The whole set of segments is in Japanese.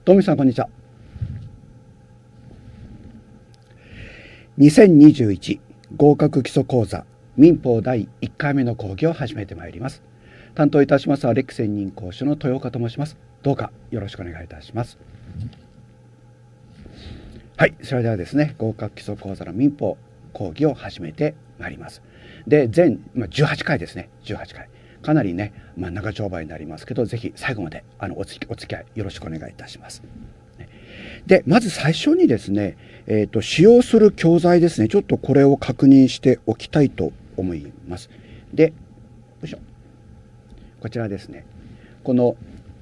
どうもさんこんにちは。2021合格基礎講座民法第1回目の講義を始めてまいります。担当いたしますはレック専任講師の豊岡と申します。どうかよろしくお願いいたします。はい、それではですね、合格基礎講座の民法講義を始めてまいります。で、全18回ですね。18回かなりね、長丁場になりますけど、ぜひ最後までお付き合いよろしくお願いいたします。で、まず最初にですね、使用する教材ですね、ちょっとこれを確認しておきたいと思います。で、よいしょ、こちらですね、この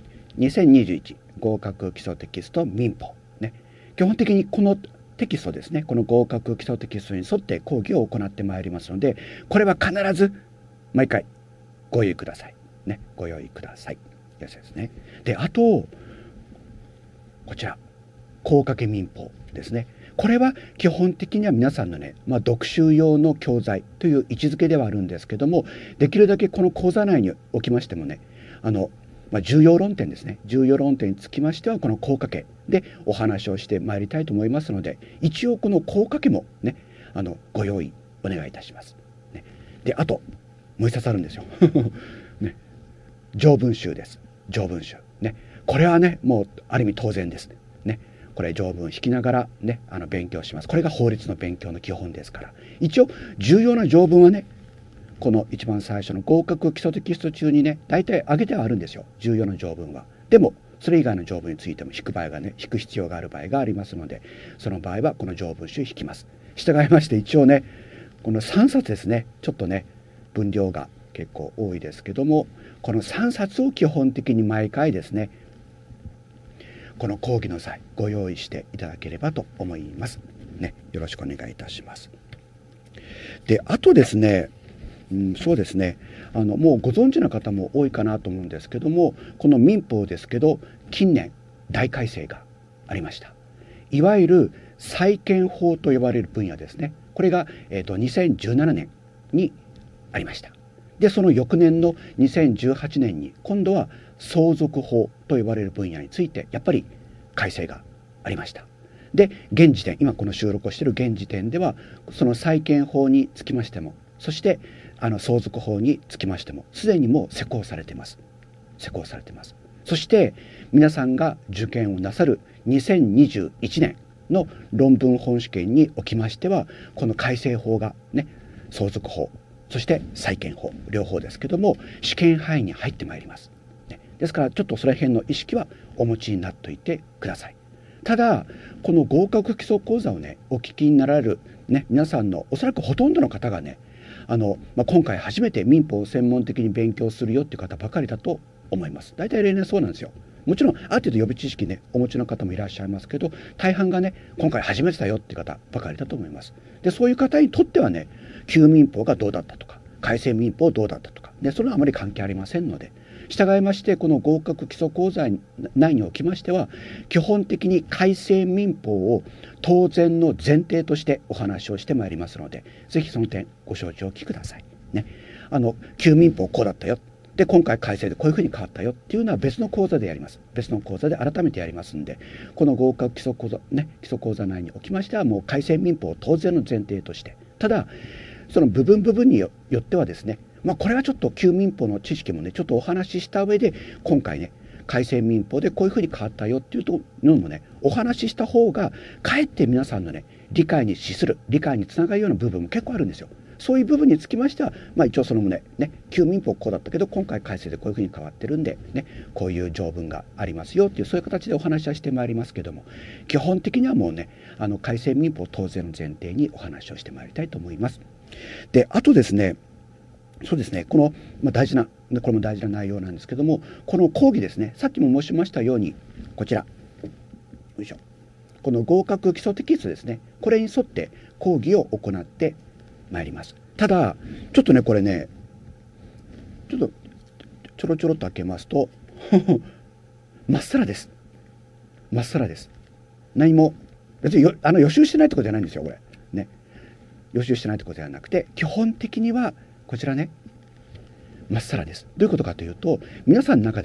2021合格基礎テキスト民法ね、基本的にこのテキストですね、この合格基礎テキストに沿って講義を行ってまいりますので、これは必ず毎回ご用意くださいね、ご用意ください。ですね。で、あとこちら効掛民法ですね。これは基本的には皆さんのね、読習用の教材という位置づけではあるんですけども、できるだけこの講座内におきましてもね、重要論点ですね、重要論点につきましてはこの効掛でお話をしてまいりたいと思いますので、一応この効掛もね、ご用意お願いいたします。ね、で、あともう一冊あるんですよ。ね、条文集です。条文集ね、これはね、もうある意味当然ですね。これ条文引きながらね、勉強します。これが法律の勉強の基本ですから、一応重要な条文はね、この一番最初の合格基礎テキスト中にね、大体挙げてはあるんですよ、重要な条文は。でもそれ以外の条文についても引く場合がね、引く必要がある場合がありますので、その場合はこの条文集引きます。従いまして一応ね、この3冊ですね、ちょっとね分量が結構多いですけども、この3冊を基本的に毎回ですね、この講義の際ご用意していただければと思いますね。よろしくお願いいたします。で、あとですね、そうですね、もうご存知の方も多いかなと思うんですけども、この民法ですけど近年大改正がありました。いわゆる債権法と呼ばれる分野ですね。これが、2017年にありました。で、その翌年の2018年に今度は相続法と呼ばれる分野についてやっぱり改正がありました。で、現時点、今この収録をしている現時点では、その債権法につきましても、そして相続法につきましてもすでにもう施行されています。施行されています。そして皆さんが受験をなさる2021年の論文本試験におきましては、この改正法がね、相続法そして債権法両方ですけども試験範囲に入ってまいります。ですからちょっとその辺の意識はお持ちになっておいてください。ただこの合格基礎講座をねお聞きになられる、ね、皆さんのおそらくほとんどの方がね、今回初めて民法を専門的に勉強するよっていう方ばかりだと思います。大体例年そうなんですよ。もちろんある程度予備知識ねお持ちの方もいらっしゃいますけど、大半がね今回初めてだよっていう方ばかりだと思います。で、そういう方にとってはね、旧民法がどうだったとか改正民法どうだったとかで、それはあまり関係ありませんので、従いましてこの合格基礎講座内におきましては基本的に改正民法を当然の前提としてお話をしてまいりますので、ぜひその点ご承知おきくださいね。旧民法こうだったよで、今回改正でこういうふうに変わったよっていうのは別の講座でやります。別の講座で改めてやりますんで、この合格基礎講座ね、基礎講座内におきましてはもう改正民法を当然の前提として、ただその部分によってはですね、これはちょっと旧民法の知識もねちょっとお話しした上で、今回ね改正民法でこういうふうに変わったよっていうのもねお話しした方がかえって皆さんのね理解に資する、理解につながるような部分も結構あるんですよ。そういう部分につきましては、一応そのね旧民法こうだったけど今回改正でこういうふうに変わってるんでね、こういう条文がありますよっていう、そういう形でお話はしてまいりますけども、基本的にはもうね改正民法当然の前提にお話をしてまいりたいと思います。で、あとですね、そうですね、この、これも大事な内容なんですけども、この講義ですね、さっきも申しましたようにこちら、よいしょ、この合格基礎テキストですね、これに沿って講義を行ってまいります。ただちょっとねこれねちょっとちょろっと開けますとまっさらです。まっさらです。何も別に予習してないってことじゃないんですよ、これね。予習してないってことではなくて、基本的にはこちらねまっさらです。どういうことかというと、皆さんの中でね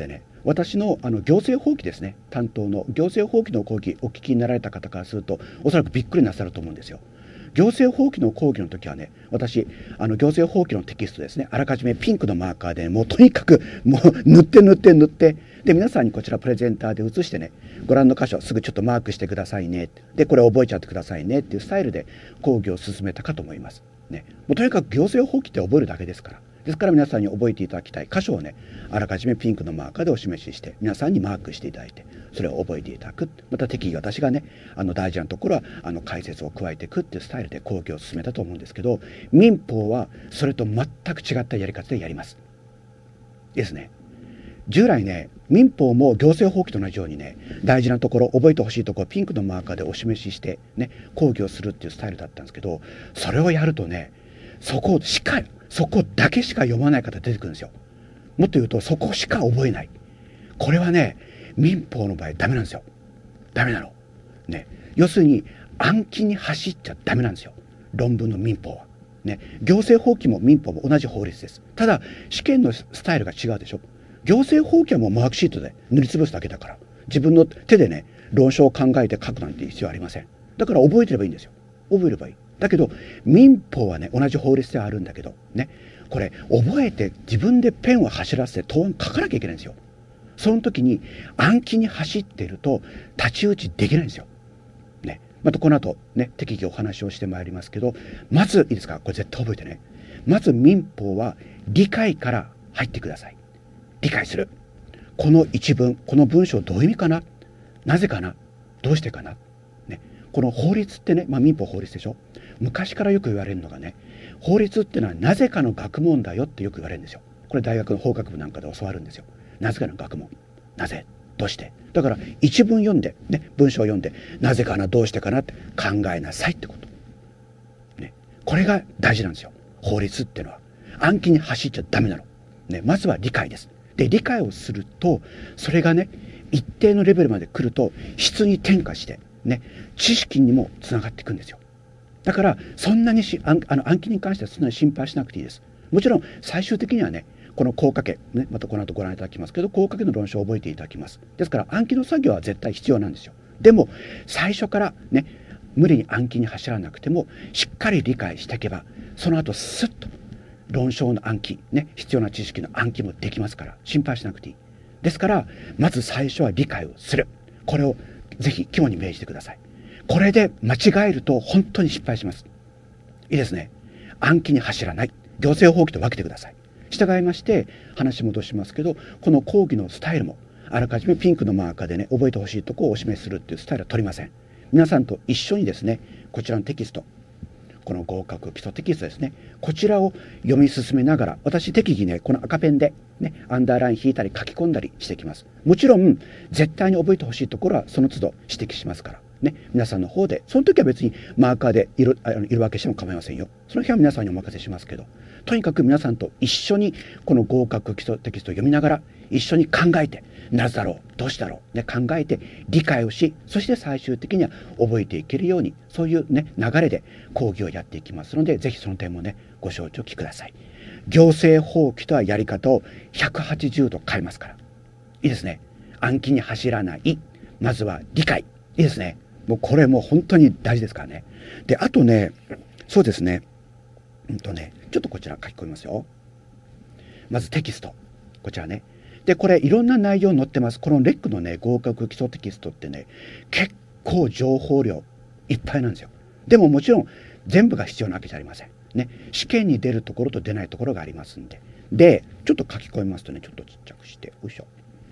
私の行政法規ですね、担当の行政法規の講義お聞きになられた方からするとおそらくびっくりなさると思うんですよ。行政法規の講義の時はね、私行政法規のテキストですね、あらかじめピンクのマーカーでもうとにかくもう塗ってで皆さんにこちらプレゼンターで写してね、ご覧の箇所すぐちょっとマークしてくださいね、でこれ覚えちゃってくださいねっていうスタイルで講義を進めたかと思いますね。もうとにかく行政法規って覚えるだけですから。ですから皆さんに覚えていただきたい箇所をね、あらかじめピンクのマーカーでお示しして皆さんにマークしていただいて、それを覚えていただく。また適宜私がね、大事なところは解説を加えていくっていうスタイルで講義を進めたと思うんですけど、民法はそれと全く違ったやり方でやりますですね。従来ね、民法も行政法規と同じようにね、大事なところ、覚えてほしいところをピンクのマーカーでお示ししてね、講義をするっていうスタイルだったんですけど、それをやるとね、そこだけしか読まない方出てくるんですよ。もっと言うとそこしか覚えない。これはね、民法の場合ダメなんですよ。ダメなの。ね。要するに暗記に走っちゃダメなんですよ。論文の民法は。ね。行政法規も民法も同じ法律です。ただ試験のスタイルが違うでしょ。行政法規はもうマークシートで塗りつぶすだけだから、自分の手でね、論証を考えて書くなんて必要ありません。だから覚えてればいいんですよ。覚えればいい。だけど民法はね、同じ法律ではあるんだけどね、これ覚えて自分でペンを走らせて答案書かなきゃいけないんですよ。その時に暗記に走っていると太刀打ちできないんですよ。ね、またこの後ね、適宜お話をしてまいりますけど、まずいいですか、これ絶対覚えてね。まず民法は理解から入ってください。理解する。この一文、この文章どういう意味かな、なぜかな、どうしてかな、ね、この法律ってね、民法法律でしょ。昔からよく言われるのがね、法律ってのはなぜかの学問だよってよく言われるんですよ。これ大学の法学部なんかで教わるんですよ。なぜかの学問。なぜ、どうして。だから一文読んで、ね、文章を読んで、なぜかな、どうしてかなって考えなさいってこと。ね、これが大事なんですよ。法律ってのは。暗記に走っちゃダメなの。ね、まずは理解です。で、理解をすると、それがね、一定のレベルまで来ると、質に転化して、ね、知識にもつながっていくんですよ。だからそんなに暗記に関してはそんなに心配しなくていいです。もちろん最終的にはね、この項掛け、ね、またこの後ご覧いただきますけど、項掛けの論証を覚えていただきます。ですから暗記の作業は絶対必要なんですよ。でも最初からね、無理に暗記に走らなくてもしっかり理解していけば、その後スッと論証の暗記、ね、必要な知識の暗記もできますから、心配しなくていい。ですからまず最初は理解をする。これをぜひ肝に銘じてください。これで間違えると本当に失敗します。いいですね。暗記に走らない。行政法規と分けてください。従いまして話戻しますけど、この講義のスタイルもあらかじめピンクのマーカーでね、覚えてほしいところをお示しするっていうスタイルは取りません。皆さんと一緒にですね、こちらのテキスト、この合格基礎テキストですね、こちらを読み進めながら、私適宜ね、この赤ペンでね、アンダーライン引いたり書き込んだりしてきます。もちろん絶対に覚えてほしいところはその都度指摘しますからね、皆さんの方で、その時は別にマーカーで色分けしても構いませんよ。その日は皆さんにお任せしますけど、とにかく皆さんと一緒にこの合格基礎テキストを読みながら一緒に考えて、なぜだろう、どうしてだろう、ね、考えて理解をし、そして最終的には覚えていけるように、そういうね、流れで講義をやっていきますので、ぜひその点もね、ご承知おきください。行政法規とはやり方を180度変えますから。いいですね。暗記に走らない。まずは理解。いいですね。もうこれもう本当に大事ですからね。で、あとね、そうですね。ちょっとこちら書き込みますよ。まずテキスト。こちらね。で、これいろんな内容載ってます。このレックのね、合格基礎テキストってね、結構情報量いっぱいなんですよ。でももちろん全部が必要なわけじゃありません。ね。試験に出るところと出ないところがありますんで。で、ちょっと書き込みますとね、ちょっとちっちゃくして、よいしょ。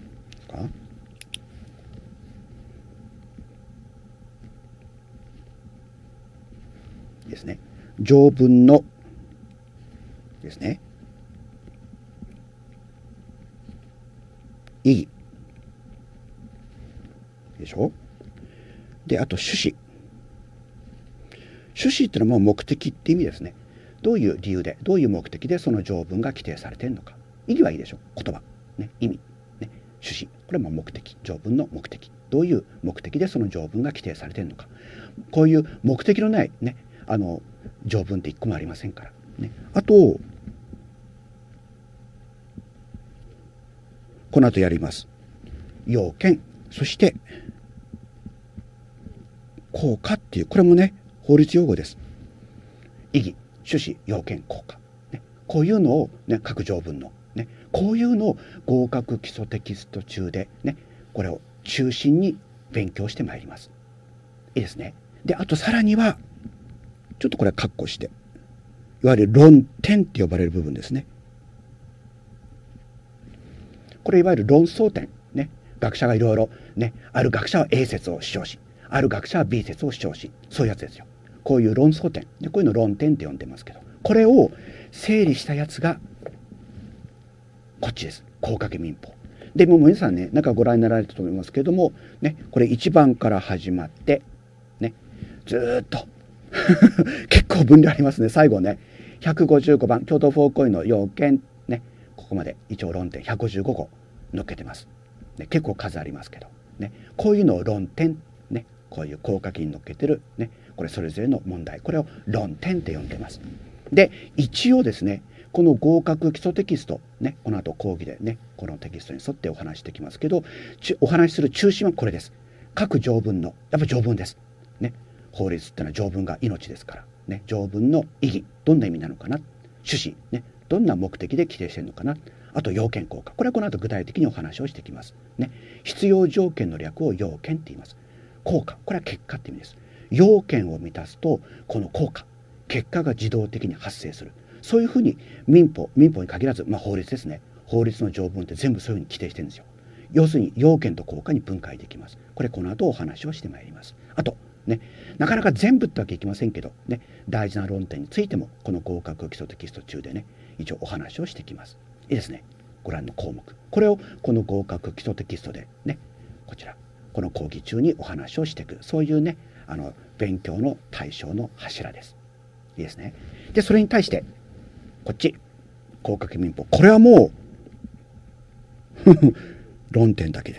ですね。条文のですね、意義でしょ。で、あと趣旨。趣旨っていうのはもう目的って意味ですね。どういう理由で、どういう目的でその条文が規定されているのか。意義はいいでしょ。言葉、ね、意味、ね、趣旨。これも目的、条文の目的。どういう目的でその条文が規定されているのか。こういう目的のないね、条文って一個もありませんから。ね、あと、この後やります。 要件、そして効果っていう、これもね法律用語です。意義、趣旨、要件、効果、ね、こういうのを、ね、各条文の、ね、こういうのを合格基礎テキスト中で、ね、これを中心に勉強してまいります。いいですね。であとさらにはちょっとこれは括弧して、いわゆる論点って呼ばれる部分ですね。これいわゆる論争点、ね、学者がいろいろね、ある学者は A 説を主張し、ある学者は B 説を主張し、そういうやつですよ。こういう論争点で、こういうの論点って呼んでますけど、これを整理したやつがこっちです。項掛民法で、もう皆さんね中ご覧になられたと思いますけれどもね、これ1番から始まってね、ずっと結構分量ありますね。最後ね155番京都フォーコインの要件ね、ここまで一応論点155個載っけてます、ね、結構数ありますけどね、こういうのを論点ね、こういう項掛に載っけてるね、これそれぞれの問題、これを論点って呼んでます。で一応ですね、この合格基礎テキストね、この後講義でねこのテキストに沿ってお話してきますけど、お話しする中心はこれです。各条文のやっぱ条文ですね。法律ってのは条文が命ですからね、条文の意義、どんな意味なのかな、趣旨ね、どんな目的で規定しているのかな、あと要件効果、これはこの後具体的にお話をしてきますね。必要条件の略を要件って言います。効果、これは結果って意味です。要件を満たすとこの効果、結果が自動的に発生する。そういうふうに民法に限らず、法律ですね、法律の条文って全部そういうふうに規定してるんですよ。要するに要件と効果に分解できます。これこの後お話をしてまいります。あとね、なかなか全部ってわけいきませんけどね、大事な論点についてもこの合格基礎テキスト中でね一応お話をしてきます。いいですね。ご覧の項目、これをこの合格基礎テキストでね、こちらこの講義中にお話をしていく、そういうね勉強の対象の柱です。いいですね。でそれに対してこっち合格民法、これはもう論点だけです。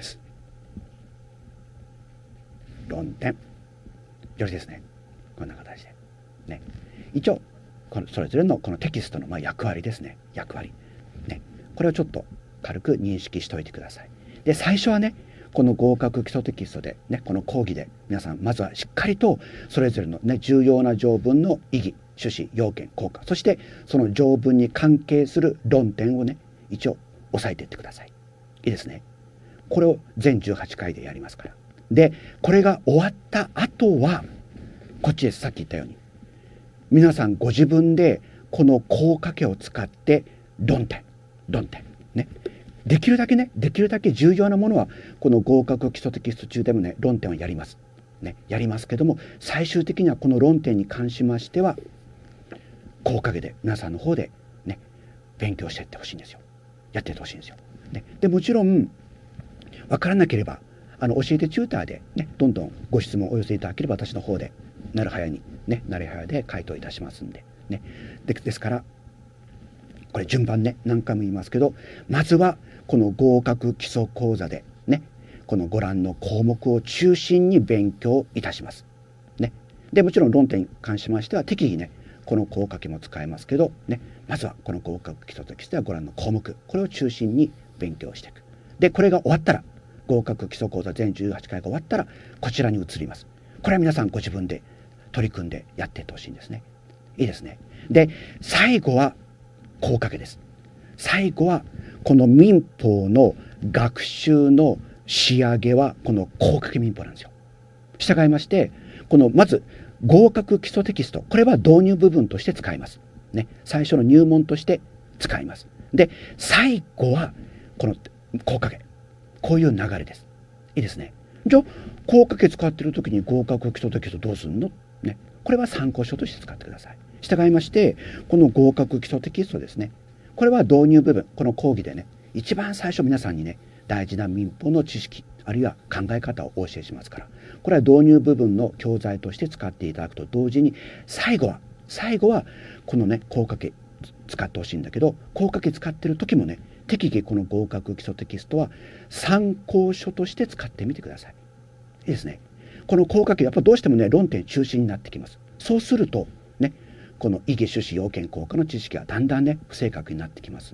論点よろしいですね。こんな形でね、一応このそれぞれのこのテキストの役割ですね。役割ね、これをちょっと軽く認識しておいてください。で最初はねこの合格基礎テキストでね、この講義で皆さんまずはしっかりとそれぞれのね重要な条文の意義、趣旨、要件、効果、そしてその条文に関係する論点をね一応押さえていってください。いいですね。これを全18回でやりますから。でこれが終わった後はこっちです。さっき言ったように皆さんご自分でこの項掛けを使って論点ね、できるだけ重要なものはこの合格基礎テキスト中でもね論点をやりますね、やりますけども、最終的にはこの論点に関しましては項掛けで皆さんの方でね勉強していってほしいんですよ。やっていってほしいんですよ、ね、でもちろん分からなければ教えてチューターでねどんどんご質問をお寄せいただければ私の方でなるはやで回答いたしますんでね。ですからこれ順番ね何回も言いますけど、まずはこの合格基礎講座でねこのご覧の項目を中心に勉強いたしますね。でもちろん論点に関しましては適宜ねこの項掛けも使えますけどね、まずはこの合格基礎テキストではご覧の項目、これを中心に勉強していく。でこれが終わったら合格基礎講座全18回が終わったらこちらに移ります。これは皆さんご自分で取り組んでやっていってほしいんですね。いいですね。で最後は項掛けです。最後はこの民法の学習の仕上げはこの項掛け民法なんですよ。従いましてこのまず合格基礎テキスト、これは導入部分として使いますね。最初の入門として使います。で最後はこの項掛け、こういう流れです。いいですね。じゃあ項掛け使ってる時に合格基礎テキストどうすんのね、これは参考書として使ってください。従いましてこの合格基礎テキストですね、これは導入部分、この講義でね一番最初皆さんにね大事な民法の知識あるいは考え方をお教えしますから、これは導入部分の教材として使っていただくと同時に最後はこのね項掛け使ってほしいんだけど、項掛け使ってる時もね適宜この合格基礎テキストは参考書として使ってみてください。いいですね。この項掛けやっぱどうしてもね論点中心になってきます。そうするとねこの意義、趣旨、要件、効果の知識がだんだんね不正確になってきますんで、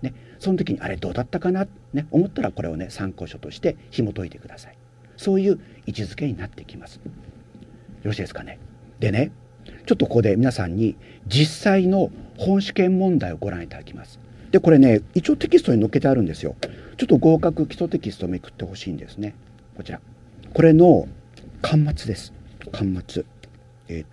ね、その時にあれどうだったかな、ね、思ったらこれをね参考書として紐解いてください。そういう位置づけになってきます。よろしいですかね。でね、ちょっとここで皆さんに実際の本試験問題をご覧いただきます。でこれね一応テキストに載っけてあるんですよ。ちょっと合格基礎テキストをめくってほしいんですね。こちらこれの巻末です。巻末よ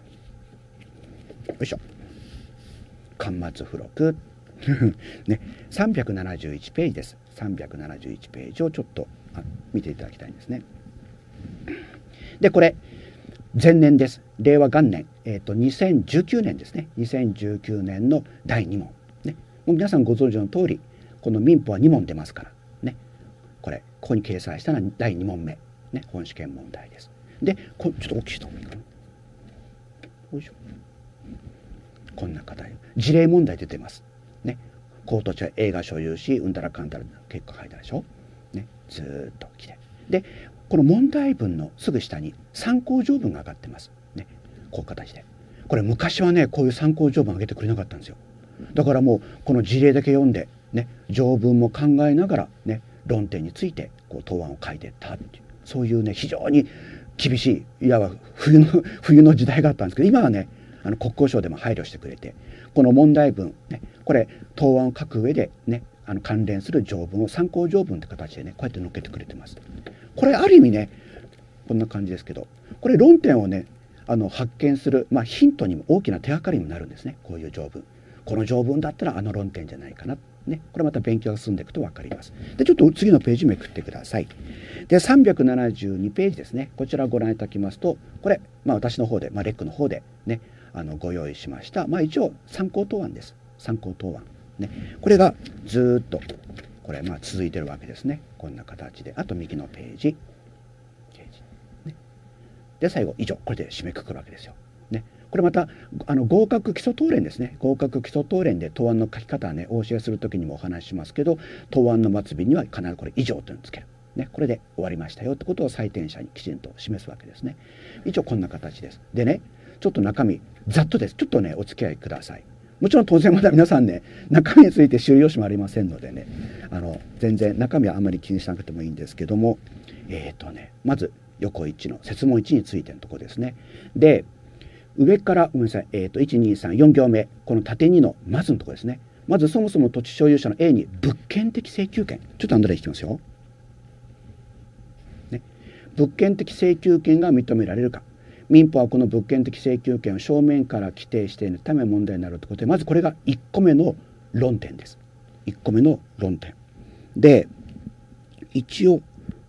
いしょ、巻末付録ね、371ページです。371ページをちょっと見ていただきたいんですね。でこれ前年です。令和元年、2019年ですね。2019年の第2問、ね、もう皆さんご存知の通りこの民法は2問出ますからね、ここに掲載したのは第2問目、ね、本試験問題です。でちょっと大きくした方がいいかな。よいしょ、こんな形で事例問題出てます。ね、高土地は映画所有しうんたらかんたら結果書いたでしょ。ね、ずーっと来て、でこの問題文のすぐ下に参考条文が上がってます。ね、こういう形で。これ昔はねこういう参考条文上げてくれなかったんですよ。だからもうこの事例だけ読んで、ね、条文も考えながら、ね、論点についてこう答案を書いていったっていう、そういうね非常に厳しいいわば冬の時代があったんですけど、今はね国交省でも配慮してくれて、この問題文、ね、これ答案を書く上で、ね、関連する条文を参考条文って形でねこうやって載っけてくれてます。これある意味ねこんな感じですけど、これ論点をね発見する、ヒントにも大きな手がかりにもなるんですね。こういう条文、この条文だったら論点じゃないかな、ね、これまた勉強が進んでいくと分かります。でちょっと次のページめくってください。で372ページですね。こちらご覧いただきますと、これ、私の方で、レックの方でねご用意しました、一応参考答案です。参考答案、ね、これがずっとこれ続いてるわけですね。こんな形で、あと右のページ、ね、で最後以上、これで締めくくるわけですよ。ね、これまた合格基礎答練ですね。合格基礎答練で答案の書き方はねお教えする時にもお話ししますけど、答案の末尾には必ずこれ以上というのをつける。ね、これで終わりましたよってことを採点者にきちんと示すわけですね。一応こんな形です。でね、ちょっと中身ざっとです。ちょっとねお付き合いください。もちろん当然まだ皆さんね中身について知る由もありませんのでね、全然中身はあんまり気にしなくてもいいんですけども、まず横1の設問1についてのところですね。で上からごめんなさい、1234行目、この縦2のまずのところですね。まずそもそも土地所有者の A に物件的請求権、ちょっとアンドレイ引きますよ。物件的請求権が認められるか。民法はこの物件的請求権を正面から規定しているため問題になるということで、まずこれが1個目の論点です。1個目の論点で、一応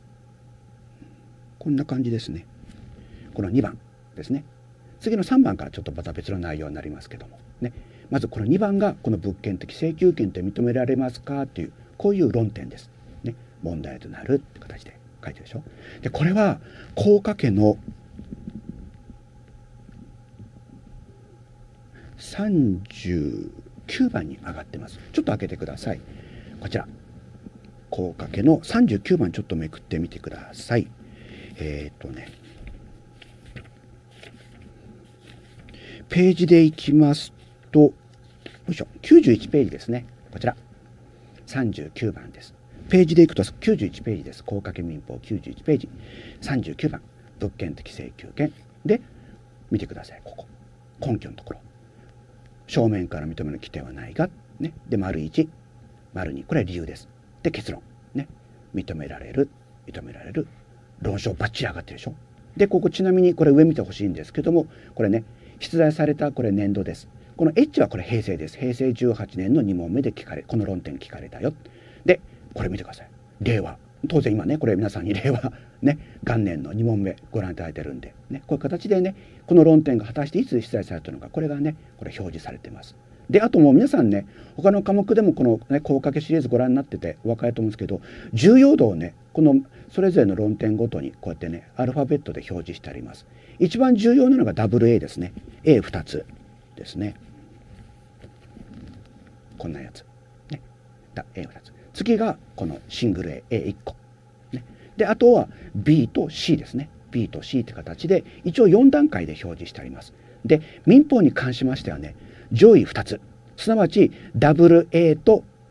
こんな感じですね。この2番ですね。次の3番からちょっとまた別の内容になりますけどもね、まずこの2番がこの物件的請求権って認められますかという、こういう論点です、ね、問題となるって形で書いてるでしょ。でこれは効果家の39番に上がってます。ちょっと開けてください。こちら効果家の39番ちょっとめくってみてください。ページでいきますと、よいしょ、91ページですね。こちら39番です。ページでいくと91ページです。効果家民法91ページ39番物件的請求権で見てください。ここ根拠のところ、正面から認める規定はないが、ね、で丸1丸2、これは理由です。で結論、ね、認められる論証バッチリ上がってるでしょ。でここちなみにこれ上見てほしいんですけども、これね出題されたこれ年度です。この H はこれ平成です。平成18年の2問目でこの論点聞かれたよ。でこれ見てください。令和、当然今ねこれ皆さんに令和ね元年の2問目ご覧いただいてるんで、ね、こういう形でねこの論点が果たしていつ出題されたのか、これがねこれ表示されてます。であともう皆さんね他の科目でもこのね効果家シリーズご覧になっててお分かりと思うんですけど、重要度をねこのそれぞれの論点ごとにこうやってねアルファベットで表示してあります。一番重要なのが AA ですね。 A2 つですね。こんなやつ、ね、A2 つ。次がこのシングル A1 個、ね、であとは B と C ですね。 B と C って形で一応4段階で表示してあります。で民法に関しましてはね上位2つ、すなわち AA と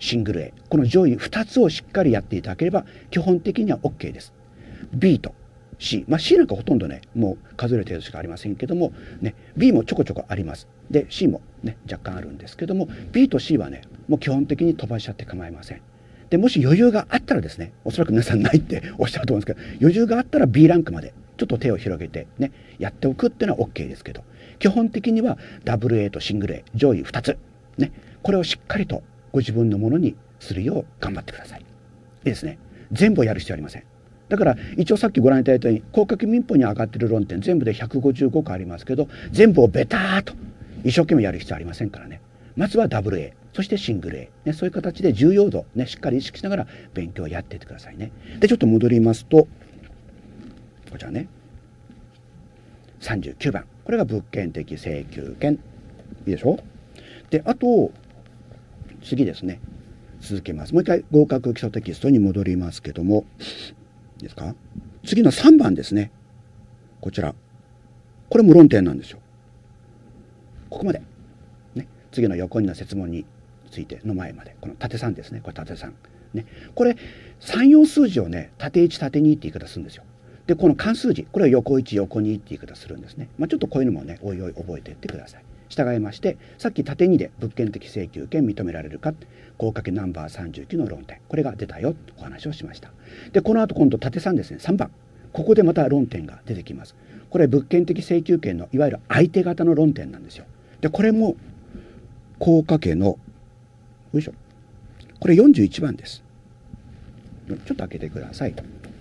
シングル A、 この上位2つをしっかりやっていただければ基本的には OK です。 B と C、C なんかほとんどねもう数える程度しかありませんけどもね、 B もちょこちょこあります。で C もね若干あるんですけども、 B と C はねもう基本的に飛ばしちゃって構いません。でもし余裕があったらですね、おそらく皆さんないっておっしゃると思うんですけど、余裕があったら B ランクまでちょっと手を広げてねやっておくっていうのは OK ですけど、基本的には AA とシングル A 上位2つね、これをしっかりとご自分のものにするよう頑張ってください。でですね、全部やる必要ありません。だから一応さっきご覧いただいたように広角民法に上がってる論点全部で155個ありますけど、全部をベターと一生懸命やる必要ありませんからね。まずは AA、 そしてシングル A、ね、そういう形で重要度ねしっかり意識しながら勉強をやっていってくださいね。でちょっと戻りますとこちらね、39番、これが物件的請求権、いいでしょ。であと次ですね、続けます。もう一回合格基礎テキストに戻りますけども、いいですか。次の3番ですね、こちら、これも論点なんですよ。ここまで、ね、次の横2の設問についての前まで、この縦3ですね、これ縦3、ね、これ3、4数字をね縦1縦2って言い方するんですよ。でこの漢数字、これは横1横2って言い方するんですね。ちょっとこういうのもねおいおい覚えていってください。従いましてさっき縦2で物件的請求権認められるか合格ナンバー39の論点、これが出たよとお話をしました。でこの後今度縦3ですね、3番、ここでまた論点が出てきます。これ物件的請求権のいわゆる相手方の論点なんですよ。でこれも効果家のよいしょ、これ41番です。ちょっと開けてください。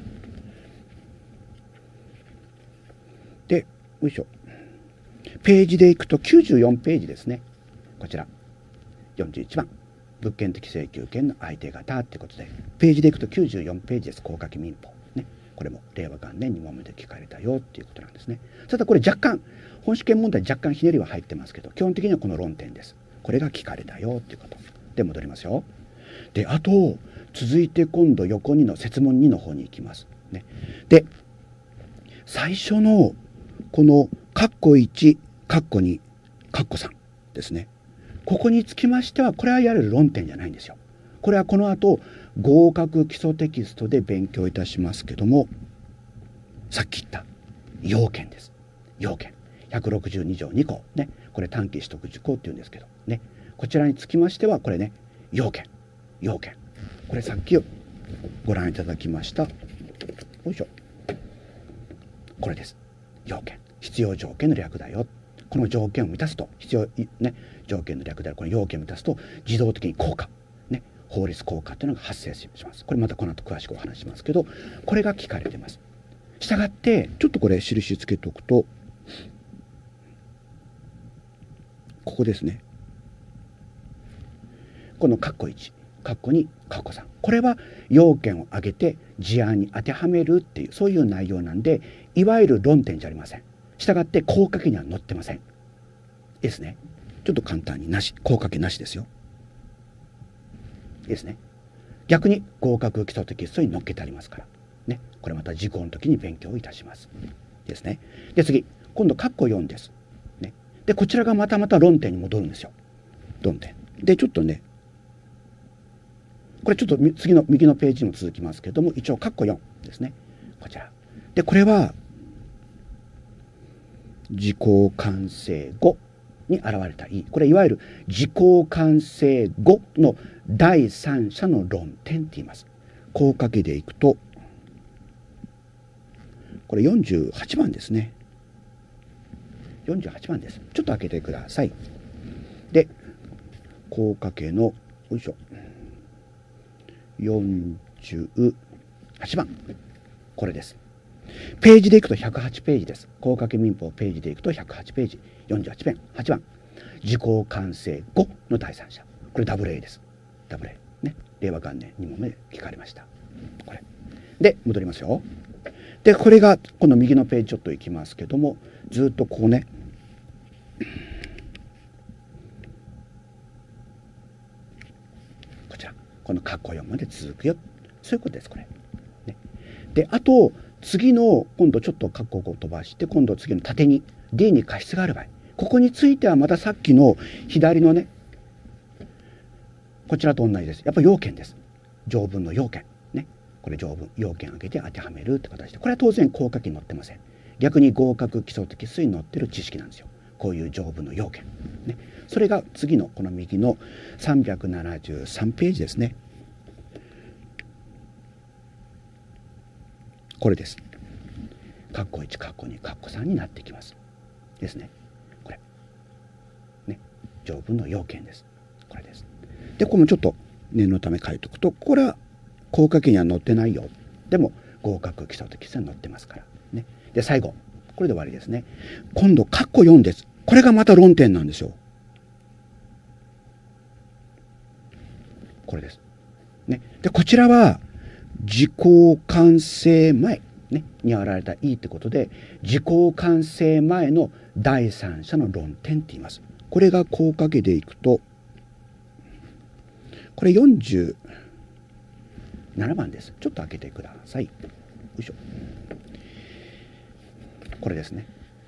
でよいしょ、ページでいくと94ページですね。こちら41番物件的請求権の相手方ってことで、ページでいくと94ページです。効果期民法ね、これも令和元年2問目で聞かれたよっていうことなんですね。ただこれ若干本試験問題若干ひねりは入ってますけど、基本的にはこの論点です。これが聞かれたよっていうことで戻りますよ。であと続いて今度横2の設問2の方に行きますね。で最初のこの括弧1括弧2括弧3ですね、ここにつきましてはこれはいわゆる論点じゃないんですよ。これはこの後合格基礎テキストで勉強いたしますけども、さっき言った要件です。要件162条2項ね、これ短期取得事項っていうんですけどね、こちらにつきましてはこれね要件、これさっきご覧いただきましたよいしょ、これです。要件、必要条件の略だよ。この条件を満たすと必要ね条件の略であるこの要件を満たすと自動的に効果ね、法律効果というのが発生します。これまたこの後詳しくお話しますけど、これが聞かれてます。したがってちょっとこれ印つけておくと、ここですね、この括弧1括弧2括弧3、これは要件を挙げて事案に当てはめるっていうそういう内容なんで、いわゆる論点じゃありません。したがって効果期には載ってませんですね。ちょっと簡単になし、効果期なしですよですね。逆に合格基礎テキストに載っけてありますからね、これまた事項の時に勉強いたしますですね。で次今度括弧4ですね。でこちらがまた論点に戻るんですよ。論点でちょっとね、これちょっと次の右のページにも続きますけども、一応括弧4ですね。こちらでこれは時効完成後に現れたい、これいわゆる時効完成後の第三者の論点って言います。効果期でいくとこれ48番ですね。48番です。ちょっと開けてください。で効果期のよいしょ48番、これです。ページでいくと108ページです。効果期民法ページでいくと108ページ48ペン8番時効完成後の第三者、これ AA です。AA ね、令和元年2問目で聞かれました。これで戻りますよ。でこれがこの右のページちょっといきますけども、ずっとこうねこちらこの括弧4まで続くよ、そういうことですこれ、ね、であと次の今度ちょっと括弧を飛ばして、今度次の縦に D に過失がある場合、ここについてはまたさっきの左のねこちらと同じです。やっぱり要件です。条文の要件ね。これ条文要件を挙げて当てはめるって形で、これは当然効果期に載ってません。逆に合格基礎的数に載ってる知識なんですよ。こういう条文の要件ね。それが次のこの右の373ページですね。これです。括弧1、括弧2、括弧3になってきますですね。これね、条文の要件です。これです。で、これもちょっと念のため書いておくと、これは効果期には載ってないよ。でも合格基礎的数に載ってますからね。で、最後これで終わりですね。今度括弧4です。これがまた論点なんですよ。これです。ね、でこちらは時効完成前、ね、に現れたいいってことで、時効完成前の第三者の論点って言います。これが効果形でいくと、これ47番です。ちょっと開けてください。よいしょ。これですね。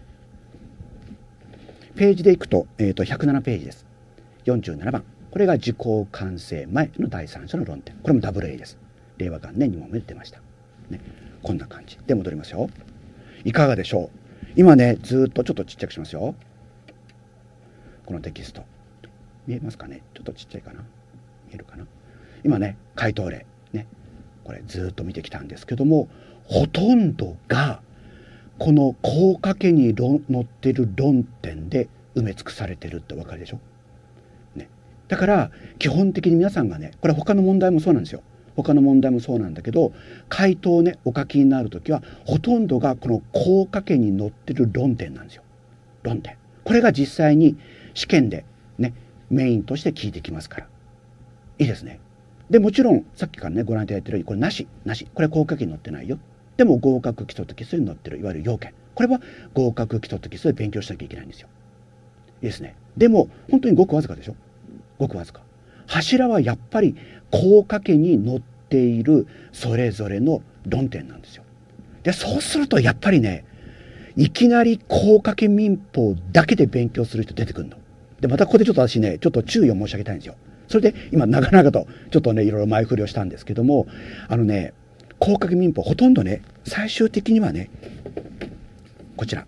ページでいくと、107ページです。47番。これが時効完成前の第三者の論点。これも AA です。令和元年2問目で出ました。ね、こんな感じで戻りますよ。いかがでしょう。今ね、ずっとちょっとちっちゃくしますよ。このテキスト。見えますかね。ちょっとちっちゃいかな。見えるかな。今ね、回答例。ね。これずっと見てきたんですけども、ほとんどがこの効果形に載ってる論点で埋め尽くされてるってお分かりでしょ。ね。だから基本的に皆さんがね、これ他の問題もそうなんですよ。他の問題もそうなんだけど、回答をねお書きになるときはほとんどがこの効果形に載ってる論点なんですよ。論点。これが実際に試験でねメインとして聞いてきますから。いいですね。でもちろんさっきからねご覧いただいてるように、これなしこれ効果形に載ってないよ。でも合格基礎的数に載ってるいわゆる要件、これは合格基礎的数で勉強しなきゃいけないんですよ。いいですね。でも本当にごくわずかでしょ。ごくわずか。柱はやっぱり効果形に載っているそれぞれの論点なんですよ。でそうするとやっぱりね、いきなり効果形民法だけで勉強する人出てくるので、またここでちょっと私ねちょっと注意を申し上げたいんですよ。それで今長々とちょっとねいろいろ前振りをしたんですけども、効果形民法ほとんどね最終的にはねこちら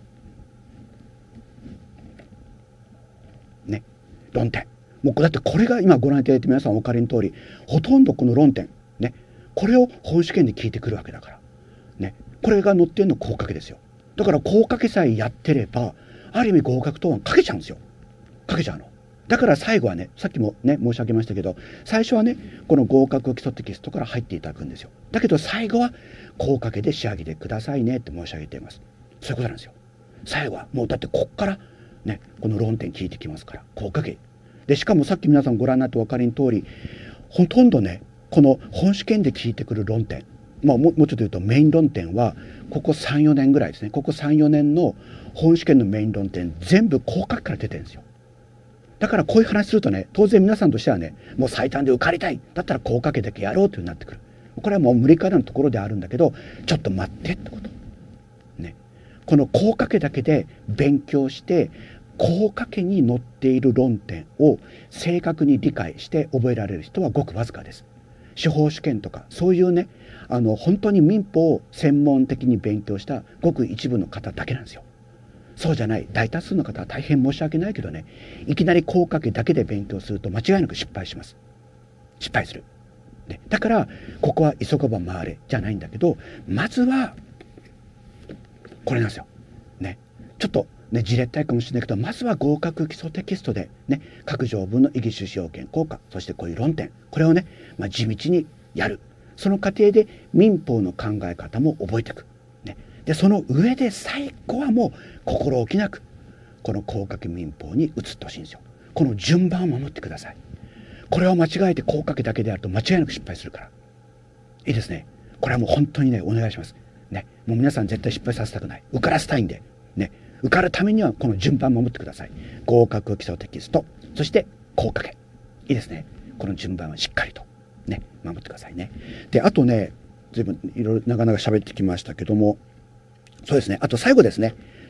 ね、論点、もうだってこれが今ご覧いただいて皆さんお分かりの通り、ほとんどこの論点ね、これを本試験で聞いてくるわけだからね、これが載ってるの効果形ですよ。だから効果形さえやってればある意味合格答案かけちゃうんですよ。かけちゃうの。だから最後はね、さっきもね申し上げましたけど、最初はねこの合格基礎テキストから入っていただくんですよ。だけど最後は効果形で仕上げてくださいねって申し上げています。そういうことなんですよ。最後はもうだってこっからねこの論点聞いてきますから、効果形で、しかもさっき皆さんご覧になってお分かりの通り、ほとんどねこの本試験で聞いてくる論点、もうちょっと言うとメイン論点はここ 3,4 年ぐらいですね。ここ 3,4 年の本試験のメイン論点全部効果形から出てるんですよ。だからこういう話するとね、当然皆さんとしてはね、もう最短で受かりたいだったら効果形だけやろうというになってくる。これはもう無理からのところであるんだけど、ちょっと待ってってことね。この効果形だけで勉強して効果形に載っている論点を正確に理解して覚えられる人はごくわずかです。司法試験とかそういうね本当に民法を専門的に勉強したごく一部の方だけなんですよ。そうじゃない大多数の方は大変申し訳ないけどね、いきなり効果形だけで勉強すると間違いなく失敗します。失敗する、ね、だからここは急がば回れじゃないんだけど、まずはこれなんですよ、ね、ちょっとねじれったいかもしれないけど、まずは合格基礎テキストでね各条文の意義趣旨要件効果、そしてこういう論点、これをね、地道にやる。その過程で民法の考え方も覚えていく。でその上で最後はもう心置きなくこの効果形民法に移ってほしいんですよ。この順番を守ってください。これを間違えて効果形だけでやると間違いなく失敗するから。いいですね。これはもう本当にねお願いしますね。もう皆さん絶対失敗させたくない、受からせたいんでね、受かるためにはこの順番を守ってください。合格基礎テキスト、そして効果形、いいですね。この順番はしっかりとね守ってくださいね。であとね、随分いろいろ長々喋ってきましたけども、そうですね、あと最後ですね、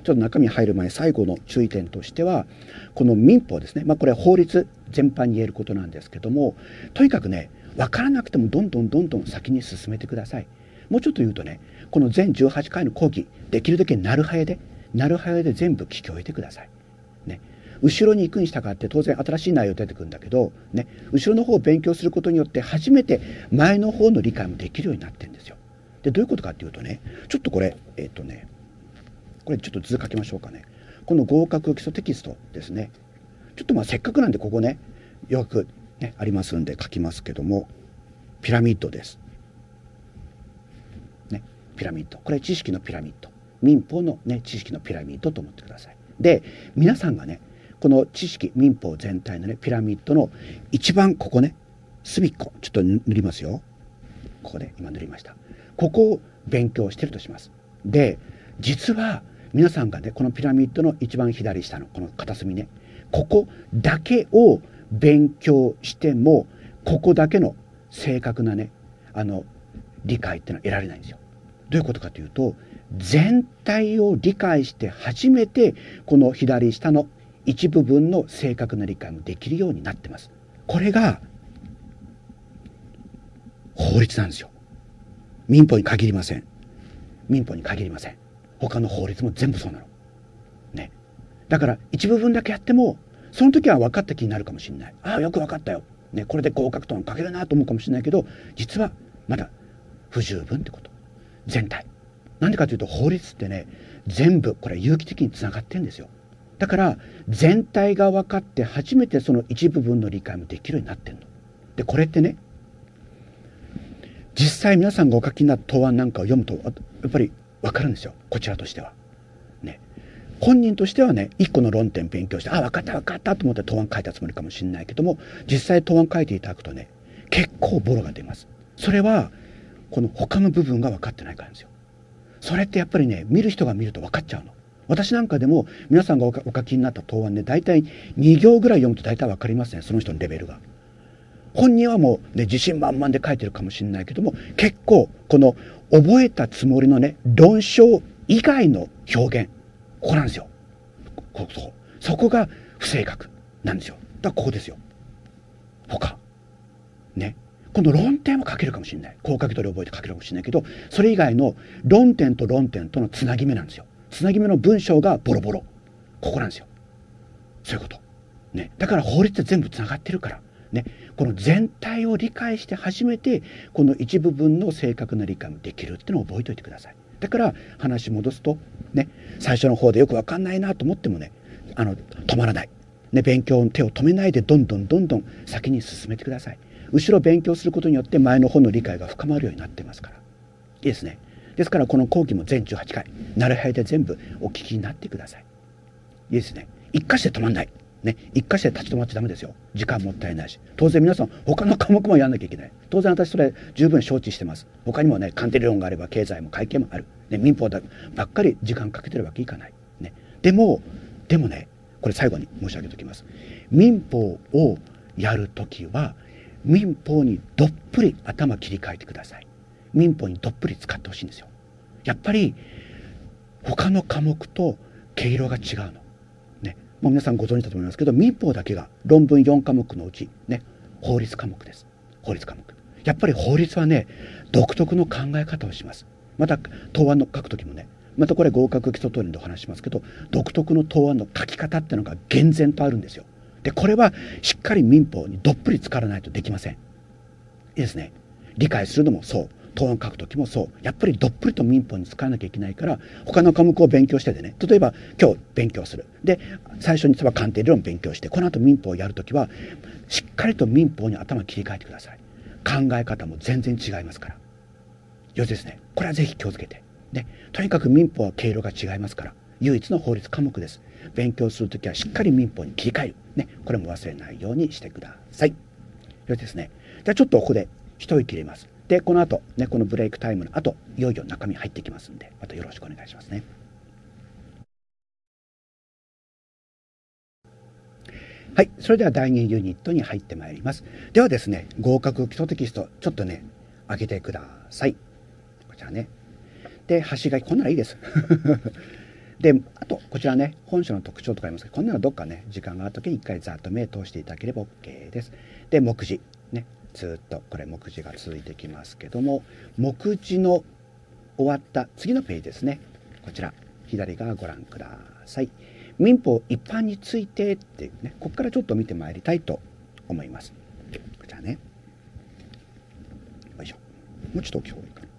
ちょっと中身入る前最後の注意点としては、この民法ですね、これは法律全般に言えることなんですけども、とにかくね、分からなくてもどんどん先に進めてください。もうちょっと言うとね、この全18回の講義、できるだけなるはやで全部聞き終えてください。ね、後ろに行くに従って当然新しい内容出てくるんだけど、ね、後ろの方を勉強することによって初めて前の方の理解もできるようになってるんですよ。で、どういうことかっていうとね、ちょっとこれこれちょっと図書きましょうかね。この合格基礎テキストですね。ちょっとせっかくなんでここね、よくねありますんで書きますけども、ピラミッドです。ね、ピラミッド。これ知識のピラミッド。民法のね知識のピラミッドと思ってください。で、皆さんがね、この知識民法全体のねピラミッドの一番ここね、隅っこちょっと塗りますよ。ここで今塗りました。ここを勉強してるとします。で、実は皆さんがね、このピラミッドの一番左下のこの片隅ね、ここだけを勉強しても、ここだけの正確なね理解っていうのは得られないんですよ。どういうことかというと、全体を理解して初めてこの左下の一部分の正確な理解もできるようになってます。これが法律なんですよ。民法に限りません。民法に限りません。他の法律も全部そうなの。ね。だから一部分だけやっても、その時は分かった気になるかもしれない。ああ、よく分かったよ。ね、これで合格点を書けるなと思うかもしれないけど、実はまだ不十分ってこと。全体。なんでかというと、法律ってね、全部これ有機的につながってるんですよ。だから全体が分かって初めてその一部分の理解もできるようになってるの。で、これってね、実際皆さんがお書きになった答案なんかを読むとやっぱり分かるんですよ。こちらとしては。ね。本人としてはね、一個の論点勉強して、あ、分かったと思って答案書いたつもりかもしれないけども、実際答案書いていただくとね、結構ボロが出ます。それはこの他の部分が分かってないからなんですよ。それってやっぱりね、見る人が見ると分かっちゃうの。私なんかでも皆さんがお書きになった答案ね、大体2行ぐらい読むと大体分かりますね、その人のレベルが。本人はもうね、自信満々で書いてるかもしれないけども、結構この覚えたつもりのね、論証以外の表現、ここなんですよ。そこが不正確なんですよ。だからここですよ。他ね、この論点は書けるかもしれない。こう書き取り覚えて書けるかもしれないけど、それ以外の論点と論点とのつなぎ目なんですよ。つなぎ目の文章がボロボロ。ここなんですよ。そういうこと。ね。だから法律って全部つながってるから。ね。この全体を理解して初めて、この一部分の正確な理解もできるっていうのを覚えておいてください。だから話戻すと、ね、最初の方でよくわかんないなと思ってもね、止まらない。ね、勉強の手を止めないでどんどん先に進めてください。後ろ勉強することによって前の方の理解が深まるようになってますから。いいですね。ですからこの講義も全18回、なるはやで全部お聞きになってください。いいですね。一箇所で止まんない。ね、一箇所で立ち止まっちゃダメですよ。時間もったいないし。当然皆さん他の科目もやんなきゃいけない。当然私それ十分承知してます。他にもね、鑑定理論があれば経済も会計もある。ね、民法ばっかり時間かけてるわけいかない。ね、でもね、これ最後に申し上げておきます。民法をやるときは民法にどっぷり頭切り替えてください。民法にどっぷり使ってほしいんですよ。やっぱり他の科目と毛色が違うの。ね、もう皆さんご存知だと思いますけど、民法だけが論文4科目のうちね、法律科目です。法律科目。やっぱり法律はね、独特の考え方をします。また答案の書くときもね、またこれ合格基礎答練でお話しますけど、独特の答案の書き方っていうのが厳然とあるんですよ。で、これはしっかり民法にどっぷり使わないとできません。いいですね。理解するのもそう。答案書くときもそう。やっぱりどっぷりと民法に使わなきゃいけないから、他の科目を勉強しててね、例えば今日勉強する。で、最初に鑑定理論勉強して、この後民法をやるときは、しっかりと民法に頭切り替えてください。考え方も全然違いますから。よしですね。これはぜひ気をつけて。ね、とにかく民法は毛色が違いますから、唯一の法律科目です。勉強するときはしっかり民法に切り替える。ね、これも忘れないようにしてください。よしですね。じゃあちょっとここで一息入れます。で、この後、ね、このブレイクタイムの後、いよいよ中身入ってきますんで、またよろしくお願いしますね。はい、それでは第2ユニットに入ってまいります。ではですね、合格基礎テキスト、ちょっとね、開けてください。こちらね。で、端書き、こんならいいです。 であとこちらね、本書の特徴とかありますけど、こんなのどっかね時間がある時に一回ざっと目を通していただければ OK です。で目次ね、ずっとこれ目次が続いてきますけども、目次の終わった次のページですね、こちら左側ご覧ください。民法一般についてっていうね、ここからちょっと見てまいりたいと思います。こちらね、よいしょ、もうちょっと大きい方がいいかな。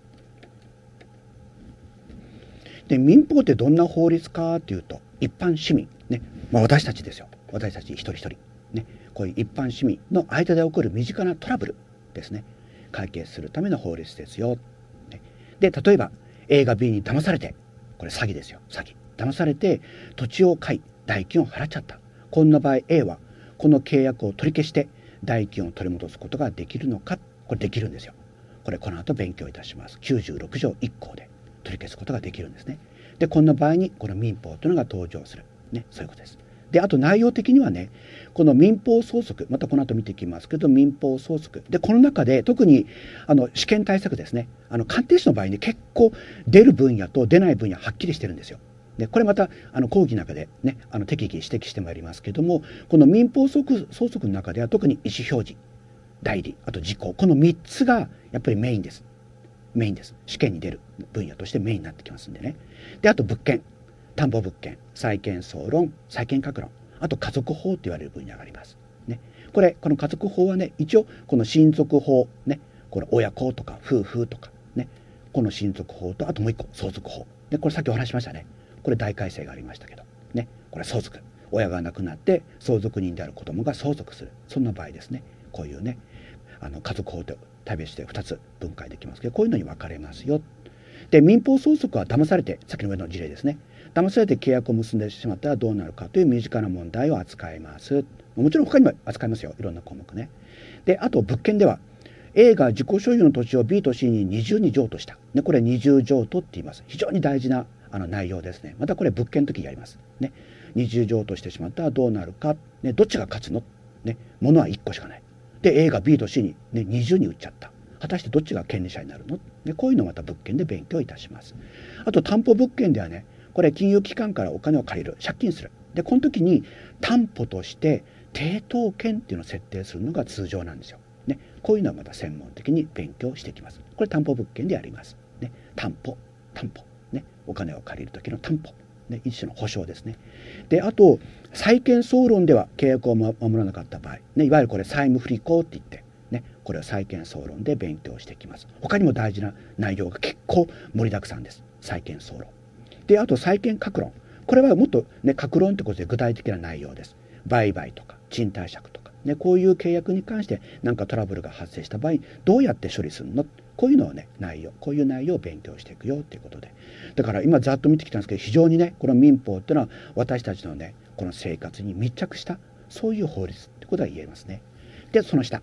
で民法ってどんな法律かというと、一般市民ね、私たちですよ、私たち一人一人ね、こういう一般市民の間で起こる身近なトラブルですね、解決するための法律ですよ。で例えば A が B に騙されて、これ詐欺ですよ、詐欺。騙されて土地を買い代金を払っちゃった。こんな場合 A はこの契約を取り消して代金を取り戻すことができるのか。これできるんですよ。これこの後勉強いたします。96条1項で取り消すことができるんですね。でこんな場合にこの民法というのが登場する、ね、そういうことです。であと内容的にはね、この民法相続、またこの後見ていきますけど、民法相続でこの中で特に試験対策ですね、鑑定士の場合に結構出る分野と出ない分野はっきりしてるんですよ。でこれまた講義の中でね適宜指摘してまいりますけども、この民法相続の中では特に意思表示、代理、あと時効、この3つがやっぱりメインです。メインです。試験に出る分野としてメインになってきますんでね。であと物件、担保物件、債権総論、債権各論、あと家族法と言われる分野があります。ね、この家族法はね、一応この親族法ね、これ親子とか夫婦とかね、この親族法とあともう一個相続法で、これさっきお話しましたね。これ大改正がありましたけどね、これ相続、親が亡くなって相続人である子供が相続する、そんな場合ですね。こういうね家族法と対別して2つ分解できますけど、こういうのに分かれますよ。で民法相続は騙されて、さっきの上の事例ですね、騙されて契約を結んでしまったらどうなるかという身近な問題を扱います。もちろん他にも扱いますよ、いろんな項目ね。であと物件では A が自己所有の土地を B と C に二重に譲渡した、ね、これ二重譲渡って言います。非常に大事な内容ですね。またこれ物件の時にやりますね。二重譲渡してしまったらどうなるか、ね、どっちが勝つの、ね、物は1個しかない。で A が B と C に、ね、二重に売っちゃった。果たしてどっちが権利者になるの、ね、こういうのをまた物件で勉強いたします。あと担保物件ではね、これ金融機関からお金を借りる、借金する。でこの時に担保として抵当権っていうのを設定するのが通常なんですよ。ね、こういうのはまた専門的に勉強していきます。これ担保物件でやります。ね、担保、ね、お金を借りる時の担保、ね、一種の保証ですね。であと債権総論では契約を守らなかった場合、ね、いわゆるこれ債務不履行って言って、ね、これは債権総論で勉強していきます。他にも大事な内容が結構盛りだくさんです。債権総論で、あと債権各論、これはもっとね各論ってことで具体的な内容です。売買とか賃貸借とかね、こういう契約に関して何かトラブルが発生した場合どうやって処理するの、こういうのをねこういう内容を勉強していくよということで、だから今ざっと見てきたんですけど、非常にねこの民法っていうのは私たちのねこの生活に密着したそういう法律ってことが言えますね。でその下、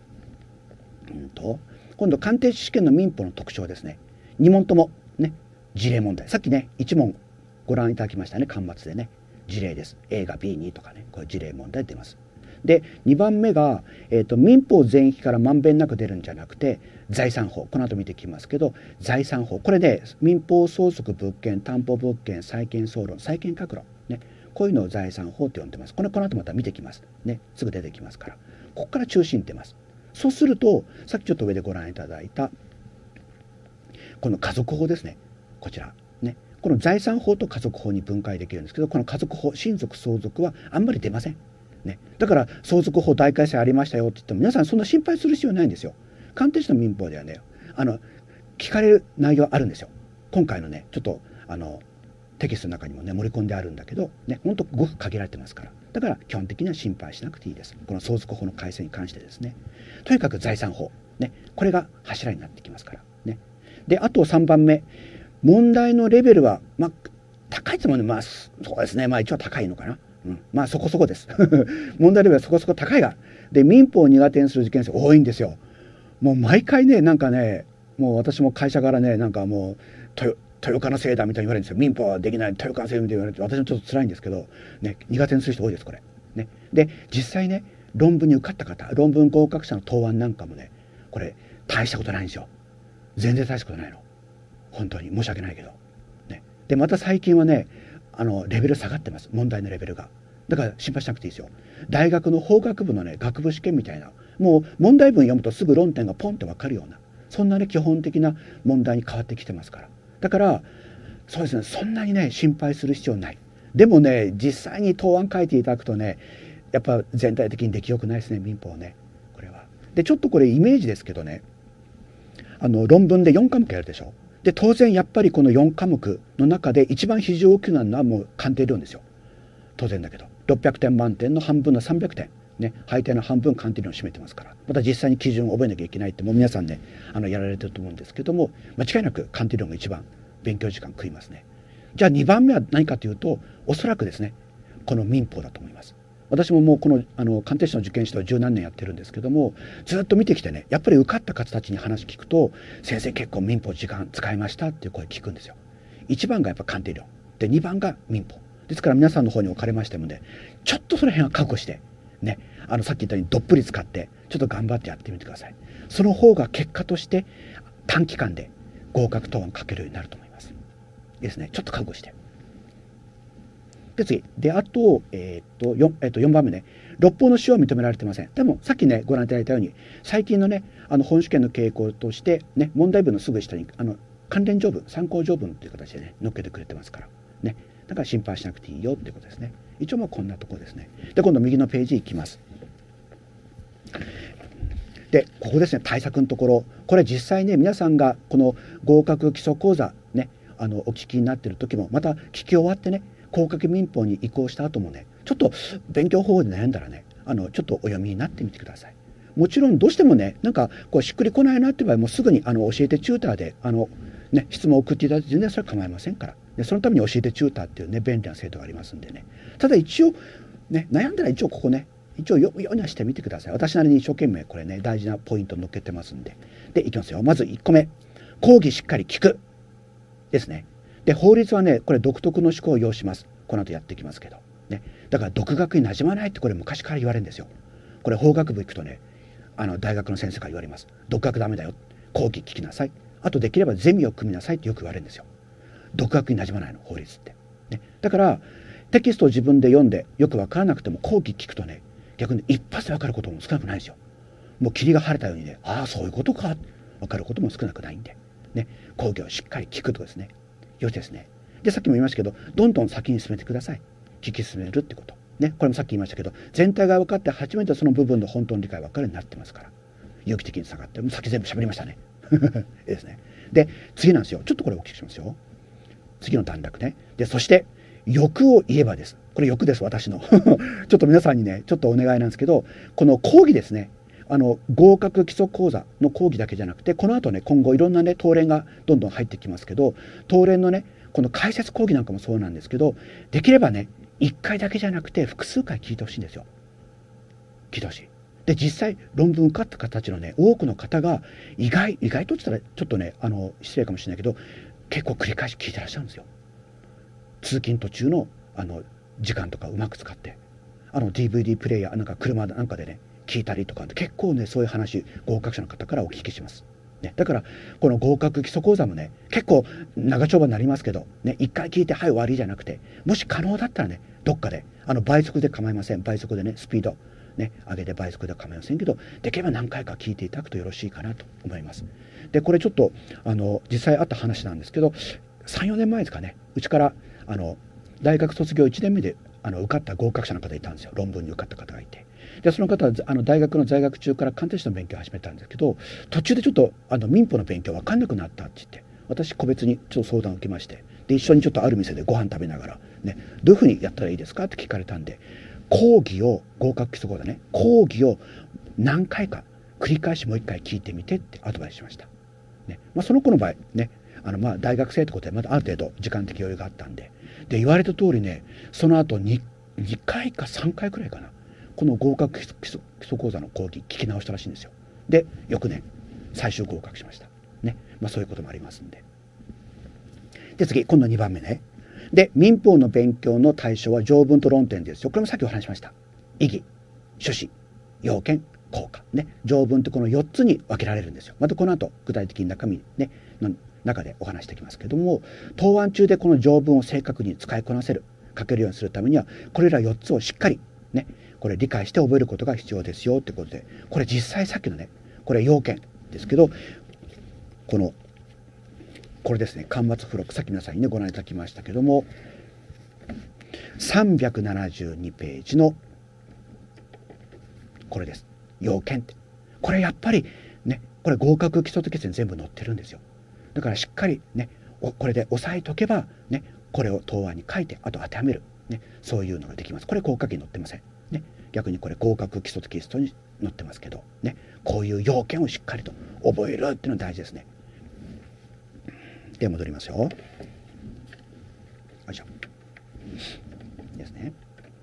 今度鑑定士試験の民法の特徴ですね。2問ともね事例問題、さっきね1問ご覧いただきましたね、巻末でね事例です。 A が B にとかね、これ事例問題出ます。で2番目が、民法全域からまんべんなく出るんじゃなくて財産法、この後見てきますけど財産法、これで、民法相続物件、担保物件、債権総論、債権各論、ね、こういうのを財産法と呼んでます。この後また見てきますね、すぐ出てきますから、ここから中心に出ます。そうするとさっきちょっと上でご覧いただいたこの家族法ですね、こちらね、この財産法と家族法に分解できるんですけど、この家族法、親族相続はあんまり出ませんね。だから相続法大改正ありましたよって言っても皆さんそんな心配する必要ないんですよ。鑑定士の民法ではね聞かれる内容あるんですよ。今回のねちょっとテキストの中にもね盛り込んであるんだけどね、ほんとごく限られてますから、だから基本的には心配しなくていいです。この相続法の改正に関してですね、とにかく財産法ね、これが柱になってきますからね。であと3番目、問題のレベルは高いつもり、そうですね、一応高いのかな、そこそこです問題レベルはそこそこ高いが、で民法を苦手にする受験生多いんですよ。もう毎回ねもう私も会社からねもう豊川のせいだみたいに言われるんですよ。民法はできない、豊川のせいみたいに言われて、私もちょっと辛いんですけどね、苦手にする人多いですこれね。で実際ね論文に受かった方、論文合格者の答案なんかもね、これ大したことないんですよ。全然大したことないの、本当に申し訳ないけどね。でまた最近はねレベル下がってます。問題のレベルが。だから心配しなくていいですよ。大学の法学部のね学部試験みたいな、もう問題文読むとすぐ論点がポンって分かるような、そんなね基本的な問題に変わってきてますから。だからそうですね、そんなにね心配する必要ない。でもね実際に答案書いていただくとね、やっぱ全体的に出来よくないですね、民法ね。これはでちょっとこれイメージですけどね、論文で4科目やるでしょ。で当然やっぱりこの4科目の中で一番比重大きくなるのはもう鑑定論ですよ。当然だけど600点満点の半分の300点ね、配点の半分鑑定論を占めてますから、また実際に基準を覚えなきゃいけないってもう皆さんねやられてると思うんですけども、間違いなく鑑定論が一番勉強時間食いますね。じゃあ2番目は何かというと、おそらくですねこの民法だと思います。私ももうこの鑑定士の受験指導は十何年やってるんですけども、ずっと見てきてね、やっぱり受かった方たちに話聞くと、先生結構民法時間使いましたっていう声聞くんですよ。1番がやっぱ鑑定論で、2番が民法ですから、皆さんの方に置かれましてもね、ちょっとその辺は覚悟してね、さっき言ったようにどっぷり使ってちょっと頑張ってやってみてください。その方が結果として短期間で合格答案書けるようになると思います。いいですね、ちょっと覚悟して。で次で、あと、4番目ね、六法の使用は認められてません。でもさっきねご覧いただいたように、最近のね本試験の傾向としてね、問題文のすぐ下に関連条文、参考条文という形でね載っけてくれてますからね。だから心配しなくていいよっていうことですね。一応もうこんなところですね。で今度右のページ行きます。でここですね、対策のところ、これ実際ね皆さんがこの合格基礎講座ねお聞きになっている時も、また聞き終わってね合格民法に移行した後もね、ちょっと勉強方法で悩んだらねちょっとお読みになってみてください。もちろんどうしてもねなんかこうしっくりこないなっていう場合もすぐに教えてチューターで質問を送っていただいて全然それは構いませんから。でそのために教えてチューターっていうね便利な制度がありますんでね。ただ一応ね悩んだら一応ここね一応読むようにはしてみてください。私なりに一生懸命これね大事なポイントを載っけてますんで。でいきますよ。まず1個目、講義しっかり聞くですね。で法律はねこれ独特の思考を要します。この後やっていきますけどね。だから独学に馴染まないってこれ昔から言われるんですよ。これ法学部行くとね大学の先生から言われます。独学ダメだよ、講義聞きなさい、あとできればゼミを組みなさいってよく言われるんですよ。独学に馴染まないの法律って、ね、だからテキストを自分で読んでよく分からなくても講義聞くとね、逆に一発で分かることも少なくないんですよ。もう霧が晴れたようにね、ああそういうことか分かることも少なくないんで、ね、講義をしっかり聞くとですね、よしですね。でさっきも言いましたけど、どんどん先に進めてください。聞き進めるってこと、ね、これもさっき言いましたけど、全体が分かって初めてその部分の本当の理解が分かるようになってますから、有機的に下がって、もう先全部喋りましたねいいですね。で次なんですよ。ちょっとこれお聞きしますよ。次の段落ね。でそして欲を言えばです。これ欲です、私のちょっと皆さんにねちょっとお願いなんですけど、この講義ですね、合格基礎講座の講義だけじゃなくて、この後ね今後いろんなね答練がどんどん入ってきますけど、答練のねこの解説講義なんかもそうなんですけど、できればね1回だけじゃなくて複数回聞いてほしいんですよ。聞いてほしい。で実際論文受かった方たちのね多くの方が意外と言ったらちょっとね失礼かもしれないけど、結構繰り返し聞いてらっしゃるんですよ。通勤途中の時間とかうまく使って、DVD プレイヤーなんか車なんかでね聞いたりとか、結構ねそういう話合格者の方からお聞きします、ね、だからこの合格基礎講座もね結構長丁場になりますけどね、一回聞いてはい終わりじゃなくて、もし可能だったらねどっかで倍速で構いません。倍速でねスピードね上げて倍速では構いませんけど、できれば何回か聞いていただくとよろしいかなと思います。でこれちょっと実際あった話なんですけど、3、4年前ですかね、うちから大学卒業1年目で受かった合格者の方いたんですよ。論文に受かった方がいて、でその方は大学の在学中から鑑定士の勉強を始めたんですけど、途中でちょっと民法の勉強分かんなくなったって言って、私個別にちょっと相談を受けまして、で一緒にちょっとある店でご飯食べながらね、どういうふうにやったらいいですかって聞かれたんで、講義を合格基礎講座ね、講義を何回か繰り返しもう一回聞いてみてってアドバイスしました、ね。その子の場合ね大学生ってことでまだある程度時間的余裕があったんで、言われた通りね、その後2回か3回くらいかな、この合格基礎講座の講義聞き直したらしいんですよ。で翌年最終合格しましたね。そういうこともありますんで。で次今度2番目ね。で民法の勉強の対象は条文と論点ですよ。これもさっきお話しました。意義、趣旨、要件、効果ね。条文ってこの4つに分けられるんですよ。またこの後具体的に中身ねの中でお話していきますけども、答案中でこの条文を正確に使いこなせる、書けるようにするためにはこれら4つをしっかりね、これ理解して覚えることが必要ですよということで、これ実際さっきのね、これ要件ですけど、これですね、巻末付録、さっき皆さんにねご覧いただきましたけども、372ページのこれです、要件って。これやっぱりね、これ合格基礎的に全部載ってるんですよ。だからしっかりね、これで押さえとけばね、これを答案に書いて、あと当てはめる、ね、そういうのができます。これ合格に載ってません、ね、逆にこれ合格基礎テキストに載ってますけどね、こういう要件をしっかりと覚えるっていうのが大事ですね。で戻りますよ。よいしょですね。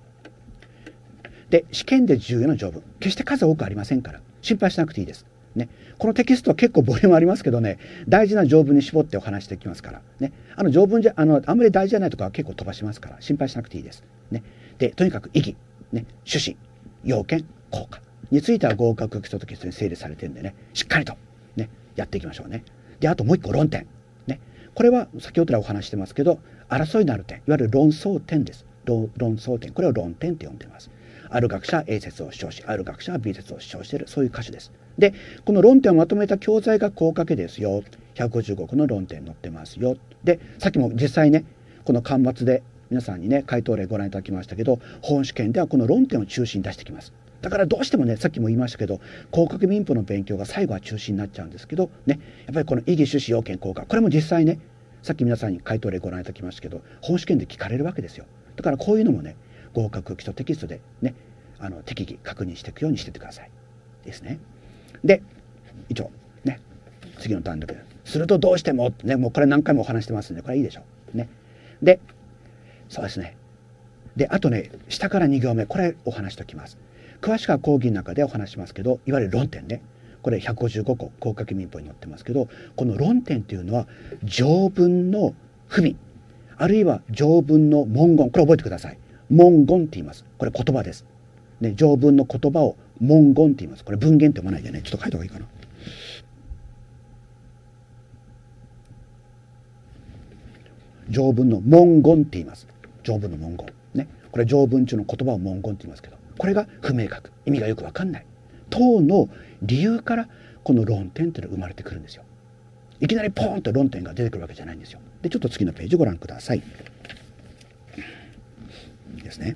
で試験で重要な条文、決して数多くありませんから心配しなくていいですね。このテキストは結構ボリュームありますけどね、大事な条文に絞ってお話していきますからね。条文あんまり大事じゃないとかは結構飛ばしますから心配しなくていいですね。でとにかく意義、ね、趣旨、要件、効果については合格基礎テキストに整理されてるんでね、しっかりとねやっていきましょうね。であともう一個論点ね、これは先ほどからお話してますけど、争いのある点、いわゆる論争点です。論争点、これを論点って呼んでいます。ある学者は A 説を主張し、ある学者は B 説を主張している、そういう箇所です。でこの論点をまとめた教材が効果系ですよ。155個の論点載ってますよ。でさっきも実際ね、この巻末で皆さんにね回答例ご覧いただきましたけど、本試験ではこの論点を中心に出してきます。だからどうしてもね、さっきも言いましたけど、合格民法の勉強が最後は中心になっちゃうんですけどね、やっぱりこの意義、趣旨、要件、効果、これも実際ね、さっき皆さんに回答例ご覧いただきましたけど、本試験で聞かれるわけですよ。だからこういうのもね、合格基礎テキストでね、適宜確認していくようにしていってくださいですね。で以上ね、次の段落するとどうしてもね、もうこれ何回もお話してますんでこれいいでしょうね。でそうですね。であとね、下から2行目、これお話しておきます。詳しくは講義の中でお話しますけど、いわゆる論点ね、これ155個合格民法に載ってますけど、この論点というのは条文の不備、あるいは条文の文言、これ覚えてください。文言って言います。これ言葉ですね。条文の言葉を文言って言います。これ文言って読まないでね、ちょっと書いた方がいいかな。条文の文言って言います。条文の文言ね、これ条文中の言葉を文言って言いますけど、これが不明確、意味がよく分かんない等の理由からこの論点というのが生まれてくるんですよ。いきなりポーンと論点が出てくるわけじゃないんですよ。でちょっと次のページご覧くださいですね。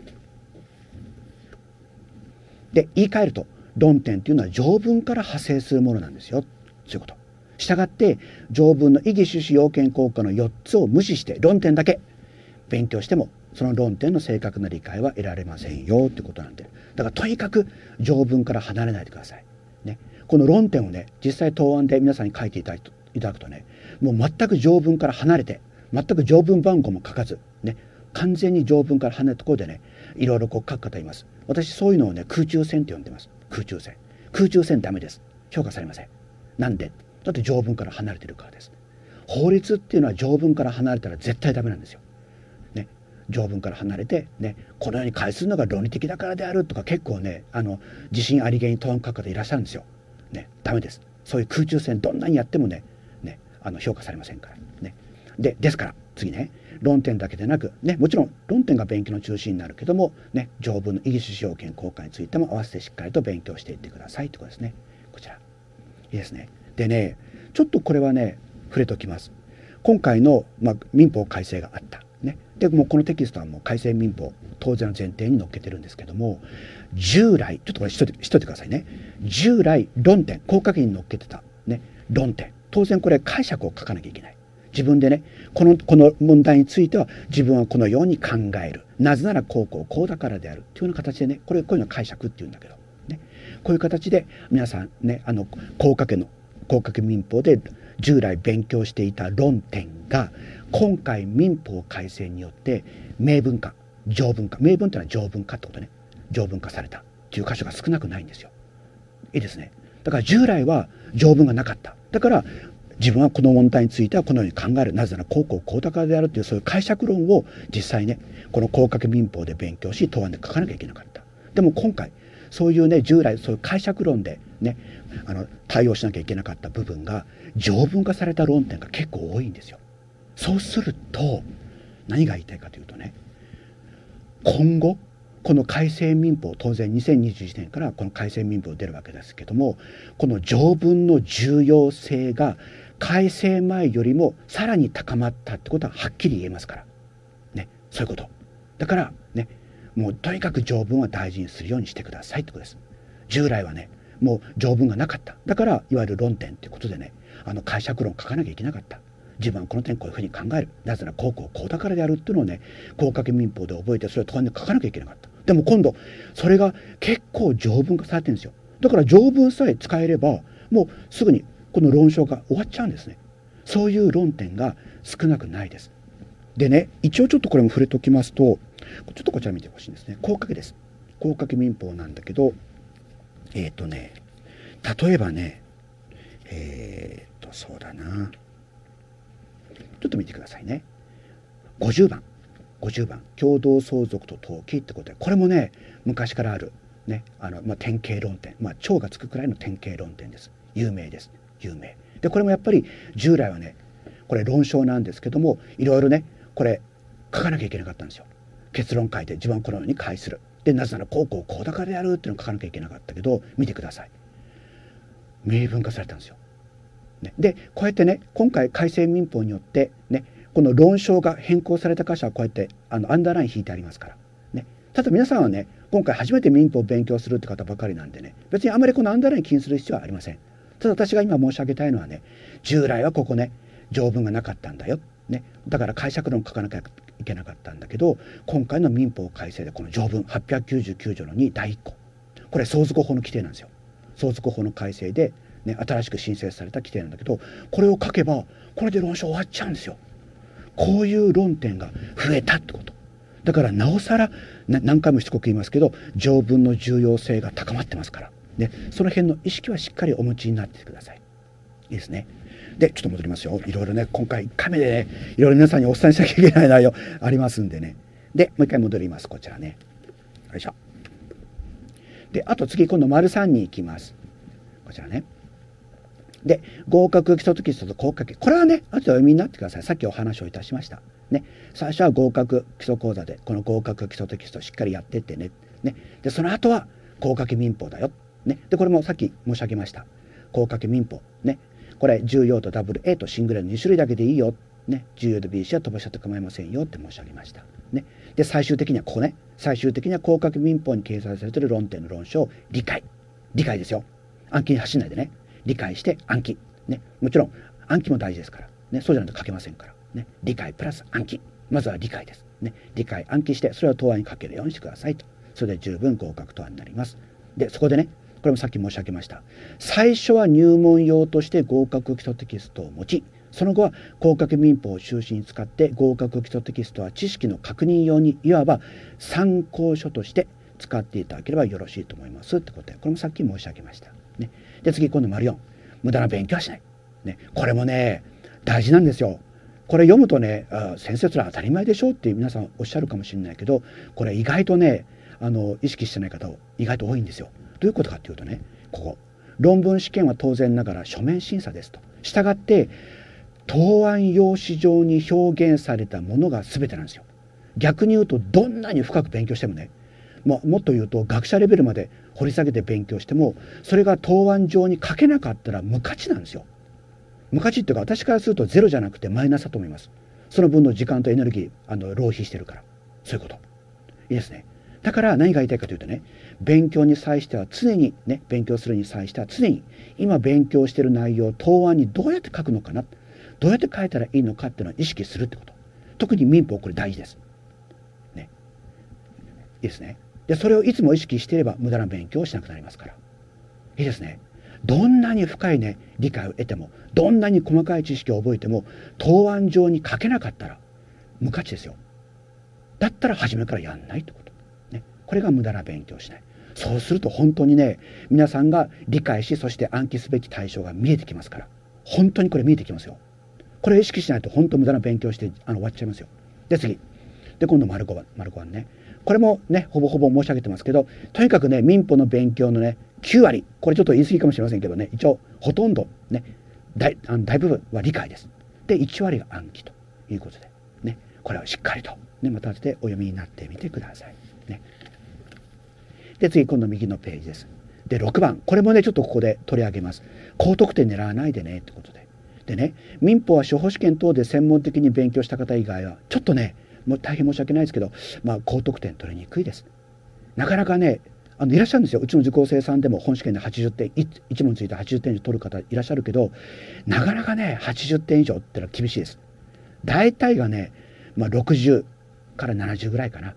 で言い換えると、論点というのは条文から派生するものなんですよ、そういうこと。したがって条文の意義、趣旨、要件、効果の4つを無視して論点だけ勉強してもその論点の正確な理解は得られませんよってことなんで、だからとにかく条文から離れないでくださいね。この論点をね、実際答案で皆さんに書いていただくとね、もう全く条文から離れて、全く条文番号も書かずね、完全に条文から離れたところでね、いろいろこう書く方います。私そういうのをね、空中戦って呼んでます。空中戦。空中戦ダメです。評価されません。なんで？だって条文から離れてるからです。法律っていうのは条文から離れたら絶対ダメなんですよ。ね、条文から離れてね、このように解するのが論理的だからであるとか、結構ね、自信ありげに答案書く方いらっしゃるんですよ。ね、ダメです。そういう空中戦どんなにやってもね、評価されませんからね。ですから次ね、論点だけでなくね、もちろん論点が勉強の中心になるけどもね、条文の意義、趣旨、要件、効果についても合わせてしっかりと勉強していってくださいということですね。こちらいいですね。でね、ちょっとこれはね触れておきます。今回の、民法改正があったね。でもうこのテキストはもう改正民法当然の前提に載っけてるんですけども、従来ちょっとこれしといてくださいね。従来論点、効果に載っけてたね、論点、当然これ解釈を書かなきゃいけない。自分でね、この問題については自分はこのように考える、なぜならこうだからであるというような形でね、こういうのは解釈っていうんだけどね、こういう形で皆さんね、効果民法で従来勉強していた論点が今回民法改正によって明文化、条文化、明文というのは条文化ってことね、条文化されたという箇所が少なくないんですよ。いいですね。だから従来は条文がなかった。だから自分はこの問題についてはこのように考える、なぜならこうだからであるという、そういう解釈論を実際ね、この効果民法で勉強し答案で書かなきゃいけなかった。でも今回そういうね、従来そういう解釈論でね、対応しなきゃいけなかった部分が条文化された論点が結構多いんですよ。そうすると何が言いたいかというとね、今後この改正民法、当然2021年からこの改正民法出るわけですけども、この条文の重要性が改正前よりもさらに高まったってことははっきり言えますからね。そういうことだからね、もうとにかく条文は大事にするようにしてくださいってことです。従来はね、もう条文がなかった。だからいわゆる論点っていうことでね、解釈論書かなきゃいけなかった。自分はこの点こういうふうに考える、なぜならこうだからであるっていうのをね、合格民法で覚えて、それを問いに書かなきゃいけなかった。でも今度それが結構条文化されてるんですよ。だから条文さえ使えればもうすぐにこの論証が終わっちゃうんですね。そういう論点が少なくないです。でね、一応ちょっとこれも触れておきますと、ちょっとこちら見てほしいんですね。公掛けです。公掛け民法なんだけど、例えばね、そうだな、ちょっと見てくださいね。50番共同相続と登記ってことで、これもね昔からあるね、典型論点、超がつくくらいの典型論点です。有名です。有名で、これもやっぱり従来はね、これ論証なんですけども、いろいろねこれ書かなきゃいけなかったんですよ。結論書いて自分はこのように解する、でなぜならこうだからであるっていうのを書かなきゃいけなかったけど、見てください、明文化されたんですよ。でこうやってね、今回改正民法によってね、この論証が変更された箇所はこうやってアンダーライン引いてありますからね。ただ皆さんはね、今回初めて民法を勉強するって方ばかりなんでね、別にあまりこのアンダーライン気にする必要はありません。ただ私が今申し上げたいのはね、従来はここね条文がなかったんだよ、ね、だから解釈論を書かなきゃいけなかったんだけど、今回の民法改正でこの条文899条の2第1項、これ相続法の規定なんですよ。相続法の改正で、ね、新しく新設された規定なんだけど、これを書けばこれで論証終わっちゃうんですよ。こういう論点が増えたってことだから、なおさら何回もしつこく言いますけど、条文の重要性が高まってますから、ね、その辺の意識はしっかりお持ちになってください。いいですね。でちょっと戻りますよ。いろいろね、今回1回目でね、いろいろ皆さんにお伝えしなきゃいけない内容ありますんでね。でもう一回戻ります。こちらね、よいしょ。であと次、今度丸3に行きます。こちらね。で合格基礎テキストと公掛け、これはね後でお読みになってください。さっきお話をいたしましたね。最初は合格基礎講座でこの合格基礎テキストをしっかりやってってね。でその後は公掛け民法だよ。ね、でこれもさっき申し上げました。公掛け民法ね、これ重要とダブル A とシングル A の2種類だけでいいよ。ね、重要と BC は飛ばしちゃって構いませんよって申し上げました。ね、で最終的にはここね、最終的には公掛け民法に掲載されている論点の論証を理解ですよ。暗記に走んないでね。理解して暗記、ね、もちろん暗記も大事ですから、ね、そうじゃないと書けませんから、ね、理解プラス暗記、まずは理解です、ね、理解暗記してそれを答案に書けるようにしてくださいと。それで十分合格答案になります。でそこでね、これもさっき申し上げました、最初は入門用として合格基礎テキストを持ち、その後は公掛け民法を中心に使って合格基礎テキストは知識の確認用にいわば参考書として使っていただければよろしいと思いますってことで、これもさっき申し上げました。ね、で次今度丸4、無駄な勉強はしない、ね、これもね大事なんですよ。これ読むとね、先生それは当たり前でしょって皆さんおっしゃるかもしれないけど、これ意外とね意識してない方意外と多いんですよ。どういうことかっていうとね、ここ論文試験は当然ながら書面審査ですと。したがって答案用紙上に表現されたものが全てなんですよ。逆に言うとどんなに深く勉強してもね、もっと言うと学者レベルまで掘り下げて勉強しても、それが答案上に書けなかったら無価値なんですよ。無価値っていうか、私からするとゼロじゃなくてマイナスだと思います。その分の時間とエネルギー浪費してるから。そういうこといいですね。だから何が言いたいかというとね、勉強に際しては常にね、勉強するに際しては常に今勉強している内容を答案にどうやって書くのかな、どうやって書いたらいいのかっていうのを意識するってこと。特に民法、これ大事ですね。いいですね。でそれをいつも意識していれば無駄な勉強をしなくなりますから。いいですね。どんなに深いね理解を得ても、どんなに細かい知識を覚えても、答案上に書けなかったら無価値ですよ。だったら初めからやんないってこと、ね、これが無駄な勉強をしない。そうすると本当にね、皆さんが理解し、そして暗記すべき対象が見えてきますから。本当にこれ見えてきますよ。これを意識しないと本当無駄な勉強して終わっちゃいますよ。で次、 で今度丸5番ね、これもねほぼほぼ申し上げてますけど、とにかくね民法の勉強のね9割、これちょっと言い過ぎかもしれませんけどね、一応ほとんどね大部分は理解です。で1割が暗記ということでね、これをしっかりとねまたでお読みになってみてくださいね。で次今度右のページです。で6番、これもねちょっとここで取り上げます。高得点狙わないでねってことで、でね民法は司法試験等で専門的に勉強した方以外はちょっとねもう大変申し訳ないですけど、高得点取りにくいです。なかなかねいらっしゃるんですよ。うちの受講生さんでも本試験で80点1問について80点以上取る方いらっしゃるけど、なかなかね80点以上ってのは厳しいです。大体がね、60から70ぐらいかな。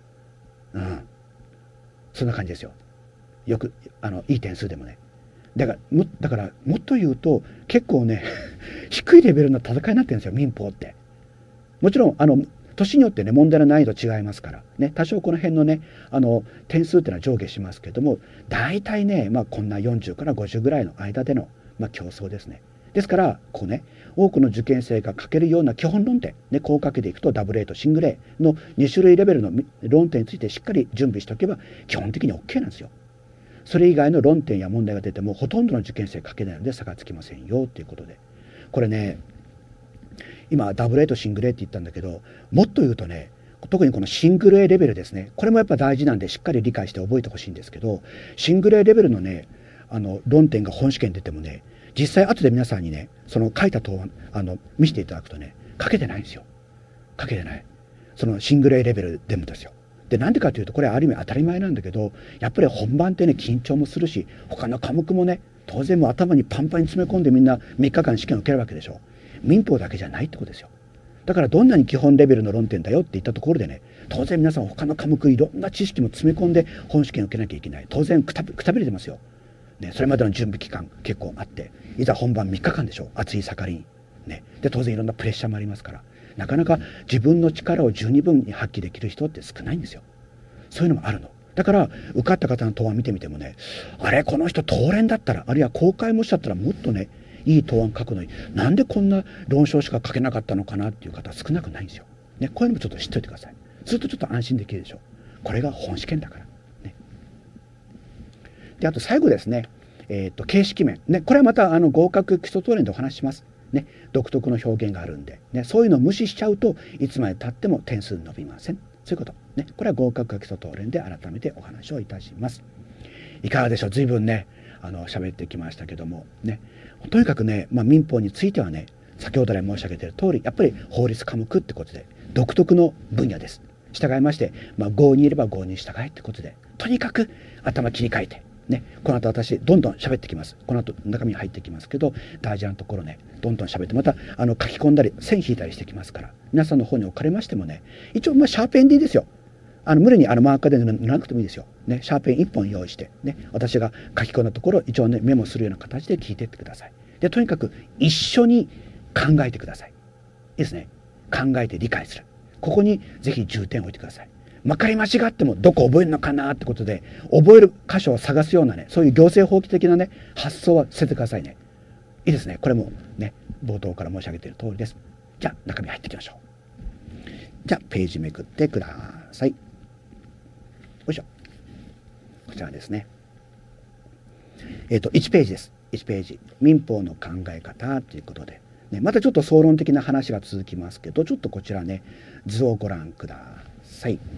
そんな感じですよ。よくいい点数でもね。だからもっと言うと結構ね低いレベルの戦いになってるんですよ、民法って。もちろん年によってね問題の難易度違いますからね、多少この辺のね点数っていうのは上下しますけども、大体ねこんな40から50ぐらいの間での競争ですね。ですからこうね多くの受験生が書けるような基本論点ね、こうかけていくとダブル A とシングル A の2種類レベルの論点についてしっかり準備しておけば基本的に OK なんですよ。それ以外の論点や問題が出てもほとんどの受験生書けないので差がつきませんよということで、これね今ダブル A とシングル A って言ったんだけど、もっと言うとね特にこのシングル A レベルですね、これもやっぱ大事なんでしっかり理解して覚えてほしいんですけど、シングル A レベルのね論点が本試験に出てもね、実際後で皆さんにねその書いた答案見せていただくとね書けてないんですよ。書けてない、そのシングル A レベルでもですよ。でなんでかというとこれはある意味当たり前なんだけど、やっぱり本番ってね緊張もするし、他の科目もね当然もう頭にパンパンに詰め込んでみんな3日間試験を受けるわけでしょ。民法だけじゃないってことですよ。だからどんなに基本レベルの論点だよって言ったところでね、当然皆さん他の科目いろんな知識も詰め込んで本試験を受けなきゃいけない。当然くたびれてますよ、ね、それまでの準備期間結構あって、いざ本番3日間でしょ、暑い盛りに、ね、で当然いろんなプレッシャーもありますから、なかなか自分の力を十二分に発揮できる人って少ないんですよ。そういうのもあるの。だから受かった方の答案見てみてもね、あれこの人東連だったら、あるいは公開模試だったらもっとねいい答案書くのになんでこんな論証しか書けなかったのかなっていう方は少なくないんですよ、ね、こういうのもちょっと知っておいてください。するとちょっと安心できるでしょ。これが本試験だから、ね、であと最後ですね、形式面、ね、これはまた合格基礎答練でお話しします、ね、独特の表現があるんで、ね、そういうのを無視しちゃうといつまでたっても点数伸びません。そういうこと、ね、これは合格基礎答練で改めてお話をいたします。いかがでしょう。随分ね喋ってきましたけどもね、とにかくね、民法についてはね先ほど来申し上げている通りやっぱり法律科目ってことで独特の分野です。従いまして、合にいれば合に従えってことで、とにかく頭切り替えてね、この後私どんどん喋ってきます。この後中身入ってきますけど、大事なところねどんどん喋って、また書き込んだり線引いたりしてきますから、皆さんの方におかれましてもね、一応シャーペンでいいですよ。無理にマーカーで塗らなくてもいいですよ、ね、シャーペン1本用意して、ね、私が書き込んだところ一応ねメモするような形で聞いていってください。でとにかく一緒に考えてください。いいですね。考えて理解する、ここにぜひ重点を置いてください。まかり間違ってもどこ覚えるのかなってことで覚える箇所を探すようなね、そういう行政法規的なね発想は捨ててくださいね。いいですね。これもね冒頭から申し上げている通りです。じゃあ中身入っていきましょう。じゃあページめくってください。よいしょ。こちらですね。1ページです。1ページ。民法の考え方ということで、ね、またちょっと総論的な話が続きますけど、ちょっとこちらね、図をご覧ください。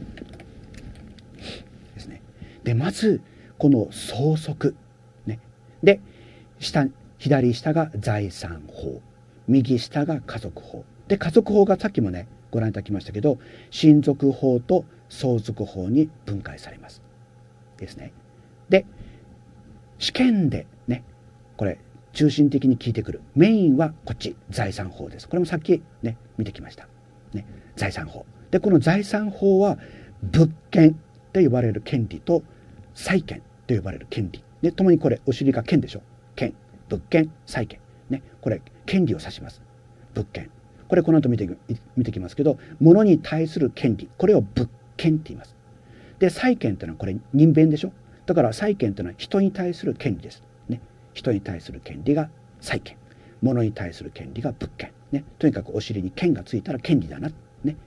ですね。で、まず、この相続。ね。で、左下が財産法。右下が家族法。で、家族法がさっきもね、ご覧いただきましたけど、親族法と相続法に分解されますですね。で試験でねこれ中心的に聞いてくるメインはこっち財産法です。これもさっきね見てきました、ね、財産法で、この財産法は物権と呼ばれる権利と債権と呼ばれる権利で、ともにこれお尻が権でしょ。権、物権、債権ね、これ権利を指します。物権、これこの後見てきますけど、物に対する権利、これを物権って言います。で債権というのはこれ人弁でしょ。だから債権というのは人に対する権利です、ね、人に対する権利が債権、物に対する権利が物権、ね、とにかくお尻に権がついたら権利だな、ね、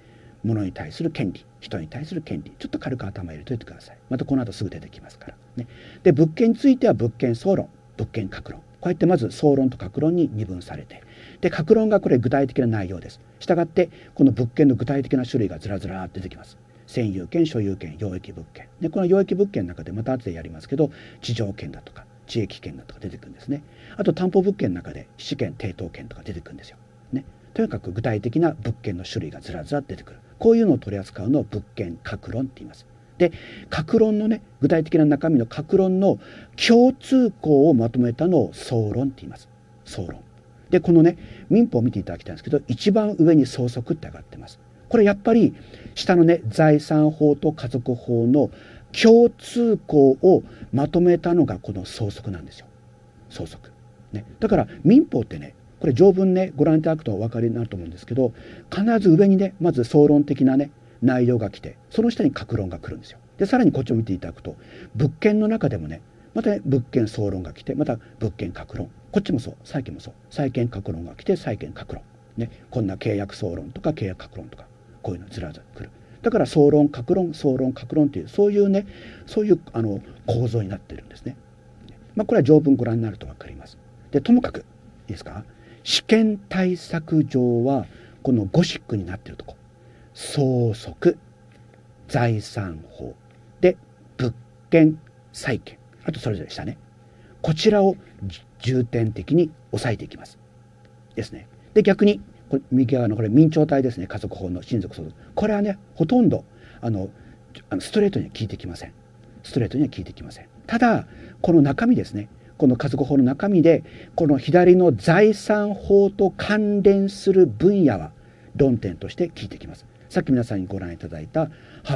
物に対する権利、人に対する権利、ちょっと軽く頭入れておいてください。またこの後すぐ出てきますからね。で物件については物件総論、物件各論、こうやってまず総論と各論に二分されて、で各論がこれ具体的な内容です。したがってこの物件の具体的な種類がずらずら出てきます。占有権、所有権、用益物件で、この用益物件の中でまた後でやりますけど、地上権だとか地益権だとか出てくるんですね。あと担保物件の中で質権、抵当権とか出てくるんですよね。とにかく具体的な物件の種類がずらずら出てくる、こういうのを取り扱うのを物件各論って言います。で各論のね、具体的な中身の各論の共通項をまとめたのを総論って言います。総論で、このね民法を見ていただきたいんですけど、一番上に相続って上がってます。これやっぱり下のね財産法と家族法の共通項をまとめたのがこの相続なんですよ。相続ね。だから民法ってね、これ条文ねご覧いただくとお分かりになると思うんですけど、必ず上にねまず総論的なね内容が来て、その下に各論が来るんですよ。でさらにこっちを見ていただくと、物件の中でもねまたね物件総論が来て、また物件各論、こっちもそう、債権もそう、債権各論が来て債権各論ね、こんな契約総論とか契約各論とか、こういうのずらずら来る。だから総論各論、総論各論っていう、そういうねそういう構造になっているんですね。これは条文ご覧になると分かります。でともかくいいですか、試験対策上はこのゴシックになっているとこ、相続、財産法で物件、債権、あとそれぞれしたね、こちらを重点的に押さえていきますですね。で逆にこれ右側のこれ明朝体ですね、家族法の親族相続、これはねほとんどストレートには聞いてきません。ストレートには聞いてきません。ただこの中身ですね、この家族法の中身でこの左の財産法と関連する分野は論点として聞いてきます。さっき皆さんにご覧いただいた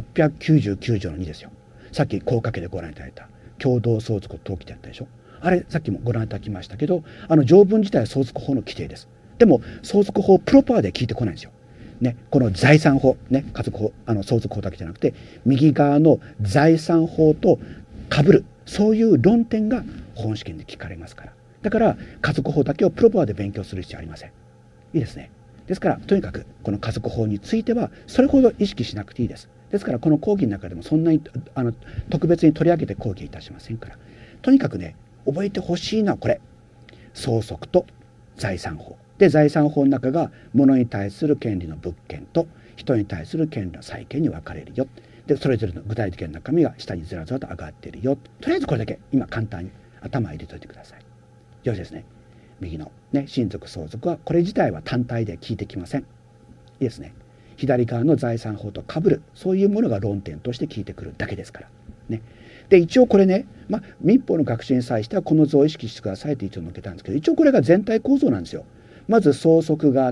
899条の2ですよ。さっき効果家でご覧いただいた共同相続登記ってやったでしょ。あれさっきもご覧いただきましたけど、条文自体は相続法の規定です。でも相続法プロパーで聞いてこないんですよ。ね、この財産法ね、家族法相続法だけじゃなくて右側の財産法と被る、そういう論点が本試験で聞かれますから。だから家族法だけをプロパーで勉強する必要ありません。いいですね。ですからとにかくこの家族法についてはそれほど意識しなくていいです。ですからこの講義の中でもそんなに特別に取り上げて講義いたしませんから、とにかくね覚えてほしいのはこれ、相続と財産法で、財産法の中が物に対する権利の物件と人に対する権利の債権に分かれるよ。でそれぞれの具体的な中身が下にずらずらと上がっているよ。とりあえずこれだけ今簡単に頭入れておいてください。よろしいですね。右のね親族相続はこれ自体は単体で聞いてきません。いいですね。左側の財産法と被る、そういうものが論点として聞いてくるだけですからね。で一応これね、民法の学習に際してはこの図を意識してくださいって一応載っけたんですけど、一応これが全体構造なんですよ。まず相続があって、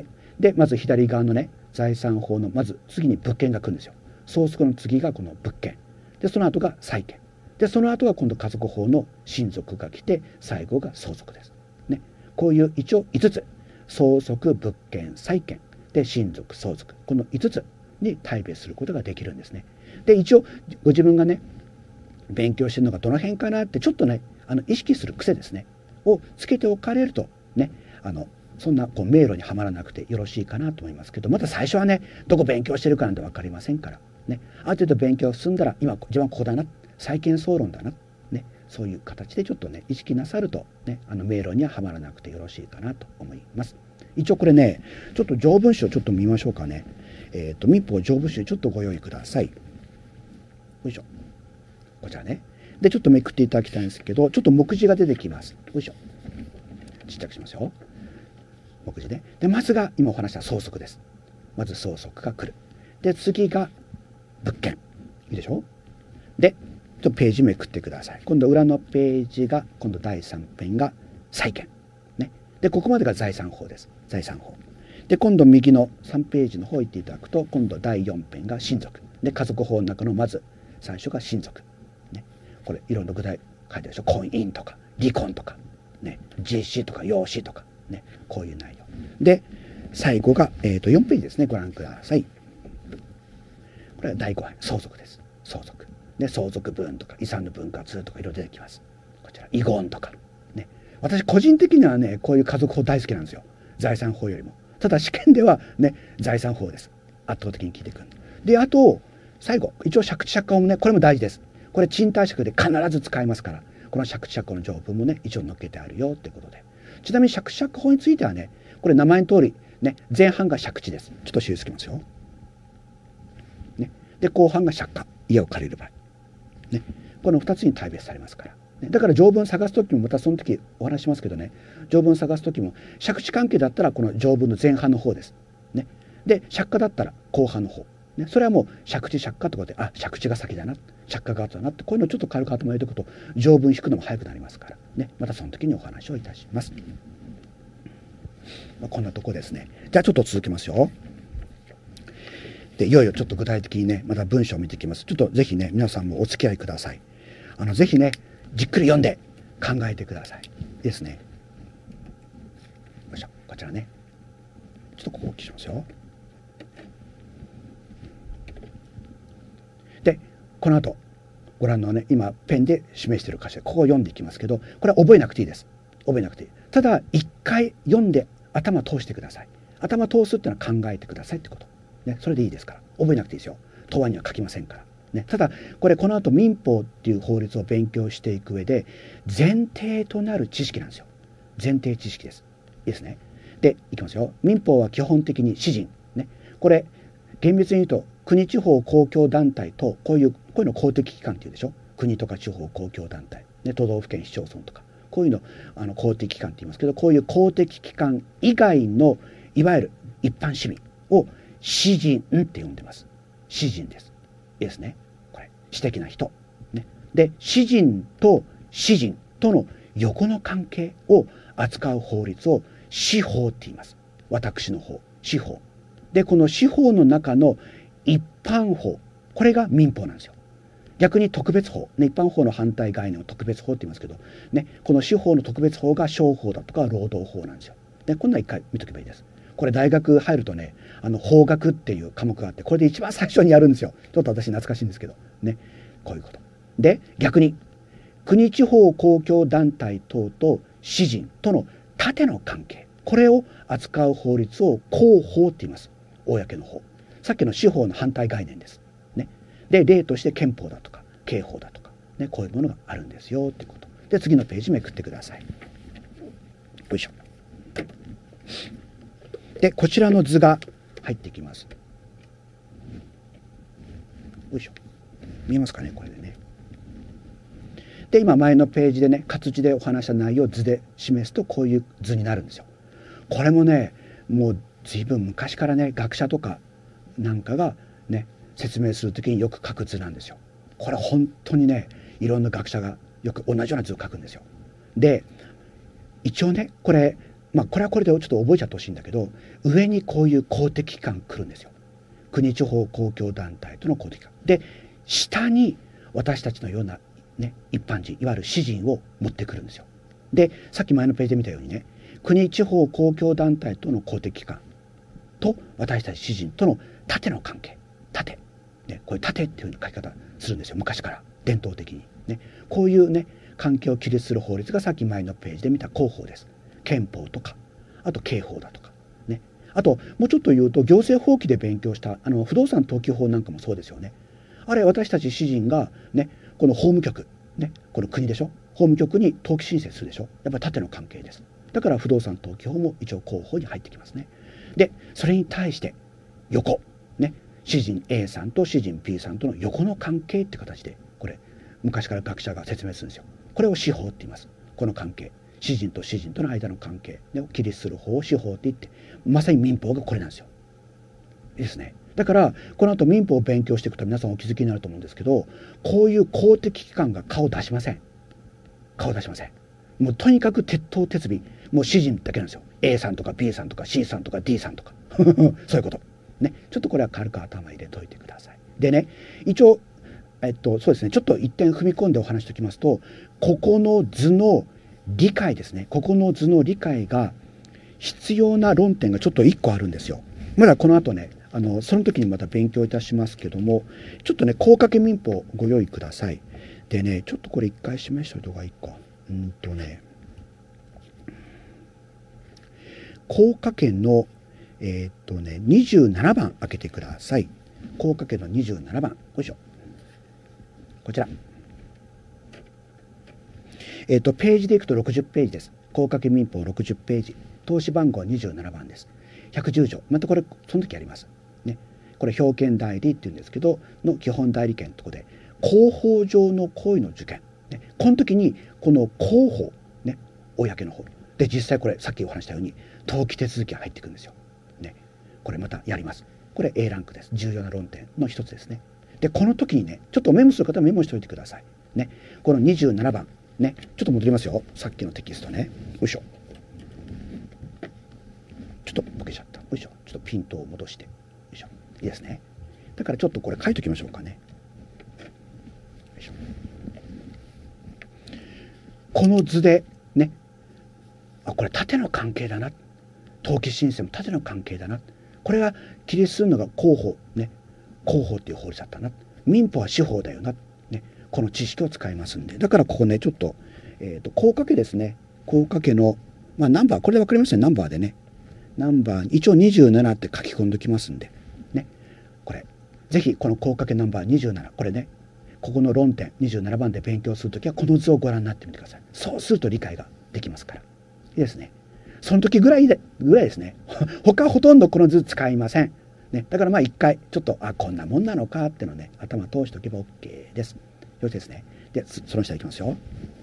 でまず左側のね財産法のまず次に物件が来るんですよ。相続の次がこの物件で、その後が債権で、その後が今度家族法の親族が来て、最後が相続ですね。こういう一応5つ、相続、物件、債権で親族、相続、この5つに対別することができるんですね。で一応ご自分がね勉強してるのがどの辺かなってちょっとね意識する癖ですねをつけておかれるとね、そんな迷路にはまらなくてよろしいかなと思いますけど、また最初はねどこ勉強してるかなんて分かりませんからね、ある程度勉強進んだら今自分はここだな、債権総論だな、ね、そういう形でちょっとね意識なさるとね迷路にははまらなくてよろしいかなと思います。一応これねちょっと条文集をちょっと見ましょうかね。民法条文集ちょっとご用意ください。よいしょ、こちらね。でちょっとめくっていただきたいんですけど、ちょっと目次が出てきます。よいしょ、ちっちゃくしますよ。目次ね。でまずが今お話した相続です。まず相続が来る。で次が物件、いいでしょ。でちょっとページめくってください。今度裏のページが今度第3編が債権ね。でここまでが財産法です。財産法で今度右の3ページの方行っていただくと、今度第4編が親族で、家族法の中のまず最初が親族ね。これいろんな具体書いてあるでしょ。婚姻とか離婚とかね、実子とか養子とかね、こういう内容で、最後が、4ページですね。ご覧ください。これは第5編相続です。相続で相続分とか遺産の分割とかいろいろ出てきます。こちら遺言とかね。私個人的にはねこういう家族法大好きなんですよ、財産法よりも。ただ試験ではね財産法です圧倒的に効いてくる。であと最後一応借地借家法もねこれも大事です。これ賃貸借で必ず使いますから、この借地借家の条文もね一応載っけてあるよってことで、ちなみに借地借家法についてはねこれ名前の通りね前半が借地です。ちょっと印つけますよ、ね、で後半が借家、家を借りる場合、ね、この2つに大別されますから、ね、だから条文探す時もまたその時お話しますけどね、条文探す時も借地関係だったらこの条文の前半の方です、ね、で借家だったら後半の方、ね、それはもう借地借家とかで借地が先だな借家が後だなってこういうのをちょっと軽く頭に入れておくと条文引くのも早くなりますから、ね、またその時にお話をいたします。こんなとこですね。じゃあちょっと続きますよ。でいよいよちょっと具体的にねまた文章を見ていきます。ちょっとぜひね皆さんもお付き合いください。ぜひねじっくり読んで考えてください。いいですね。よいしょ、こちらねちょっとここ大きくしますよ。でこの後ご覧のね今ペンで示している箇所ここを読んでいきますけど、これは覚えなくていいです。覚えなくていい。ただ一回読んで頭通してください。頭通すっていうのは考えてくださいってこと、ね、それでいいですから覚えなくていいですよ。答案には書きませんから、ね、ただこれこの後民法っていう法律を勉強していく上で前提となる知識なんですよ。前提知識です。いいですね。でいきますよ。民法は基本的に私人、ね、これ厳密に言うと国地方公共団体とこういうの公的機関っていうでしょ。国とか地方公共団体、ね、都道府県市町村とかこういうの公的機関って言いますけど、こういう公的機関以外のいわゆる一般市民を私人って呼んでます。私人です。いいですね。これ私的な人、ね、で私人と私人との横の関係を扱う法律を司法って言います。私の法、司法で、この司法の中の一般法、これが民法なんですよ。逆に特別法、ね、一般法の反対概念を特別法って言いますけど、ね、この司法の特別法が商法だとか労働法なんですよ。でこんな一回見とけばいいです。これ大学入るとね法学っていう科目があって、これで一番最初にやるんですよ。ちょっと私懐かしいんですけどね、こういうことで、逆に国地方公共団体等と私人との縦の関係、これを扱う法律を公法って言います。公の法、さっきの司法の反対概念です、ね、で例として憲法だとか刑法だとか、ね、こういうものがあるんですよってことで、次のページめくってください。よいしょ。でこちらの図が入ってきます。よいしょ、見えますかねこれでね。で今前のページでね活字でお話した内容を図で示すとこういう図になるんですよ。これもねもう随分昔からね学者とかなんかがね説明するときによく書く図なんですよ。これ本当にねいろんな学者がよく同じような図を書くんですよ。で一応ねこれこれはこれでちょっと覚えちゃってほしいんだけど、上にこういう公的機関来るんですよ。国地方公共団体との公的機関で、下に私たちのような、ね、一般人いわゆる私人を持ってくるんですよ。でさっき前のページで見たようにね国地方公共団体との公的機関と私たち私人との縦の関係、縦、ね、こういう縦っていう書き方するんですよ。昔から伝統的に、ね、こういうね関係を規律する法律がさっき前のページで見た公法です。憲法とかあと刑法だとか、ね、あともうちょっと言うと行政法規で勉強した不動産登記法なんかもそうですよね。あれ私たち私人が、ね、この法務局、ね、この国でしょ、法務局に登記申請するでしょ。やっぱり縦の関係です。だから不動産登記法も一応公法に入ってきますね。でそれに対して横、ね、私人 A さんと私人 B さんとの横の関係って形でこれ昔から学者が説明するんですよ。これを司法って言います。この関係、私人と私人との間の関係を規律する法を司法って言って、まさに民法がこれなんですよ。いいですね。だからこの後民法を勉強していくと皆さんお気づきになると思うんですけど、こういう公的機関が顔出しません。顔出しません。もうとにかく鉄頭鉄尾、もう私人だけなんですよ。 A さんとか B さんとか C さんとか D さんとかそういうことね。ちょっとこれは軽く頭入れといてください。でね一応そうですね、ちょっと一点踏み込んでお話しておきますと、ここの図の理解ですね、ここの図の理解が必要な論点がちょっと1個あるんですよ。まだこの後ねその時にまた勉強いたしますけども、ちょっとね公掛け民法ご用意ください。でねちょっとこれ一回示しておいた方がいいか。公掛けの、 27番開けてください。項掛の27番。よいしょ。こちら。ページでいくと60ページです。項掛民法60ページ。投資番号27番です。110条。またこれ、その時あります。ね。これ、表権代理っていうんですけど、の基本代理権のところで、広報上の行為の受験。ね。この時に、この広報、ね。公の方。で、実際これ、さっきお話したように、登記手続きが入ってくるんですよ。ね。これまたやります。これ A ランクです。重要な論点の一つですね。で、この時にね、ちょっとメモする方はメモしておいてください。ね。この27番。ね。ちょっと戻りますよ。さっきのテキストね。よいしょ。ちょっとボケちゃった。よいしょ。ちょっとピントを戻して。よいしょ。いいですね。だからちょっとこれ書いときましょうかね。よいしょ。この図でね、あ、これ縦の関係だな。登記申請も縦の関係だな。これが起立するのが広報ね。広報っていう法律だったな。民法は司法だよな。ね。この知識を使いますんで。だからここね、ちょっと、項掛ですね。項掛の、まあナンバー、これで分かりますね。ナンバーでね。ナンバー、一応27って書き込んでおきますんで。ね。これ。ぜひこの項掛ナンバー27。これね。ここの論点27番で勉強するときはこの図をご覧になってみてください。そうすると理解ができますから。いいですね。その時ぐらいですね。他はほとんどこの図使いません。ね。だからまあ一回、ちょっと、あ、こんなもんなのかっていうのをね、頭通しておけば OK です。よろしいですね。で、その下いきますよ。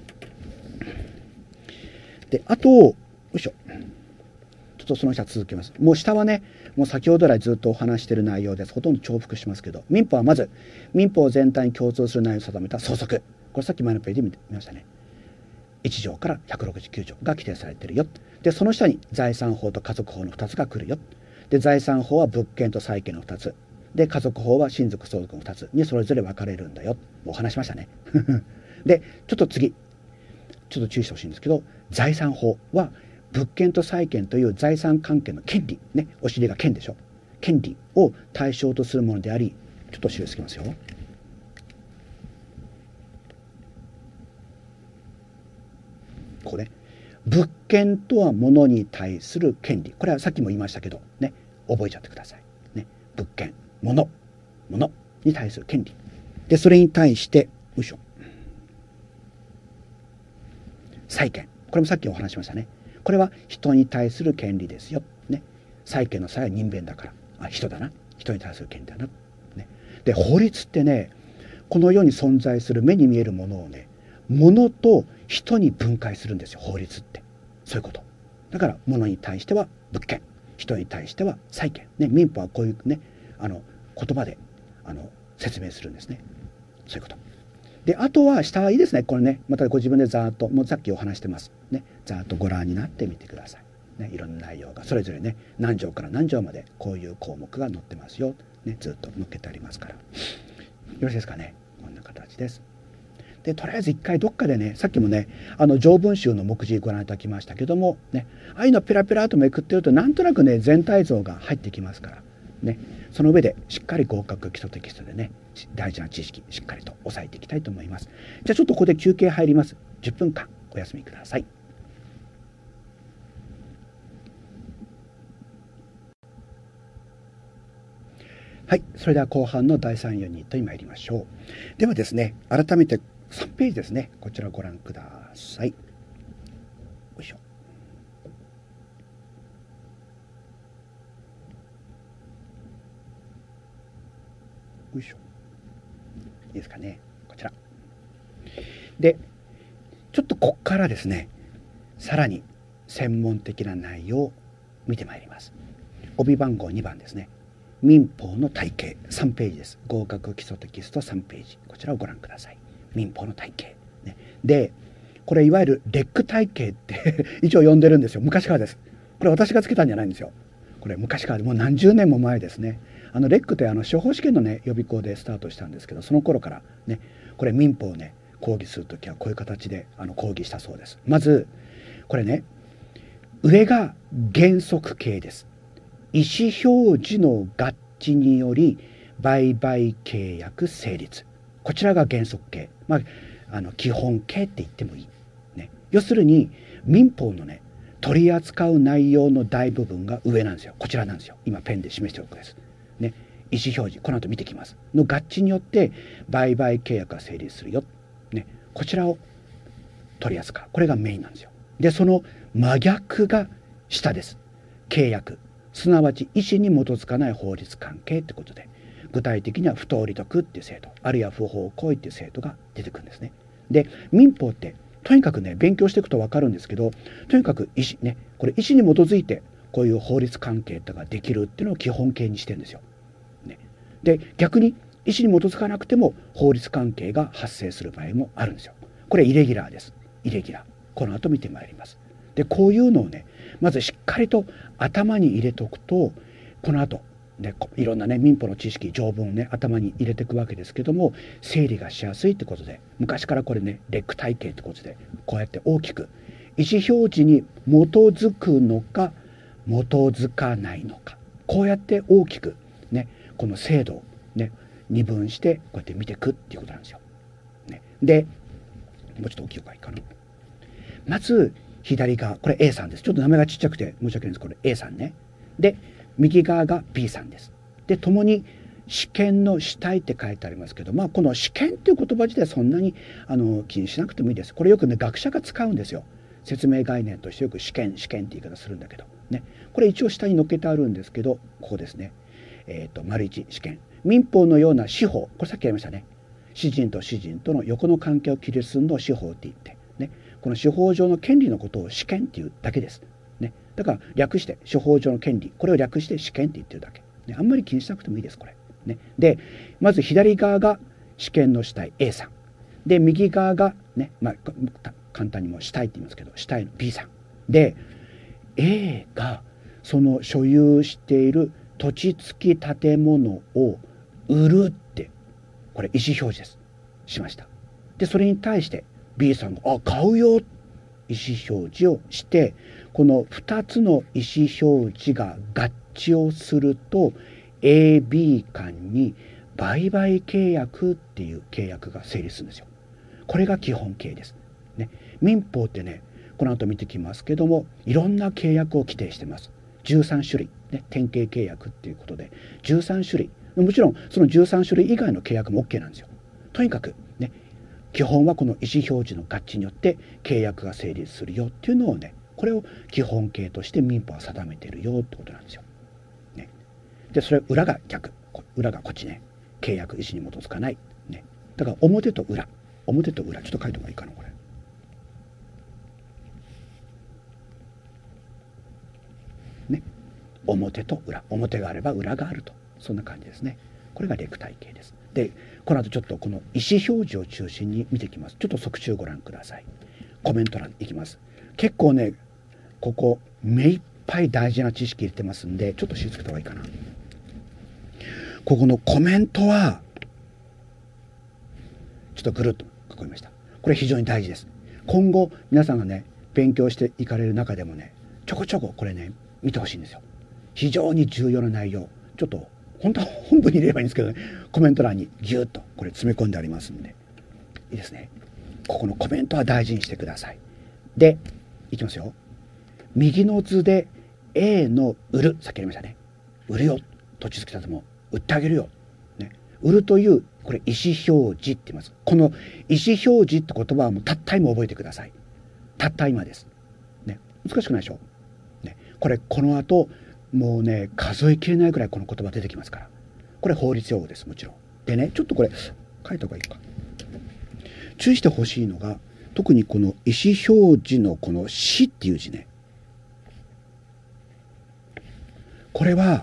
で、あと、よいしょ。ちょっとその下続けます。もう下はね、もう先ほど来ずっとお話している内容です。ほとんど重複しますけど、民法はまず、民法全体に共通する内容を定めた相続。これさっき前のページで見ましたね。1条から169条が規定されているよ。で、その下に財産法と家族法の2つが来るよ。で、財産法は物件と債権の2つ。で、家族法は親族相続の2つにそれぞれ分かれるんだよ。もう話しましたね。で、ちょっと次、ちょっと注意してほしいんですけど、財産法は物件と債権という財産関係の権利、ね、お尻が権でしょ。権利を対象とするものであり、ちょっと印つけますよ。ここね。物件とは物に対する権利。これはさっきも言いましたけど、ね、覚えちゃってください。ね、物件、物に対する権利。で、それに対して、よいしょ。債権。これもさっきお話しましたね。これは人に対する権利ですよ。ね、債権の際は人弁だから。あ、人だな。人に対する権利だな。ね、で、法律ってね、この世に存在する目に見えるものをね、物と人に分解するんですよ、法律って。そういうこと。だから物に対しては物件、人に対しては債権、ね、民法はこういうね、言葉で説明するんですね。そういうこと。で、あとは下はいいですね。これね、またご自分でざーっと、もうさっきお話してますね、ざーっとご覧になってみてください。ね、いろんな内容がそれぞれね、何条から何条までこういう項目が載ってますよ、ね、ずっと載っけてありますから。よろしいですかね。こんな形です。で、とりあえず一回どっかでね、さっきもね、条文集の目次ご覧いただきましたけども、ね、ああいうのペラペラとめくってると、なんとなくね、全体像が入ってきますから、ね、その上でしっかり合格基礎テキストでね、大事な知識、しっかりと押さえていきたいと思います。じゃあちょっとここで休憩入ります。10分間お休みください。はい、それでは後半の第3ユニットに参りましょう。ではですね、改めて3ページですね。こちらをご覧ください。よいしょ。よいしょ。いいですかね。こちら。で、ちょっとここからですね、さらに専門的な内容を見てまいります。帯番号2番ですね。民法の体系3ページです。合格基礎テキスト3ページ。こちらをご覧ください。民法の体系。ね、で、これいわゆるレック体系って一応呼んでるんですよ。昔からです。これ私がつけたんじゃないんですよ。これ昔からもう何十年も前ですね。レックって司法試験のね予備校でスタートしたんですけど、その頃からね、これ民法をね講義するときはこういう形で講義したそうです。まずこれね、上が原則形です。意思表示の合致により売買契約成立。こちらが原則形。まあ、基本形って言ってもいい。ね、要するに民法のね、 取り扱う内容の大部分が上なんですよ。こちらなんですよ。今ペンで示しておくです。ね。意思表示、この後見てきます。の合致によって売買契約が成立するよ。ね。こちらを取り扱う。これがメインなんですよ。で、その真逆が下です。契約。すなわち意思に基づかない法律関係ってことで、具体的には不当利得っていう制度、あるいは不法行為っていう制度が出てくるんですね。で、民法ってとにかくね、勉強していくと分かるんですけど、とにかく意思ね、これ意思に基づいてこういう法律関係とかできるっていうのを基本形にしてるんですよ。ね、で、逆に意思に基づかなくても法律関係が発生する場合もあるんですよ。これイレギュラーです。イレギュラー。この後見てまいります。で、こういうのをね、まずしっかりと頭に入れておくと、この後でいろんなね民法の知識条文をね頭に入れていくわけですけども、整理がしやすいってことで、昔からこれねレック体系ってことで、こうやって大きく意思表示に基づくのか基づかないのか、こうやって大きくねこの制度をね二分してこうやって見ていくっていうことなんですよ。ね、でもうちょっと大きい方がいいかな。まず左側これ A さんです。ちょっと名前がちっちゃくて申し訳ないんです。これ A さんね。で右側が B さんです。で、共に試験の主体って書いてありますけど、この試験っていう言葉自体そんなに気にしなくてもいいです。これよくね、学者が使うんですよ。説明概念としてよく試験って言い方するんだけど。ね。これ一応下に載っけてあるんですけど、ここですね。丸一試験。民法のような司法。これさっきやりましたね。私人と私人との横の関係を切りするのを司法って言って。ね。この司法上の権利のことを試験っていうだけです。ね。だから略して司法上の権利、これを略して試験って言ってるだけ、ね、あんまり気にしなくてもいいですこれ、ね、でまず左側が試験の主体 A さんで、右側がね、簡単にも主体って言いますけど主体の B さんで、 A がその所有している土地付き建物を売るってこれ意思表示ですしました。でそれに対して B さんが買うよ意思表示をして、この2つの意思表示が合致をすると AB 間に売買契約っていう契約が成立するんですよ。これが基本形です。ね、民法ってね、この後見てきますけども、いろんな契約を規定してます。13種類、ね、典型契約っていうことで13種類、もちろんその13種類以外の契約も OK なんですよ。とにかくね、基本はこの意思表示の合致によって契約が成立するよっていうのをね、これを基本形として民法は定めているよってことなんですよ。ね、でそれ裏が逆、裏がこっちね、契約意思に基づかない、ね、だから表と裏、表と裏ちょっと書いた方がいいかなこれ。ね、表と裏、表があれば裏があると、そんな感じですね。これがレク体系です。でこの後ちょっとこの意思表示を中心に見ていきます。ちょっと側中ご覧ください。コメント欄いきます。結構ねここ目いっぱい大事な知識入れてますんで、ちょっと気をつけた方がいいかな。ここのコメントはちょっとぐるっと囲みました。これ非常に大事です。今後皆さんがね勉強していかれる中でもね、ちょこちょここれね見てほしいんですよ。非常に重要な内容、ちょっと本当は本文に入れればいいんですけどね、コメント欄にギュッとこれ詰め込んでありますんでいいですね。ここのコメントは大事にしてください。でいきますよ。右の図で A の売る、さっきやりましたね。売るよ、土地付き建物売ってあげるよ、ね、売るというこれ意思表示って言います。この意思表示って言葉はもうたった今覚えてください。たった今です、ね、難しくないでしょ、ね、これこの後もうね数えきれないぐらいこの言葉出てきますから、これ法律用語です。もちろんでね、ちょっとこれ書いた方がいいか。注意してほしいのが、特にこの意思表示のこの「し」っていう字ね、これは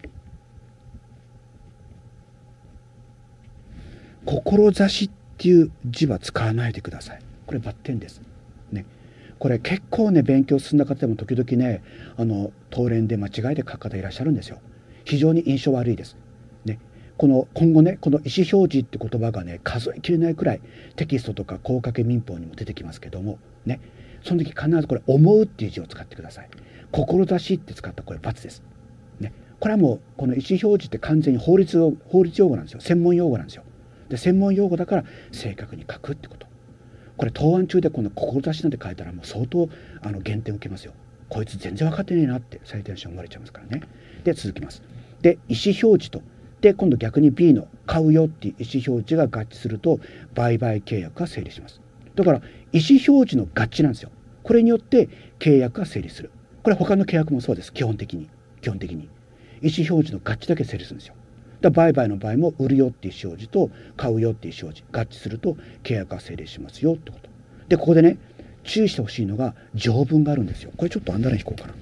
志っていう字は使わないでください。これバッテンです、ね、これ結構ね勉強進んだ方でも時々ね答練で間違いで書く方いらっしゃるんですよ。非常に印象悪いです、ね、今後ねこの意思表示って言葉がね数えきれないくらいテキストとか項掛民法にも出てきますけどもね、その時必ずこれ思うっていう字を使ってください。志って使ったこれ×です、ね、これはもうこの意思表示って完全に法律用語なんですよ。専門用語なんですよ。で専門用語だから正確に書くってこと。これ答案中でこの志なんて書いたらもう相当減点を受けますよ。 こいつ全然分かってねえなって最低者思われちゃいますからね。で続きます。で意思表示とで今度逆に B の買うよっていう意思表示が合致すると売買契約が成立します。だから意思表示の合致なんですよ。これによって契約が成立する。これ他の契約もそうです。基本的に意思表示の合致だけ成立するんですよ。だから売買の場合も売るよっていう意思表示と買うよっていう意思表示合致すると契約が成立しますよってことで、ここでね注意してほしいのが条文があるんですよ。これちょっとアンダーライン引こうかな。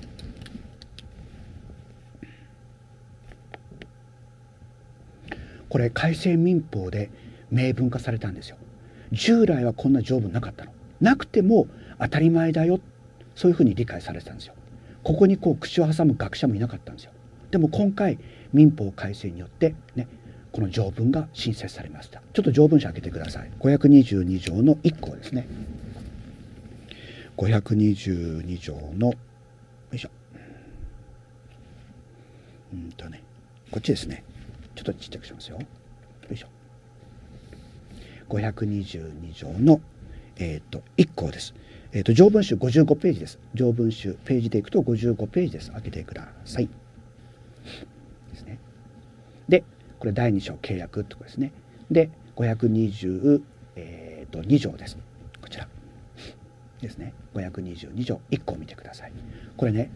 これ改正民法で明文化されたんですよ。従来はこんな条文なかったの。なくても当たり前だよ、そういうふうに理解されてたんですよ。ここにこう口を挟む学者もいなかったんですよ。でも今回民法改正によってねこの条文が新設されました。ちょっと条文書開けてください。522条の1項ですね。522条のよいしょこっちですね。ちょっとちっちゃくしますよ。よいしょ。522条の1項です。条文集55ページです。条文集ページでいくと55ページです。開けてください。ですね。でこれ第2章契約とかですね。で522条です。こちらですね。522条1項見てください。これね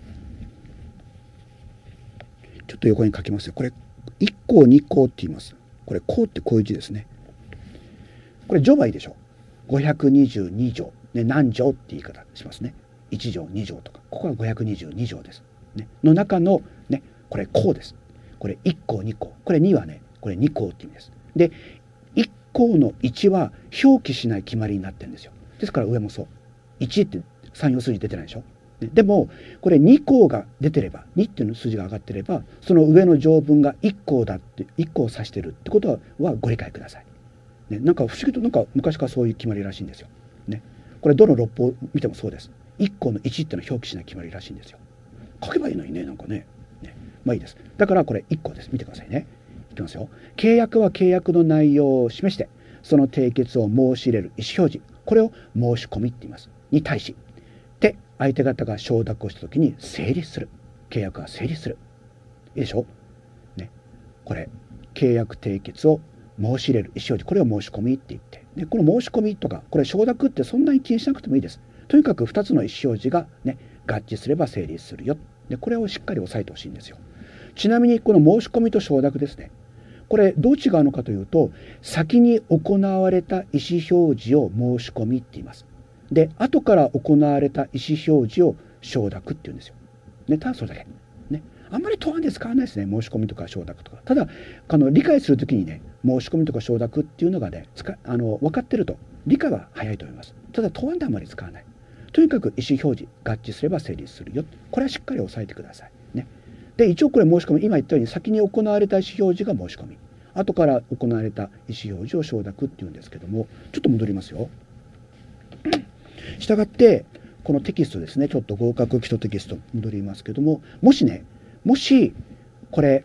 ちょっと横に書きますよ。これ1項2項って言います。これ項ってこういう字ですね。これ序はいいでしょう。522条、ね、何条って言い方しますね。1条2条とか、ここは522条です、ね、の中のねこれ項です。これ1項2項、これ2はねこれ2項って意味です。で1項の1は表記しない決まりになってるんですよ。ですから上もそう1って3要数字出てないでしょ。でもこれ2項が出てれば2っていうの数字が上がってればその上の条文が1項だって1項を指してるってことはご理解ください。ね、なんか不思議となんか昔からそういう決まりらしいんですよ。ね、これどの六法を見てもそうです。1項の1っていうのは表記しない決まりらしいんですよ。書けばいいのにねなんかね。まあいいです。だからこれ1項です。見てくださいね。いきますよ。契約は契約の内容を示してその締結を申し入れる意思表示、これを申し込みって言いますに対しで相手方が承諾をしたときに成立する。契約が成立する。いいでしょ、ね、これ契約締結を申し入れる意思表示、これを申し込みって言って、でこの申し込みとかこれ承諾ってそんなに気にしなくてもいいです。とにかく2つの意思表示が、ね、合致すれば成立するよ。でこれをしっかり押さえてほしいんですよ。ちなみにこの申し込みと承諾ですね。これどう違うのかというと先に行われた意思表示を申し込みって言います。で後から行われた意思表示を承諾って言うんですよ。ね、ただそれだけ。ね、あんまり問わんで使わないですね。申し込みとか承諾とか。ただ理解するときにね申し込みとか承諾っていうのがね分かってると理解は早いと思います。ただ問わんであんまり使わない。とにかく意思表示合致すれば成立するよ。これはしっかり押さえてください。ね、で一応これ申し込み今言ったように先に行われた意思表示が申し込み後から行われた意思表示を承諾っていうんですけどもちょっと戻りますよ。したがってこのテキストですねちょっと合格基礎テキスト戻りますけどももしこれ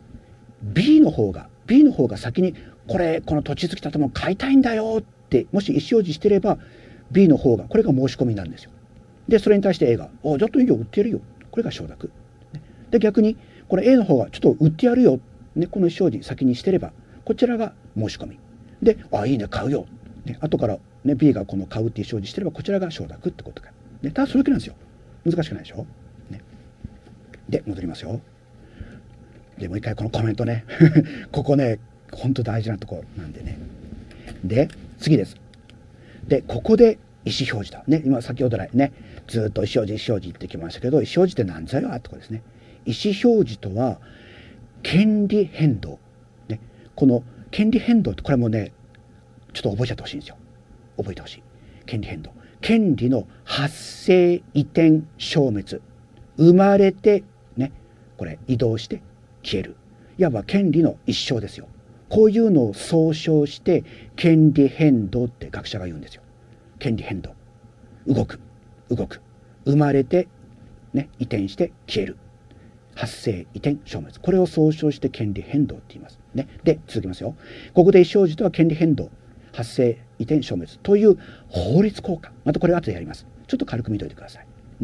B の方が先にこの土地付き建物買いたいんだよってもし意思表示してれば B の方がこれが申し込みなんですよ。でそれに対して A が「じゃあといいよ売ってやるよ」これが承諾。で逆にこれ A の方が「ちょっと売ってやるよ」ね、この意思表示先にしてればこちらが申し込みで「いいね買うよ」ね、後から、ね、B がこの買うっていう表示してればこちらが承諾ってことか、ね、ただそれだけなんですよ。難しくないでしょ、ね、で戻りますよ。でもう一回このコメントねここね本当大事なとこなんでね。で次です。でここで意思表示だね。今先ほど来ねずっと意思表示言ってきましたけど意思表示って何ぞやってことですね。意思表示とは権利変動、ね、この権利変動ってこれもねちょっと覚えちゃってほしいんですよ。覚えてほしい。権利変動、権利の発生移転消滅、生まれてねこれ移動して消える、いわば権利の一生ですよ。こういうのを総称して権利変動って学者が言うんですよ。権利変動、動く生まれて、ね、移転して消える、発生移転消滅、これを総称して権利変動って言います、ね、で続きますよ。ここで意思表示とは権利変動発生移転消滅という法律効果、またこれ後でやります。ちょっと軽く見といてください、ね、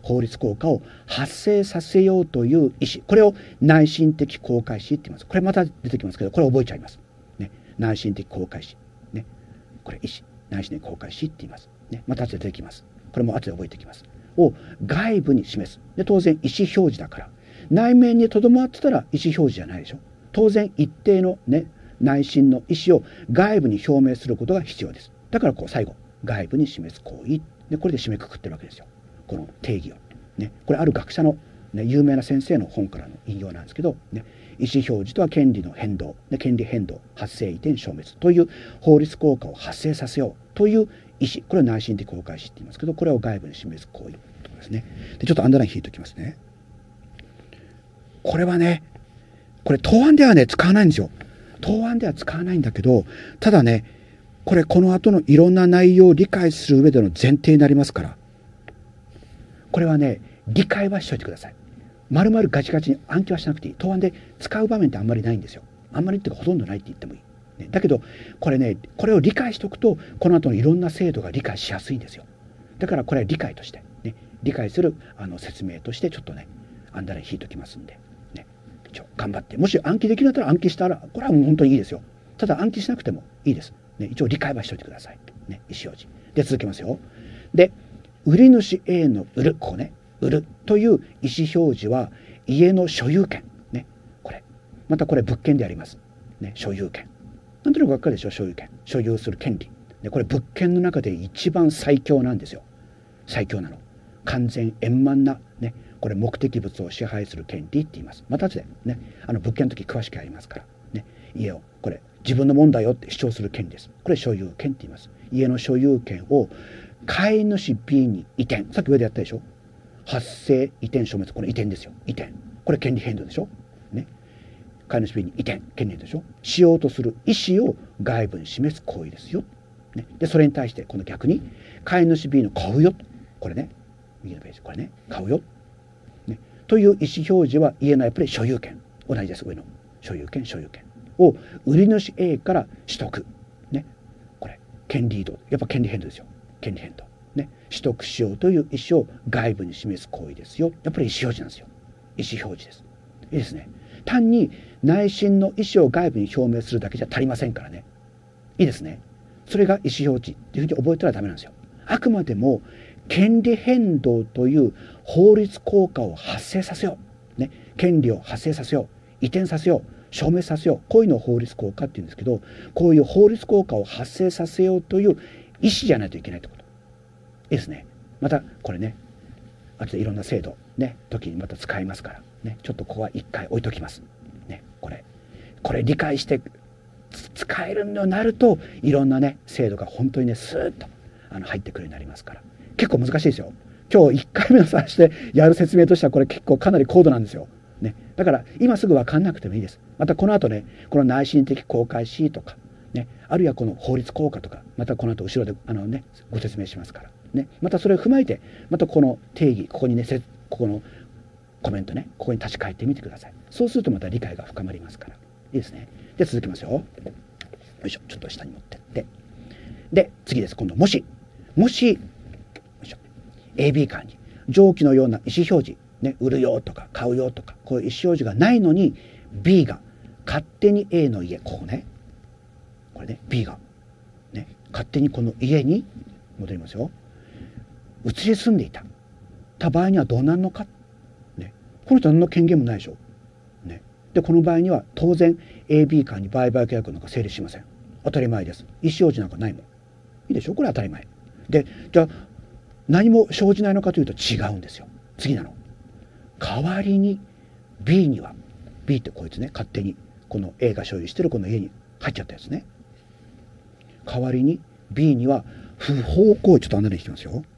法律効果を発生させようという意思、これを内心的公開思って言います。これまた出てきますけど、これ覚えちゃいます、ね、内心的公開思、ね、これ意思、内心的公開思って言います、ね、また後で出てきます。これも後で覚えていきます。を外部に示す。で当然意思表示だから、内面にとどまってたら意思表示じゃないでしょ。当然一定のね内心の意思を外部に表明することが必要です。だからこう最後外部に示す行為で、これで締めくくってるわけですよ、この定義を、ね、これある学者の、ね、有名な先生の本からの引用なんですけど、ね、意思表示とは権利の変動、ね、権利変動発生移転消滅という法律効果を発生させようという意思、これを内心的公開思って言いますけど、これを外部に示す行為ということですね。でちょっとアンダーライン引いておきますね。これはね、これ答案ではね使わないんですよ。答案では使わないんだけど、ただねこれこの後のいろんな内容を理解する上での前提になりますから、これはね理解はしといてください。丸々ガチガチに暗記はしなくていい。答案で使う場面ってあんまりないんですよ。あんまりっていうかほとんどないって言ってもいい、ね、だけどこれね、これを理解しておくとこの後のいろんな制度が理解しやすいんですよ。だからこれは理解として、ね、理解する説明としてちょっとねアンダーライン引いときますんで、ね、一応頑張って、もし暗記できるんだったら暗記したらこれはもう本当にいいですよ。ただ暗記しなくてもいいです、ね、一応理解はしておいてください、ね、意思表示で続けますよ。で売り主 A の売る、ここね売るという意思表示は家の所有権、ね、これまたこれ物件であります、ね、所有権なんとなく分かるでしょ。所有権、所有する権利で、これ物件の中で一番最強なんですよ。最強なの、完全円満な、ね、これ目的物を支配する権利って言います。また後でね物件の時詳しくやりますから、ね、家をこれ自分のもんだよって主張する権利です。これ所有権って言います。家の所有権を買い主 B に移転、さっき上でやったでしょ。発生移転消滅、これ移転ですよ。移転、これ権利変動でしょ、ね、買い主 B に移転、権利変動でしょ。しようとする意思を外部に示す行為ですよ、ね、でそれに対してこの逆に買い主 B の買うよ、これね右のページ、これね買うよ、ね、という意思表示は家のやっぱり所有権、同じです。上の所有権、所有権を売り主 A から取得、ね、これ権利移動、やっぱ権利変動ですよ。権利変動、ね、取得しようという意思を外部に示す行為ですよ。やっぱり意思表示なんですよ。意思表示です。いいですね。単に内心の意思を外部に表明するだけじゃ足りませんからね。いいですね。それが意思表示っていうふうに覚えたらダメなんですよ。あくまでも権利変動という法律効果を発生させよう、ね、権利を発生させよう、移転させよう、消滅させよう、こういうのを法律効果っていうんですけど、こういう法律効果を発生させようという意思じゃないといけないってこと。いいですね。またこれね後でいろんな制度ね時にまた使いますからね、ちょっとここは一回置いときます、ね、これ理解して使えるようになるといろんなね制度が本当にねスーッと入ってくるようになりますから、結構難しいですよ。今日1回目のさしてやる説明としてはこれ結構かなり高度なんですよ、ね、だから今すぐ分かんなくてもいいです。またこの後ねこの内心的公開思とかね、あるいはこの法律効果とかまたこの後後ろでご説明しますからね、またそれを踏まえてまたこの定義ここにねここのコメントねここに立ち返ってみてください。そうするとまた理解が深まりますからいいですね。で続きますよ。よいしょ、ちょっと下に持ってってで次です。今度もしよいしょ AB 間に上記のような意思表示、ね、売るよとか買うよとかこういう意思表示がないのに B が勝手に A の家、ここねこれね B が、ね、勝手にこの家に戻りますよ移り住んでいた場合にはどうなるのか、ね、この人は何の権限もないでしょ、ね、でこの場合には当然 AB 間に売買契約なんか成立しません。当たり前です。意思表示なんかないもん。いいでしょ、これは当たり前で、じゃあ何も生じないのかというと違うんですよ。次なの代わりに B には B ってこいつね勝手にこの A が所有してるこの家に入っちゃったやつね。代わりに B には不法行為、ちょっとアンダーライン引きますよ。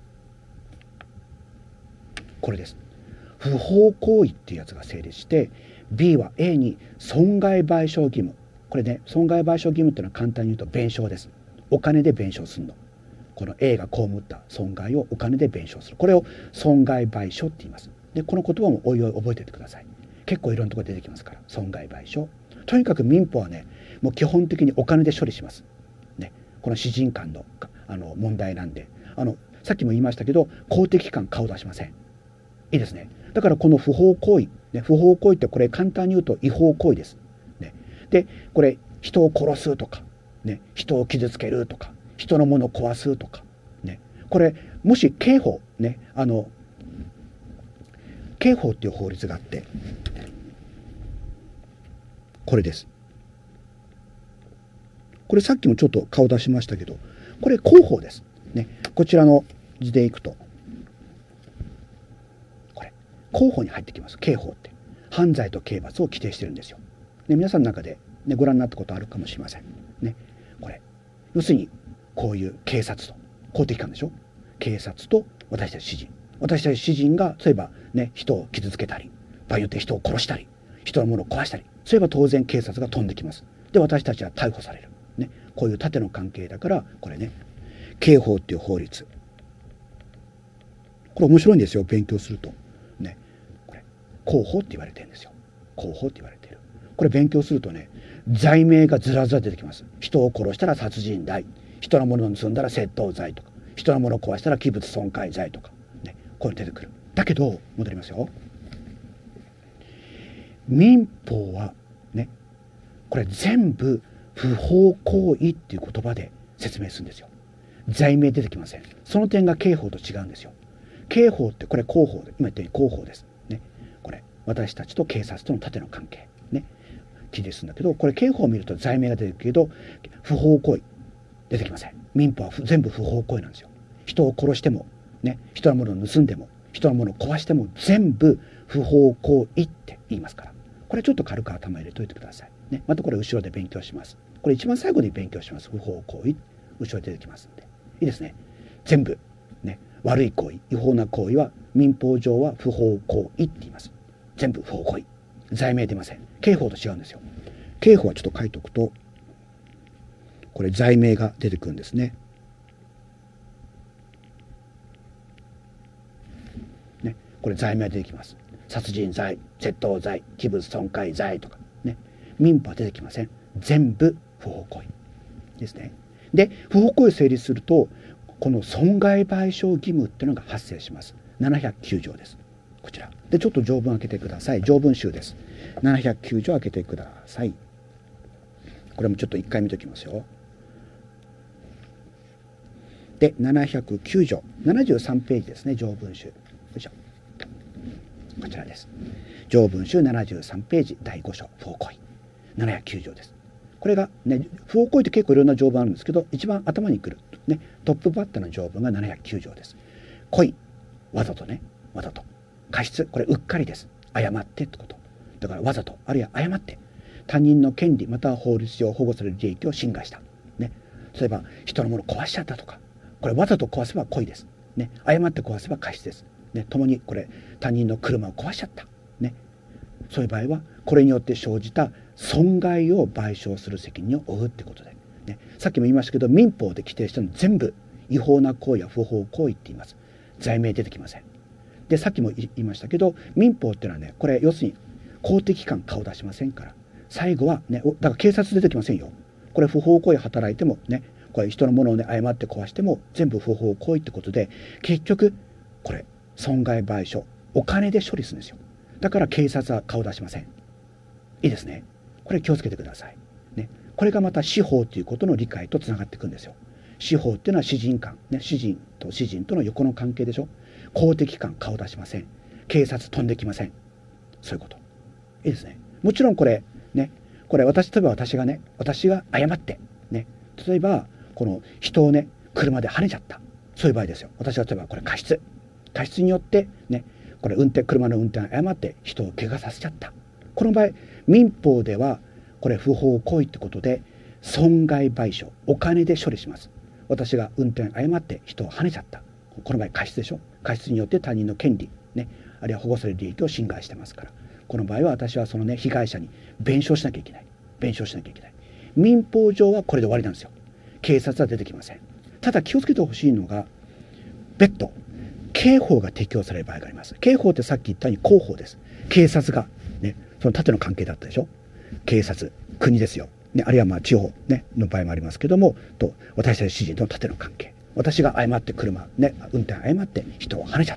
これです。不法行為っていうやつが成立して B は A に損害賠償義務、これね損害賠償義務っていうのは簡単に言うと弁償です。お金で弁償するの。この A が被った損害をお金で弁償する、これを損害賠償って言います。でこの言葉もおいおい覚えておいてください。結構いろんなところで出てきますから。損害賠償、とにかく民法はねもう基本的にお金で処理します、ね、この私人間の問題なんでさっきも言いましたけど公的機関顔出しません。 いいですね。だからこの不法行為、ね、不法行為ってこれ簡単に言うと違法行為です。ね、でこれ人を殺すとか、ね、人を傷つけるとか人のものを壊すとか、ね、これもし刑法ね刑法っていう法律があってこれです。これさっきもちょっと顔出しましたけどこれ公法です。ね、こちらの図でいくとこれ公法に入ってきます。刑法って犯罪と刑罰を規定してるんですよ。ね、皆さんの中で、ね、ご覧になったことあるかもしれません。ね、これ要するにこういう警察と公的機関でしょ。警察と私たち私人がそういえば、ね、人を傷つけたり場合によって人を殺したり人のものを壊したりそういえば当然警察が飛んできます。で私たちは逮捕される、ね、こういう縦の関係だからこれね刑法っていう法律これ面白いんですよ。勉強するとねこれ公法って言われてるんですよ。公法って言われてる。これ勉強するとね罪名がずらずら出てきます。人を殺したら殺人罪、人のものを盗んだら窃盗罪とか人のものを壊したら器物損壊罪とか、ね、こういうの出てくる。だけど戻りますよ。民法はねこれ全部不法行為っていう言葉で説明するんですよ。罪名出てきません。その点が刑法と違うんですよ。刑法ってこれ公法で今言ったように公法です、ね、これ私たちと警察との縦の関係ね記述するんだけどこれ刑法を見ると罪名が出てくるけど不法行為出てきません。民法は全部不法行為なんですよ。人を殺しても、ね、人のものを盗んでも人のものを壊しても全部不法行為って言いますからこれちょっと軽く頭入れといてください、ね、またこれ後ろで勉強します。これ一番最後に勉強します。不法行為後ろで出てきますんでいいですね。全部ね悪い行為違法な行為は民法上は不法行為って言います。全部不法行為罪名出ません。刑法と違うんですよ。刑法はちょっと書いておくとこれ罪名が出てくるんですね。ねこれ罪名が出てきます。殺人罪、窃盗罪、器物損壊罪とかね民法は出てきません。全部不法行為ですね。で不法行為成立するとこの損害賠償義務っていうのが発生します。709条です。こちらでちょっと条文開けてください。条文集です。709条開けてください。これもちょっと一回見ておきますよ。で709条73ページですね。条文集よいしょこちらです。条文集73ページ第5章不法行為709条です。これが、ね、不法行為って結構いろんな条文あるんですけど一番頭にくる、ね、トップバッターの条文が709条です。故意わざとねわざと過失これうっかりです。誤ってってことだからわざとあるいは誤って他人の権利または法律上保護される利益を侵害した、ね、例えば人のものを壊しちゃったとかこれわざと壊せば故意です、ね、誤って壊せば過失です、ね、共にこれ他人の車を壊しちゃった、ね、そういう場合はこれによって生じた損害を賠償する責任を負うってことで、ね、さっきも言いましたけど民法で規定したの全部違法な行為や不法行為って言います。罪名出てきません。でさっきも言いましたけど民法っていうのはねこれ要するに公的機関顔出しませんから最後はねだから警察出てきませんよ。これ不法行為働いてもねこれ人のものをね誤って壊しても全部不法行為ってことで結局これ損害賠償お金で処理するんですよ。だから警察は顔出しません。いいですね。これ気をつけてください、ね、これがまた司法ということの理解とつながっていくんですよ。司法っていうのは私人間、ね、私人との横の関係でしょ。公的機関顔出しません。警察飛んできません。そういうこといいですね。もちろんこれねこれ例えば私が誤ってね例えばこの人をね車で跳ねちゃったそういう場合ですよ。私は例えばこれ過失によってねこれ車の運転を誤って人を怪我させちゃったこの場合民法ではこれ不法行為ってことで損害賠償お金で処理します。私が運転誤って人を跳ねちゃったこの場合過失でしょ。過失によって他人の権利ねあるいは保護される利益を侵害してますからこの場合は私はそのね被害者に弁償しなきゃいけない。民法上はこれで終わりなんですよ。警察は出てきません。ただ気をつけてほしいのが別途刑法が適用される場合があります。刑法ってさっき言ったように公法です。警察がねその縦の関係だったでしょ。警察国ですよ、ね、あるいはまあ地方、ね、の場合もありますけどもと私たち私人との縦の関係私が誤って運転誤って人を跳ねちゃった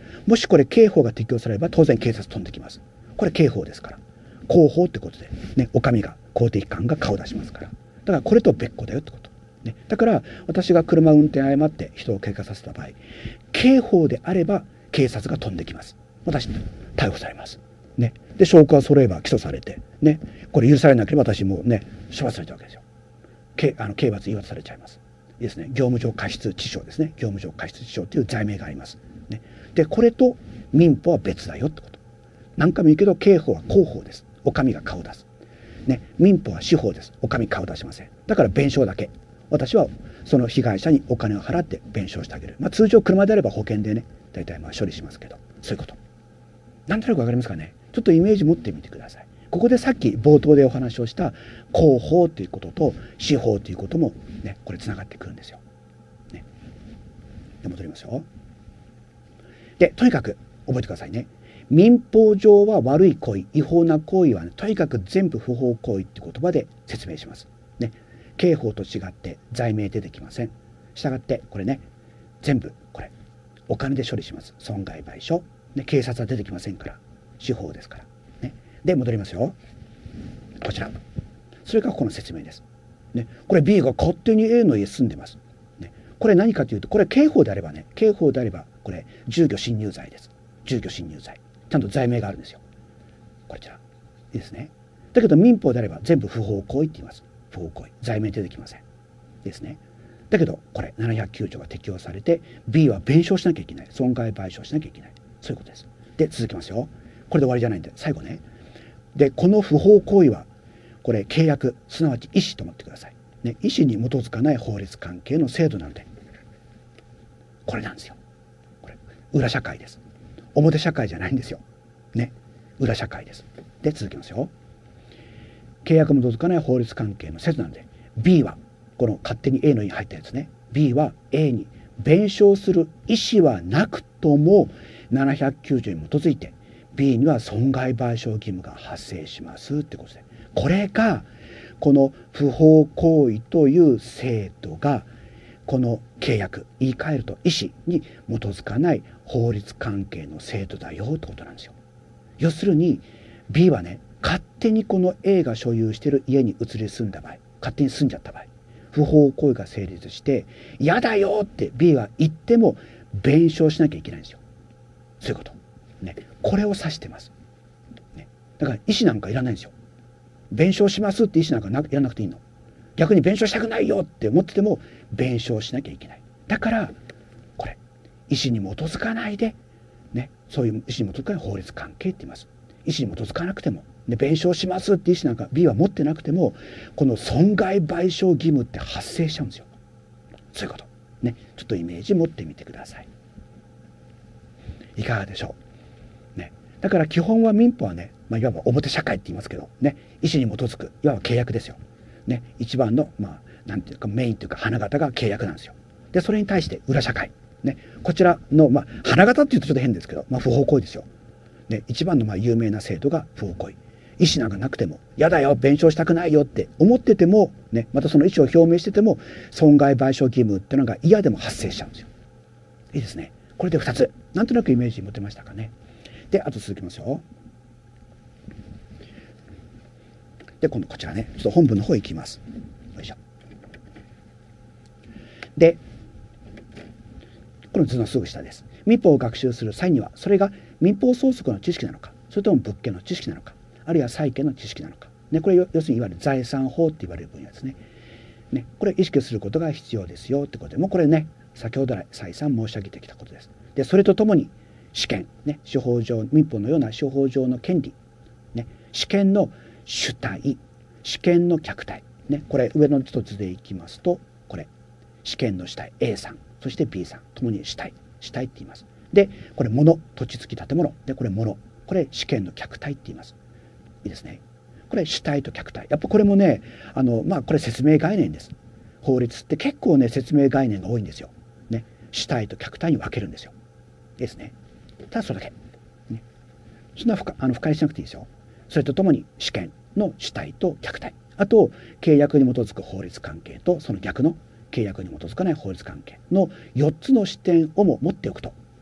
もしこれ刑法が適用されれば当然警察飛んできます。これ刑法ですから、公法ってことでね、お上が公的機関が顔を出しますから、だからこれと別個だよってこと、ね、だから私が車運転誤って人を怪我させた場合、刑法であれば警察が飛んできます。私逮捕されます、ね、で証拠が揃えば起訴されて、ね、これ許されなければ私もね処罰されちゃうわけですよ。刑罰言い渡されちゃいます。いいですね。業務上過失致傷ですね。業務上過失致傷という罪名があります、ね、でこれと民法は別だよってこと。何回も言うけど、刑法は公法です。お上が顔を出す、ね、民法は司法です。お上顔を出しません。だから弁償だけ、私はその被害者にお金を払って弁償してあげる。通常車であれば保険でね大体処理しますけど、そういうことなんとなく分かりますかね。ちょっとイメージ持ってみてください。ここでさっき冒頭でお話をした公法ということと司法ということもね、これつながってくるんですよ、ね、で戻りますよ。でとにかく覚えてくださいね。民法上は悪い行為、違法な行為は、ね、とにかく全部不法行為って言葉で説明します、ね、刑法と違って罪名出てきません。したがってこれね、全部これお金で処理します。損害賠償、ね、警察は出てきませんから、司法ですから、ね、で戻りますよ。こちら、それがここの説明です、ね、これ B が勝手に A の家住んでます、ね、これ何かというと、これ刑法であればね、刑法であればこれ住居侵入罪です。住居侵入罪、ちゃんと罪名があるんですよ。こちらいいですね。だけど民法であれば全部不法行為って言います。不法行為、罪名出てきません。ですね。だけどこれ709条が適用されて B は弁償しなきゃいけない。損害賠償しなきゃいけない。そういうことです。で続きますよ。これで終わりじゃないんで最後ね。でこの不法行為はこれ契約、すなわち意思と思ってください、ね、意思に基づかない法律関係の制度なので、これなんですよ。これ裏社会です。表社会じゃないんですよ、ね、裏社会です。で続きますよ。契約に基づかない法律関係の制度なので B はこの勝手に A の家に入ったやつね、 B は A に弁償する意思はなくとも709条に基づいて B には損害賠償義務が発生しますってことで、これがこの不法行為という制度がこの契約、言い換えると意思に基づかない法律関係の制度だよってことなんですよ。要するに B はね、勝手にこの A が所有している家に移り住んだ場合、勝手に住んじゃった場合、不法行為が成立して嫌だよって B が言っても弁償しなきゃいけないんですよ。そういうこと、ね、これを指してます、ね、だから意思なんかいらないんですよ。弁償しますって意思なんかやらなくていいの。逆に弁償したくないよって思ってても弁償しなきゃいけない。だからこれ意思に基づかないで、ね、そういう意思に基づかない法律関係って言います。意思に基づかなくても、ね、弁償しますって意思なんか B は持ってなくてもこの損害賠償義務って発生しちゃうんですよ。そういうこと、ね、ちょっとイメージ持ってみてください。いかがでしょう、ね、だから基本は民法はね、いわば表社会って言いますけど、ね、意思に基づくいわば契約ですよ、ね、一番のなんていうかメインというか花形が契約なんですよ。でそれに対して裏社会、ね、こちらの花形っていうとちょっと変ですけど、不法行為ですよ、ね、一番の有名な制度が不法行為。意思なんかなくても嫌だよ弁償したくないよって思ってても、ね、またその意思を表明してても損害賠償義務っていうのが嫌でも発生しちゃうんですよ。いいですね。これで2つなんとなくイメージ持てましたかね。であと続きますよ。で今度こちらね、ちょっと本文の方行きます。よいしょ。でこの図のすぐ下です。民法を学習する際にはそれが民法相続の知識なのか、それとも物件の知識なのか、あるいは債権の知識なのか、ね、これ要するにいわゆる財産法って言われる分野ですね。ね、これ意識することが必要ですよってことで、もうこれね先ほど来再三申し上げてきたことです。でそれとともに私権、ね、司法上民法のような司法上の権利、ね、私権の主体、私権の客体、ね、これ上の一つでいきますとこれ私権の主体 A さんそして B さんともに主体って言います。でこれ物、土地付き建物でこれ物、これ私権の客体って言います。いいですね。これ主体と客体、やっぱこれもねこれ説明概念です。法律って結構ね説明概念が多いんですよ、ね、主体と客体に分けるんですよ。いいですね。ただそれだけ、ね、そんな深入りしなくていいですよ。それとともに私権の主体と客体、あと契約に基づく法律関係とその逆の契約に基づかない法律関係の4つの視点をも持っておくと、ね、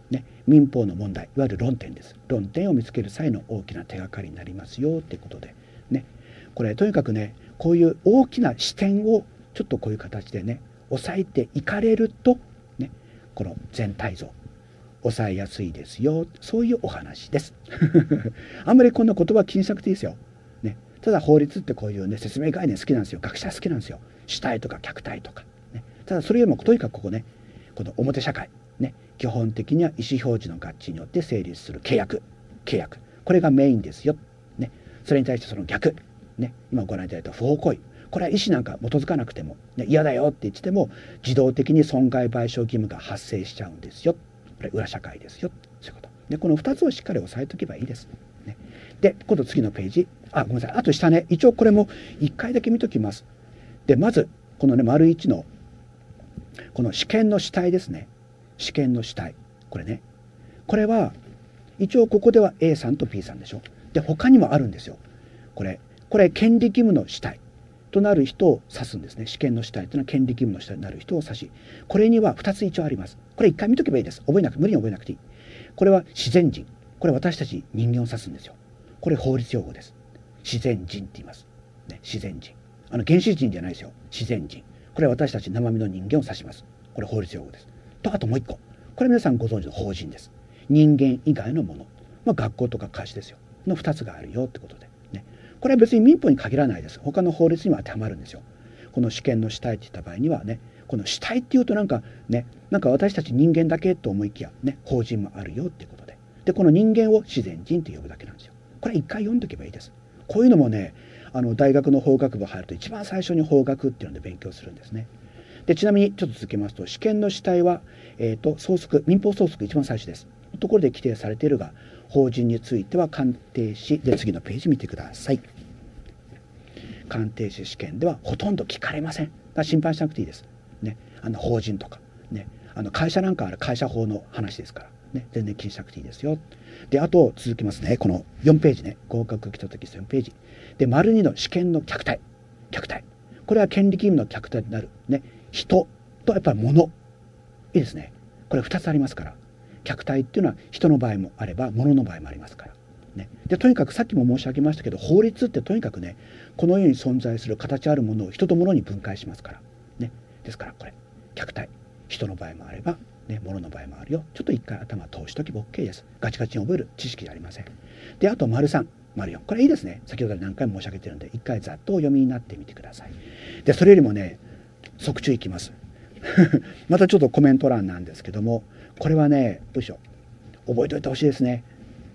民法の問題、いわゆる論点です。論点を見つける際の大きな手がかりになりますよっていうことでね、これとにかくね、こういう大きな視点をちょっとこういう形でね押さえていかれるとね、この全体像抑えやすいですよ、そういうお話ですあんまりこんな言葉気にしなくていいですよ、ね、ただ法律ってこういうね説明概念好きなんですよ。学者好きなんですよ。主体とか客体とか、ね、ただそれよりもとにかくここね、この表社会ね、基本的には意思表示の合致によって成立する契約、これがメインですよ、ね、それに対してその逆、ね、今ご覧いただいた不法行為、これは意思なんか基づかなくても、ね、嫌だよって言っても自動的に損害賠償義務が発生しちゃうんですよ。これ裏社会ですよ、そういうことで、この2つをしっかり押さえておけばいいです、ね、で今度次のページ、ごめんなさい、あと下ね、一応これも1回だけ見ときます。でまずこのね丸1のこの試験の主体ですね。試験の主体、これね、これは一応ここでは A さんと B さんでしょ。で他にもあるんですよ。これ権利義務の主体となる人を指すんですね。試験の主体というのは権利義務の主体になる人を指し、これには2つ一応あります。これ1回見とけばいいです。無理に覚えなくていい。これは自然人、これ私たち人間を指すんですよ。これ法律用語です。自然人って言います、ね、自然人、原始人じゃないですよ。自然人、これは私たち生身の人間を指します。これ法律用語です。とあともう一個、これ皆さんご存知の法人です。人間以外のもの、学校とか会社ですよの2つがあるよってことで、ね、これは別に民法に限らないです。他の法律にも当てはまるんですよ。この試験の主体って言った場合にはね、この主体っていうとなんか私たち人間だけと思いきやね、法人もあるよっていうことで、この人間を自然人と呼ぶだけなんですよ。これ一回読んでおけばいいです。こういうのもね、大学の法学部入ると一番最初に法学っていうので勉強するんですね。でちなみにちょっと続けますと、試験の主体は、相続、民法相続一番最初です。ところで規定されているが、法人については鑑定士で、次のページ見てください。鑑定士試験ではほとんど聞かれません。だから心配しなくていいです。ね、法人とか、ね、会社なんかある会社法の話ですから、ね、全然気にしなくていいですよ。であと続きますね。この4ページね、合格基礎テキスト4ページで、丸2の試験の客体、これは権利義務の客体になる、ね、人とやっぱり物、いいですね。これ2つありますから、客体っていうのは人の場合もあれば物の場合もありますから、ね、でとにかくさっきも申し上げましたけど、法律ってとにかくね、この世に存在する形あるものを人と物に分解しますから、ね、ですからこれ客体、人の場合もあれば、ね、物の場合もあるよ。ちょっと一回頭通しとけば OK です。ガチガチに覚える知識じゃありません。であと丸3、丸4、これいいですね。先ほど何回も申し上げてるんで一回ざっとお読みになってみてください。でそれよりもね、即中いきますまたちょっとコメント欄なんですけども、これはね、どうしよう、覚えておいてほしいですね。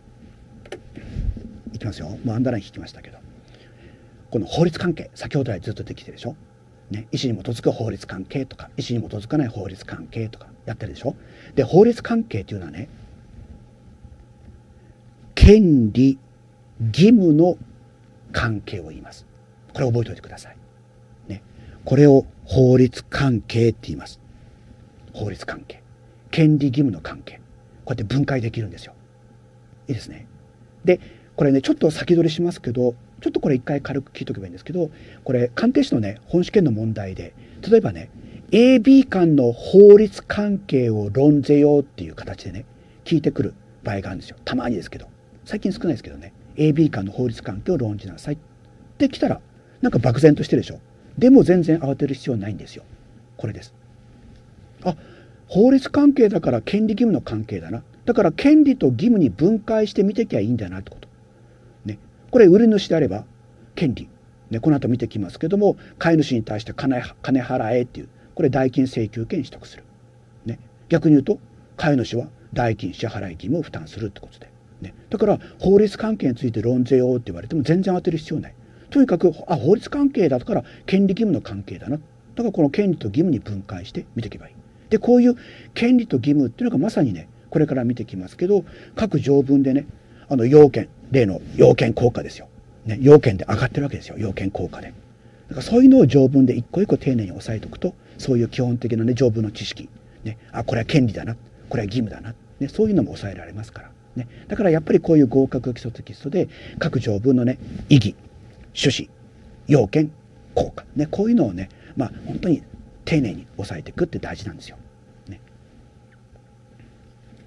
いきますよ。もうアンダーライン引きましたけど、この法律関係、先ほど来ずっとできてるでしょ、ね、意思に基づく法律関係とか、意思に基づかない法律関係とかやってるでしょ。で法律関係というのはね、権利義務の関係を言います。これ覚えておいてください、ね、これを法律関係って言います。法律関係、権利義務の関係、こうやって分解できるんですよ。いいですね。でこれね、ちょっと先取りしますけど、ちょっとこれ一回軽く聞いとけばいいんですけど、これ鑑定士のね本試験の問題で、例えばね AB 間の法律関係を論ぜようっていう形でね聞いてくる場合があるんですよ。たまにですけど、最近少ないですけどね、 AB 間の法律関係を論じなさいって来たら、なんか漠然としてるでしょ。でも全然慌てる必要ないんですよ。これです。あ、法律関係だから権利義務の関係だな、だから権利と義務に分解して見てきゃいいんだなってことね。これ売り主であれば権利、ね、この後見てきますけども、買い主に対して金払えっていう、これ代金請求権取得する、ね、逆に言うと買い主は代金支払い義務を負担するってことで、ね、だから法律関係について論ぜようって言われても全然当てる必要ない。とにかく法律関係だから権利義務の関係だな、だからこの権利と義務に分解して見ていけばいい。でこういう権利と義務っていうのがまさにね、これから見てきますけど、各条文でね、要件、例の要件効果ですよ、ね、要件で上がってるわけですよ、要件効果で。だからそういうのを条文で一個一個丁寧に押さえておくと、そういう基本的なね条文の知識、ね、これは権利だな、これは義務だな、ね、そういうのも抑えられますから、ね、だからやっぱりこういう合格基礎テキストで各条文のね意義、趣旨、要件、効果、ね、こういうのをね、本当に丁寧に押さえていくって大事なんですよ。ね、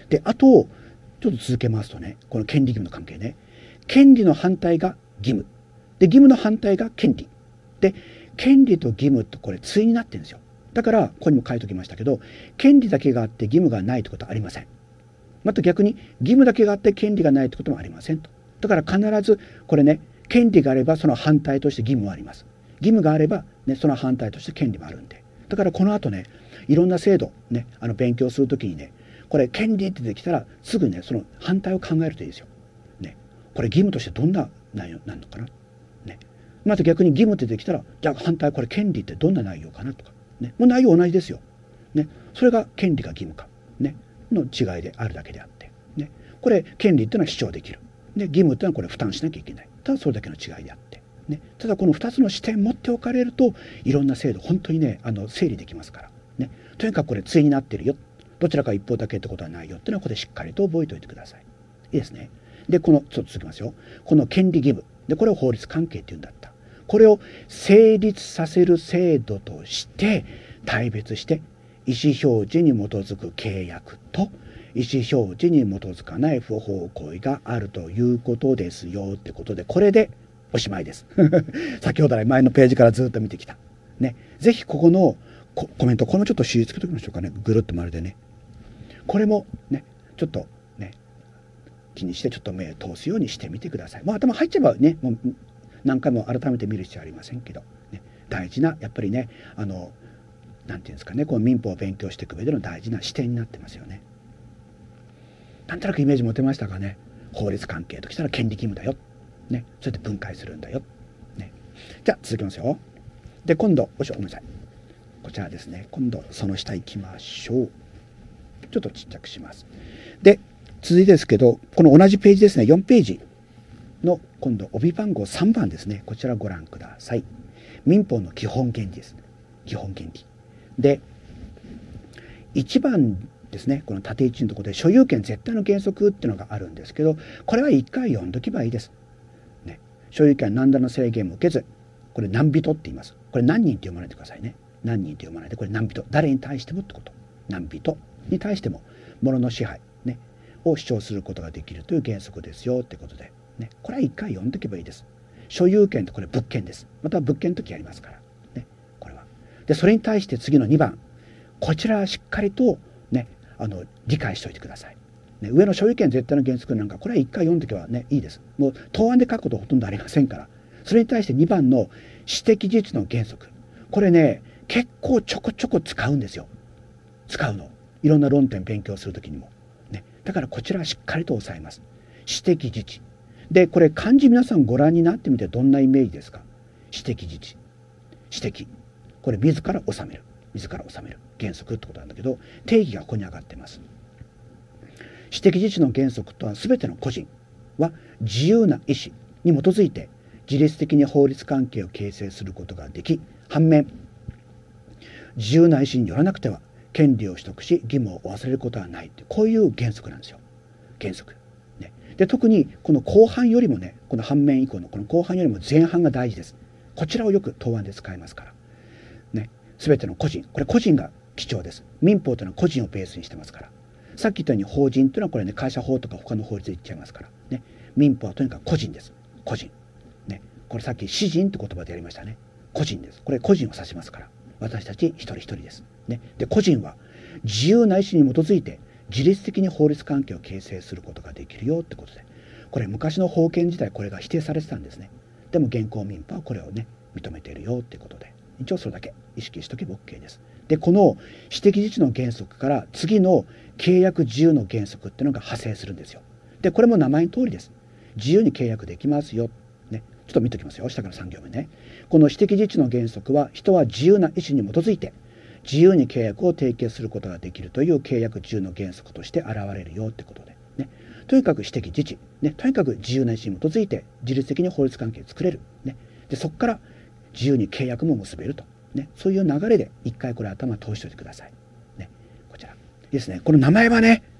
で、あと、ちょっと続けますとね、この権利義務の関係ね。権利の反対が義務。で、義務の反対が権利。で、権利と義務とこれ対になってるんですよ。だから、ここにも書いておきましたけど、権利だけがあって義務がないってことはありません。また逆に、義務だけがあって権利がないってこともありませんと。だから必ず、これね、権利があればその反対として義務もあります。義務があれば、ね、その反対として権利もあるんで。だからこの後ね、いろんな制度、ね、勉強するときにね、これ権利って出てきたら、すぐね、その反対を考えるといいですよ。ね、これ義務としてどんな内容なのかな。ね、また逆に義務って出てきたら、じゃあ反対これ権利ってどんな内容かなとか。ね、もう内容同じですよ。ね、それが権利か義務か、ね、の違いであるだけであって、ね、これ権利っていうのは主張できる。で、義務っていうのはこれ負担しなきゃいけない。ただそれだけの違いであって。ね、ただこの2つの視点持っておかれると、いろんな制度本当にね整理できますから、ね、とにかくこれ対になってるよ、どちらか一方だけってことはないよっていうのはここでしっかりと覚えておいてください。いいですね。で、このちょっと続きますよ。この権利義務で、これを法律関係っていうんだった。これを成立させる制度として大別して、意思表示に基づく契約と意思表示に基づかない不法行為があるということですよってことで、これでおしまいです。先ほど来前のページからずっと見てきた。ね。ぜひここのコメント、これもちょっと印つけておきましょうかね。ぐるっと丸でね。これもね、ちょっとね、気にしてちょっと目を通すようにしてみてください。もう頭入っちゃえばね、もう何回も改めて見る必要はありませんけど、ね、大事な、やっぱりね、なんていうんですかね、この民法を勉強していく上での大事な視点になってますよね。なんとなくイメージ持てましたかね。法律関係ときたら権利義務だよ。ね、そうやって分解するんだよ。ね、じゃあ続きますよ。で、今度、ごめんなさい。こちらですね。今度、その下行きましょう。ちょっとちっちゃくします。で、続いてですけど、この同じページですね、4ページの今度、帯番号3番ですね。こちらご覧ください。民法の基本原理です。基本原理。で、1番ですね、この縦1のところで所有権絶対の原則っていうのがあるんですけど、これは1回読んどけばいいです。ね、所有権は何らの制限も受けず、これ何人って言います。これ何人って読まないでくださいね。何人って読まないで、これ何人、誰に対してもってこと。何人に対しても物の支配、ね、を主張することができるという原則ですよってことで、ね、これは1回読んどけばいいです。所有権ってこれ物件です。また物件の時やりますから、ね、これは。で、それに対して次の2番、こちらはしっかりとね、理解しておいてください。ね、上の所有権絶対の原則なんか、これは1回読んでおけばね、いいです。もう答案で書くことほとんどありませんから。それに対して2番の私的自治の原則。これね、結構ちょこちょこ使うんですよ。使うの。いろんな論点勉強するときにも。ね。だからこちらはしっかりと押さえます。私的自治。で、これ漢字皆さんご覧になってみてどんなイメージですか？私的自治。私的。これ自ら治める。自ら治める。原則ってことなんだけど、定義がここに上がってます。私的自治の原則とは、全ての個人は自由な意思に基づいて自律的に法律関係を形成することができ、反面自由な意思によらなくては権利を取得し義務を負わせることはない、こういう原則なんですよ。原則、ね、で特にこの後半よりもね、この反面以降のこの後半よりも前半が大事です。こちらをよく答案で使いますからね。全ての個人、これ個人が基調です。民法というのは個人をベースにしてますから。さっき言ったように法人というのはこれね、会社法とか他の法律で言っちゃいますからね。民法はとにかく個人です。個人ね。これさっき私人って言葉でやりましたね。個人です。これ個人を指しますから、私たち一人一人ですね。で、個人は自由な意思に基づいて自律的に法律関係を形成することができるよってことで、これ昔の封建時代これが否定されてたんですね。でも現行民法はこれをね認めているよってことで、一応それだけ意識しとけば OK です。で、この私的自治の原則から次の契約自由の原則っていうのが派生するんですよ。で、これも名前の通りです。自由に契約できますよ。ね、ちょっと見ておきますよ。下から3行目ね。この私的自治の原則は、人は自由な意思に基づいて自由に契約を締結することができるという契約自由の原則として現れるよってことで、ね、とにかく私的自治、ね、とにかく自由な意思に基づいて自律的に法律関係を作れる、ね、でそこから自由に契約も結べると、ね、そういう流れで一回これ頭通しておいてください、ね、こちらいいですね。この名前はね、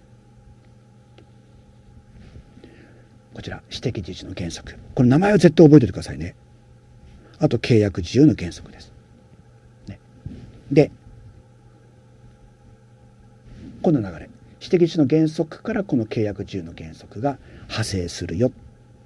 こちら私的自治の原則、この名前は絶対覚えておいてくださいね。あと契約自由の原則です、ね、でこの流れ、私指摘値の原則からこの契約自由の原則が派生するよ。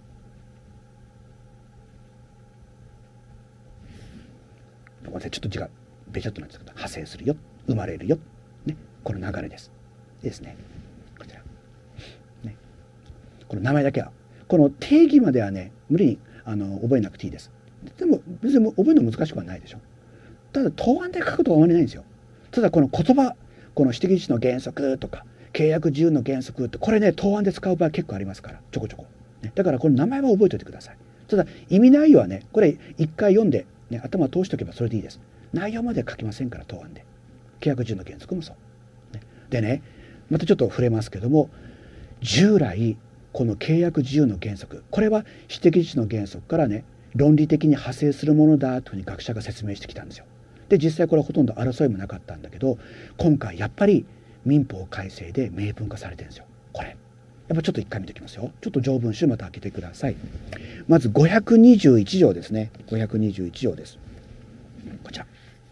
ごめんなさい、ちょっと字がべちゃっとなっちゃったけど、派生するよ、生まれるよ、ね、この流れです。ですね。こちら、ね、この名前だけは、この定義まではね、無理に覚えなくていいです。でも別に覚えるの難しくはないでしょ。ただ答案で書くとあまりないんですよ。ただこの言葉、この指摘値の原則とか契約自由の原則って、これね答案で使う場合結構ありますから、ちょこちょこ、ね、だからこの名前は覚えておいてください。ただ意味内容はね、これ一回読んで、ね、頭通しておけばそれでいいです。内容まで書きませんから、答案で。契約自由の原則もそう、ね、でね、またちょっと触れますけども、従来この契約自由の原則、これは指摘値の原則からね論理的に派生するものだというふうに学者が説明してきたんですよ。で実際これはほとんど争いもなかったんだけど、今回やっぱり民法改正で明文化されてるんですよ。これやっぱちょっと一回見ておきますよ。ちょっと条文集また開けてください。まず521条ですね。521条です。こちら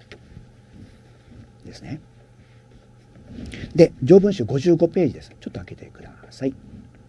ですね。で条文集55ページです。ちょっと開けてください。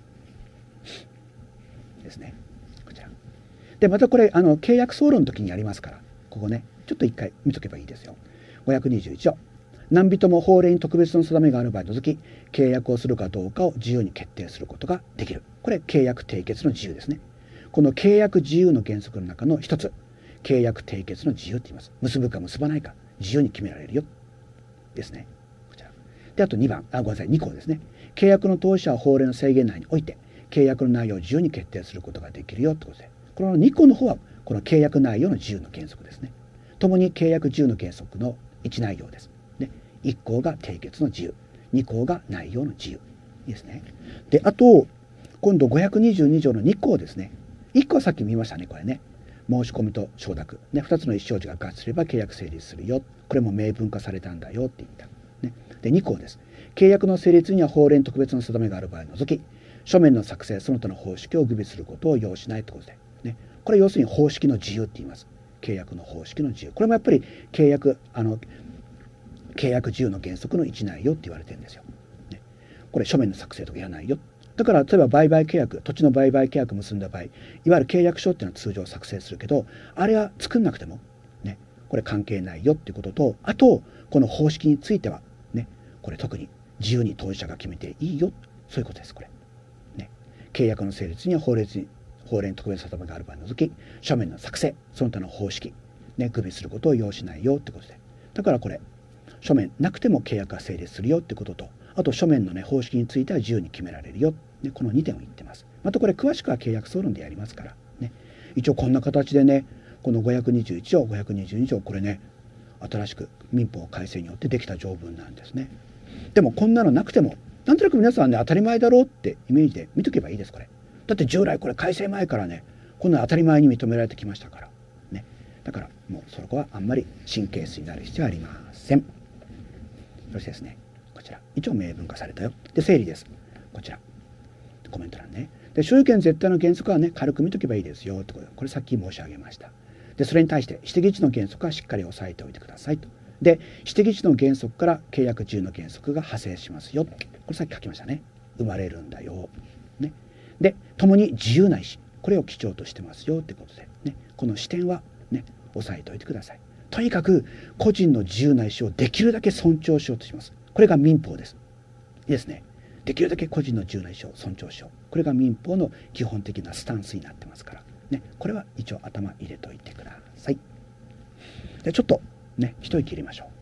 ですね。こちらでまたこれ契約総論の時にやりますから、ここねちょっと一回見とけばいいですよ。521条、何人も法令に特別の定めがある場合を除き、契約をするかどうかを自由に決定することができる。これ契約締結の自由ですね。この契約自由の原則の中の一つ、契約締結の自由って言います。結ぶか結ばないか自由に決められるよですね。こちらで、あと2項ですね。契約の当事者は法令の制限内において契約の内容を自由に決定することができるよってことで、この2項の方はこの契約内容の自由の原則ですね。ともに契約自由の原則の一内容です。ね、1項が締結の自由、2項が内容の自由ですね。であと今度522条の2項ですね。1項はさっき見ましたね、これね。申し込みと承諾、ね、2つの意思表示が合致すれば契約成立するよ。これも明文化されたんだよって言った。ね、で2項です。契約の成立には法令に特別の定めがある場合を除き、書面の作成その他の方式を具備することを要しないということで、ね、これ要するに方式の自由って言います。契約の方式の自由、これもやっぱり契約自由の原則の一内容って言われてるんですよ。ね、これ書面の作成とかいらないよ。だから例えば売買契約、土地の売買契約結んだ場合、いわゆる契約書っていうのは通常作成するけど、あれは作んなくてもね、これ関係ないよっていうことと、あとこの方式についてはね、これ特に自由に当事者が決めていいよ、そういうことです。これね、契約の成立には法令に特別な定めがある場合を除き、書面の作成その他の方式、ね、具備することを要しないよってことで、だからこれ書面なくても契約が成立するよってことと、あと書面のね方式については自由に決められるよ、ね、この2点を言ってます。またこれ詳しくは契約総論でやりますからね。一応こんな形でね、この521条522条、これね新しく民法改正によってできた条文なんですね。でもこんなのなくてもなんとなく皆さんね当たり前だろうってイメージで見とけばいいです。これだって従来これ改正前からねこんな当たり前に認められてきましたからね。だからもうそこはあんまり神経質になる必要はありません。よろしいですね。こちら一応明文化されたよ。で整理です。こちらコメント欄ね。で所有権絶対の原則はね軽く見とけばいいですよってこと、これさっき申し上げました。でそれに対して指摘値の原則はしっかり押さえておいてくださいと。で指摘値の原則から契約自由の原則が派生しますよ。これさっき書きましたね。生まれるんだよ。ね、で共に自由な意思、これを基調としてますよってことで、ね、この視点はね押さえておいてください。とにかく個人の自由な意思をできるだけ尊重しようとします。これが民法です。いいですね。できるだけ個人の自由な意思を尊重しよう。これが民法の基本的なスタンスになってますから、ね、これは一応頭入れといてください。でちょっとね一息入れましょう。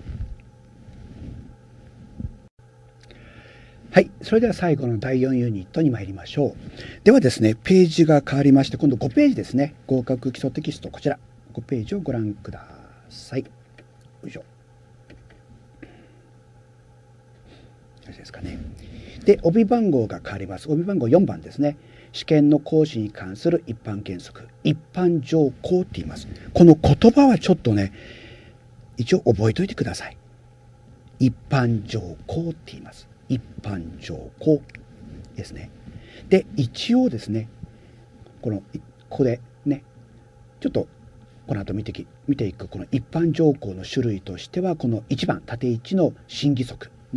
はい、それでは最後の第4ユニットに参りましょう。ではですね、ページが変わりまして、今度5ページですね。合格基礎テキスト、こちら5ページをご覧ください。よいしょ。よろしいですかね。で帯番号が変わります。帯番号4番ですね。試験の行使に関する一般原則、一般条項って言います。この言葉はちょっとね一応覚えておいてください。一般条項って言います。一般条項ですね。で一応ですね、ここでねちょっとこの後見ていくこの一般条項の種類としては、この1番縦1の審議則ね、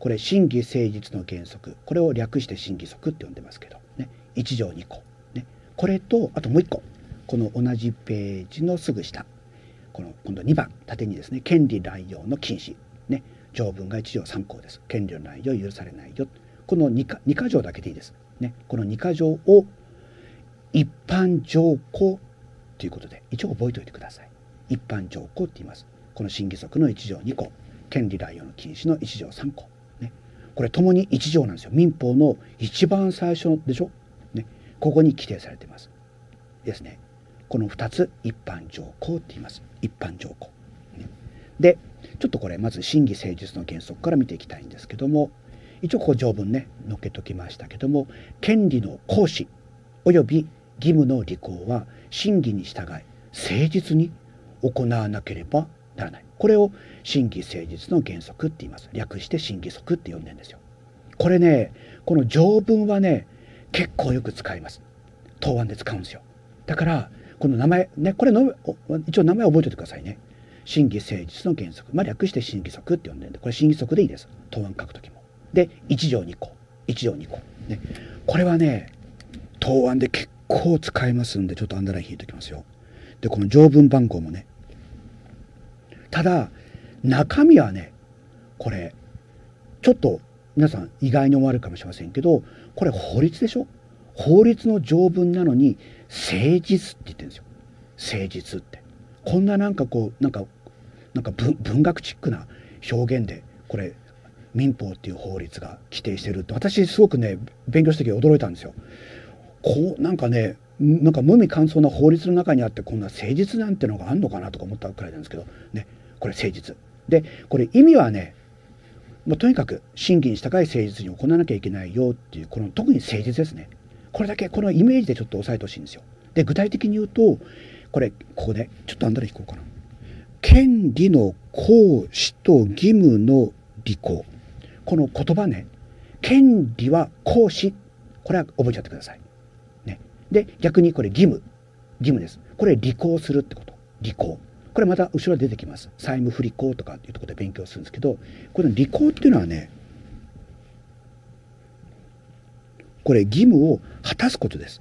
これ真偽誠実の原則、これを略して真偽則って呼んでますけどね、1条2項、ね、これとあともう1個、この同じページのすぐ下、この今度2番縦にですね、権利乱用の禁止、ね、条文が1条3項です。権利の乱用許されないよ。この2か条だけでいいです、ね、この2か条を一般条項ということで一応覚えておいてください。一般条項って言います。この真偽則の1条2項、権利乱用の禁止の1条3項、ね、これともに1条なんですよ。民法の一番最初でしょ、ね、ここに規定されていますですね。この2つ一般条項って言います。一般条項、ね、でちょっとこれまず真偽誠実の原則から見ていきたいんですけども、一応ここ条文ね載っけときましたけども、権利の行使および義務の履行は真偽に従い誠実に行わなければならない。これを真偽誠実の原則って言います。略して真偽則って呼んでるんですよ。これね、この条文はね結構よく使います。答案で使うんですよ。だからこの名前ね、これの一応名前覚えておいてくださいね。真偽誠実の原則、略して真偽則って呼んでるんで、これ真偽則でいいです。答案書くときも。で1条2項、1条2項、ね、これはね答案で結構使えますんで、ちょっとアンダーライン引いておきますよ。でこの条文番号もね、ただ中身はね、これちょっと皆さん意外に思われるかもしれませんけど、これ法律でしょ。法律の条文なのに誠実って言ってるんですよ。誠実って、こんななんかこうなんか文学チックな表現でこれ民法っていう法律が規定してるって、私すごくね勉強した時驚いたんですよ。こうなんかね、なんか無味乾燥な法律の中にあってこんな誠実なんてのがあるのかなとか思ったくらいなんですけどね、これ誠実で、これ意味はね、とにかく真偽に従い誠実に行わなきゃいけないよっていう、この特に誠実ですね。これだけこのイメージでちょっと押さえてほしいんですよ。で具体的に言うと、これここでちょっとアンダーライン引こうかな。権利の行使と義務の履行、この言葉ね、権利は行使、これは覚えちゃってください、ね、で逆にこれ義務です。これ履行するってこと、履行、これまた後ろで出てきます。債務不履行とかっていうところで勉強するんですけど、この履行っていうのはね、これ義務を果たすことです。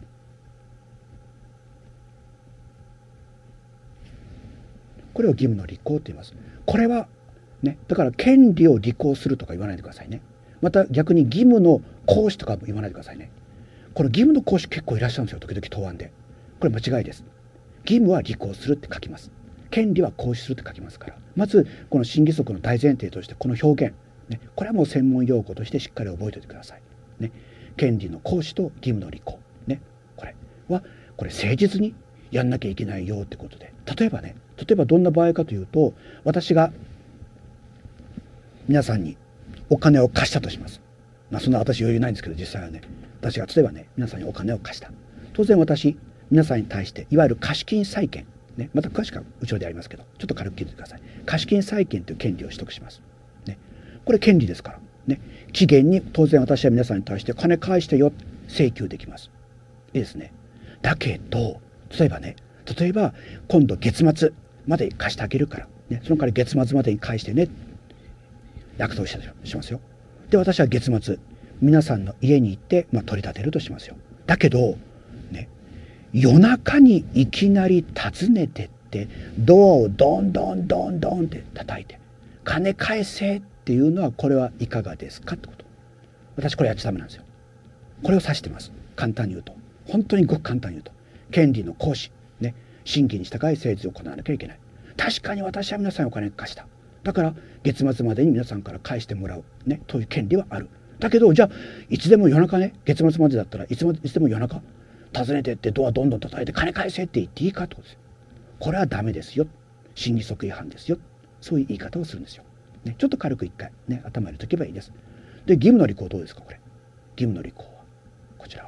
これを義務の履行と言います。これはね、だから権利を履行するとか言わないでくださいね。また逆に義務の行使とかも言わないでくださいね。この義務の行使結構いらっしゃるんですよ、時々答案で。これ間違いです。義務は履行するって書きます。権利は行使するって書きますから、まずこの真偽則の大前提としてこの表現、ね、これはもう専門用語としてしっかり覚えておいてください。ね、権利の行使と義務の履行、ね、これはこれ誠実にやんなきゃいけないよってことで、例えばどんな場合かというと、私が皆さんにお金を貸したとします。そんな私余裕ないんですけど、実際はね、私が例えばね皆さんにお金を貸した。当然私皆さんに対していわゆる貸金債権、ね、また詳しくは後ろでやりますけど、ちょっと軽く聞いてください。貸金債権という権利を取得します、ね、これ権利ですからね、期限に当然私は皆さんに対して金返してよ請求できます。いいですね。だけど例えば今度月末まで貸してあげるから、ね、その代わり月末までに返してね、約束したとしますよ。で私は月末皆さんの家に行って、取り立てるとしますよ。だけどね、夜中にいきなり訪ねてってドアをドンドンドンドンって叩いて金返せっていうのは、これはいかがですかってこと。私これやっちゃダメなんですよ。これを指してます。簡単に言うと、本当にごく簡単に言うと、権利の行使、ね、真偽に従い誠実を行わなきゃいけない。確かに私は皆さんにお金を貸した。だから月末までに皆さんから返してもらう、ね、という権利はある。だけどじゃあいつでも夜中ね、月末までだったらいつでも夜中訪ねてってドアどんどん叩いて金返せって言っていいかってことですよ。これはダメですよ。真偽則違反ですよ。そういう言い方をするんですよ。ね、ちょっと軽く一回ね頭入れとけばいいです。で義務の履行どうですか。これ義務の履行はこちらは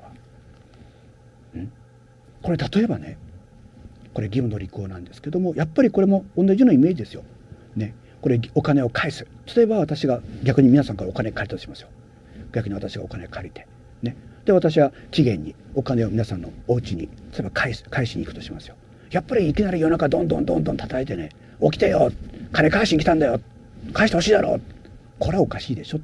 これ例えばね、これ義務の履行なんですけども、やっぱりこれも同じようなイメージですよ。ね、これお金を返す。例えば私が逆に皆さんからお金借りたとしますよ。逆に私がお金借りて、ね、で私は期限にお金を皆さんのお家に例えば返しに行くとしますよ。やっぱりいきなり夜中どんどん叩いてね、起きてよ、金返しに来たんだよ、返してほしいだろう、これはおかしいでしょ。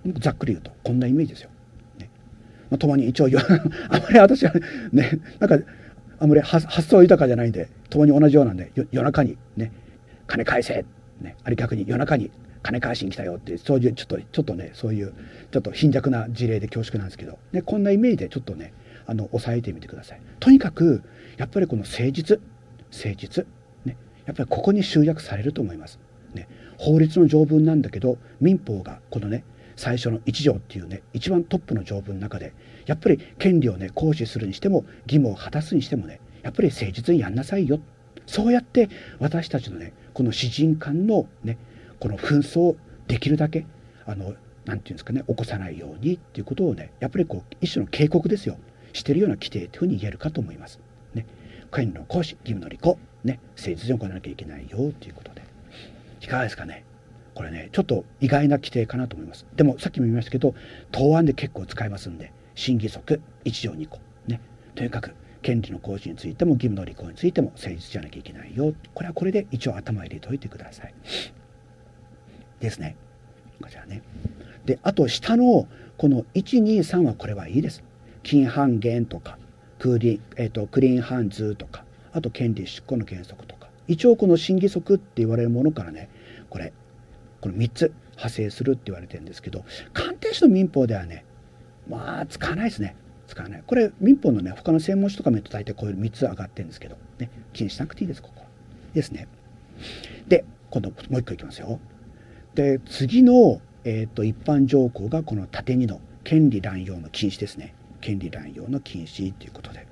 ざっくり言うとこんなイメージですよ。ね、共に一応あまり私はね、なんかあまり発想豊かじゃないんで、共に同じようなんで、夜中にね金返せ、ね、あれ逆に夜中に金返しに来たよって、そういうちょっとね、そういうちょっと貧弱な事例で恐縮なんですけど、ね、こんなイメージでちょっとね抑えてみてください。とにかくやっぱりこの誠実、ね、やっぱりここに集約されると思います。ね、法律の条文なんだけど、民法がこのね最初の1条っていうね一番トップの条文の中で、やっぱり権利をね行使するにしても義務を果たすにしてもね、やっぱり誠実にやんなさいよ。そうやって私たちのねこの私人間のねこの紛争をできるだけなんていうんですかね、起こさないようにっていうことをね、やっぱりこう一種の警告ですよ、しているような規定というふうに言えるかと思います。ね、権利の行使、義務の履行、ね、誠実に行わなきゃいけないよということで、いかがですかね。これねちょっと意外な規定かなと思います。でもさっきも言いましたけど、答案で結構使えますんで、新規則1条2項ね、とにかく権利の行使についても義務の履行についても誠実じゃなきゃいけないよ。これはこれで一応頭入れておいてくださいですね。こちらね。であと下のこの123はこれはいいです。禁半減とかクリーンハンズとか、あと権利執行の原則とか、一応この審議則って言われるものからね、この3つ派生するって言われてるんですけど、鑑定士の民法ではね使わないですね。使わない。これ民法のね他の専門書とか見ると大体こういう3つ上がってるんですけどね、気にしなくていいです。ここですね。で今度もう一個いきますよ。で次の、一般条項がこの縦2の権利乱用の禁止ですね。権利乱用の禁止ということで、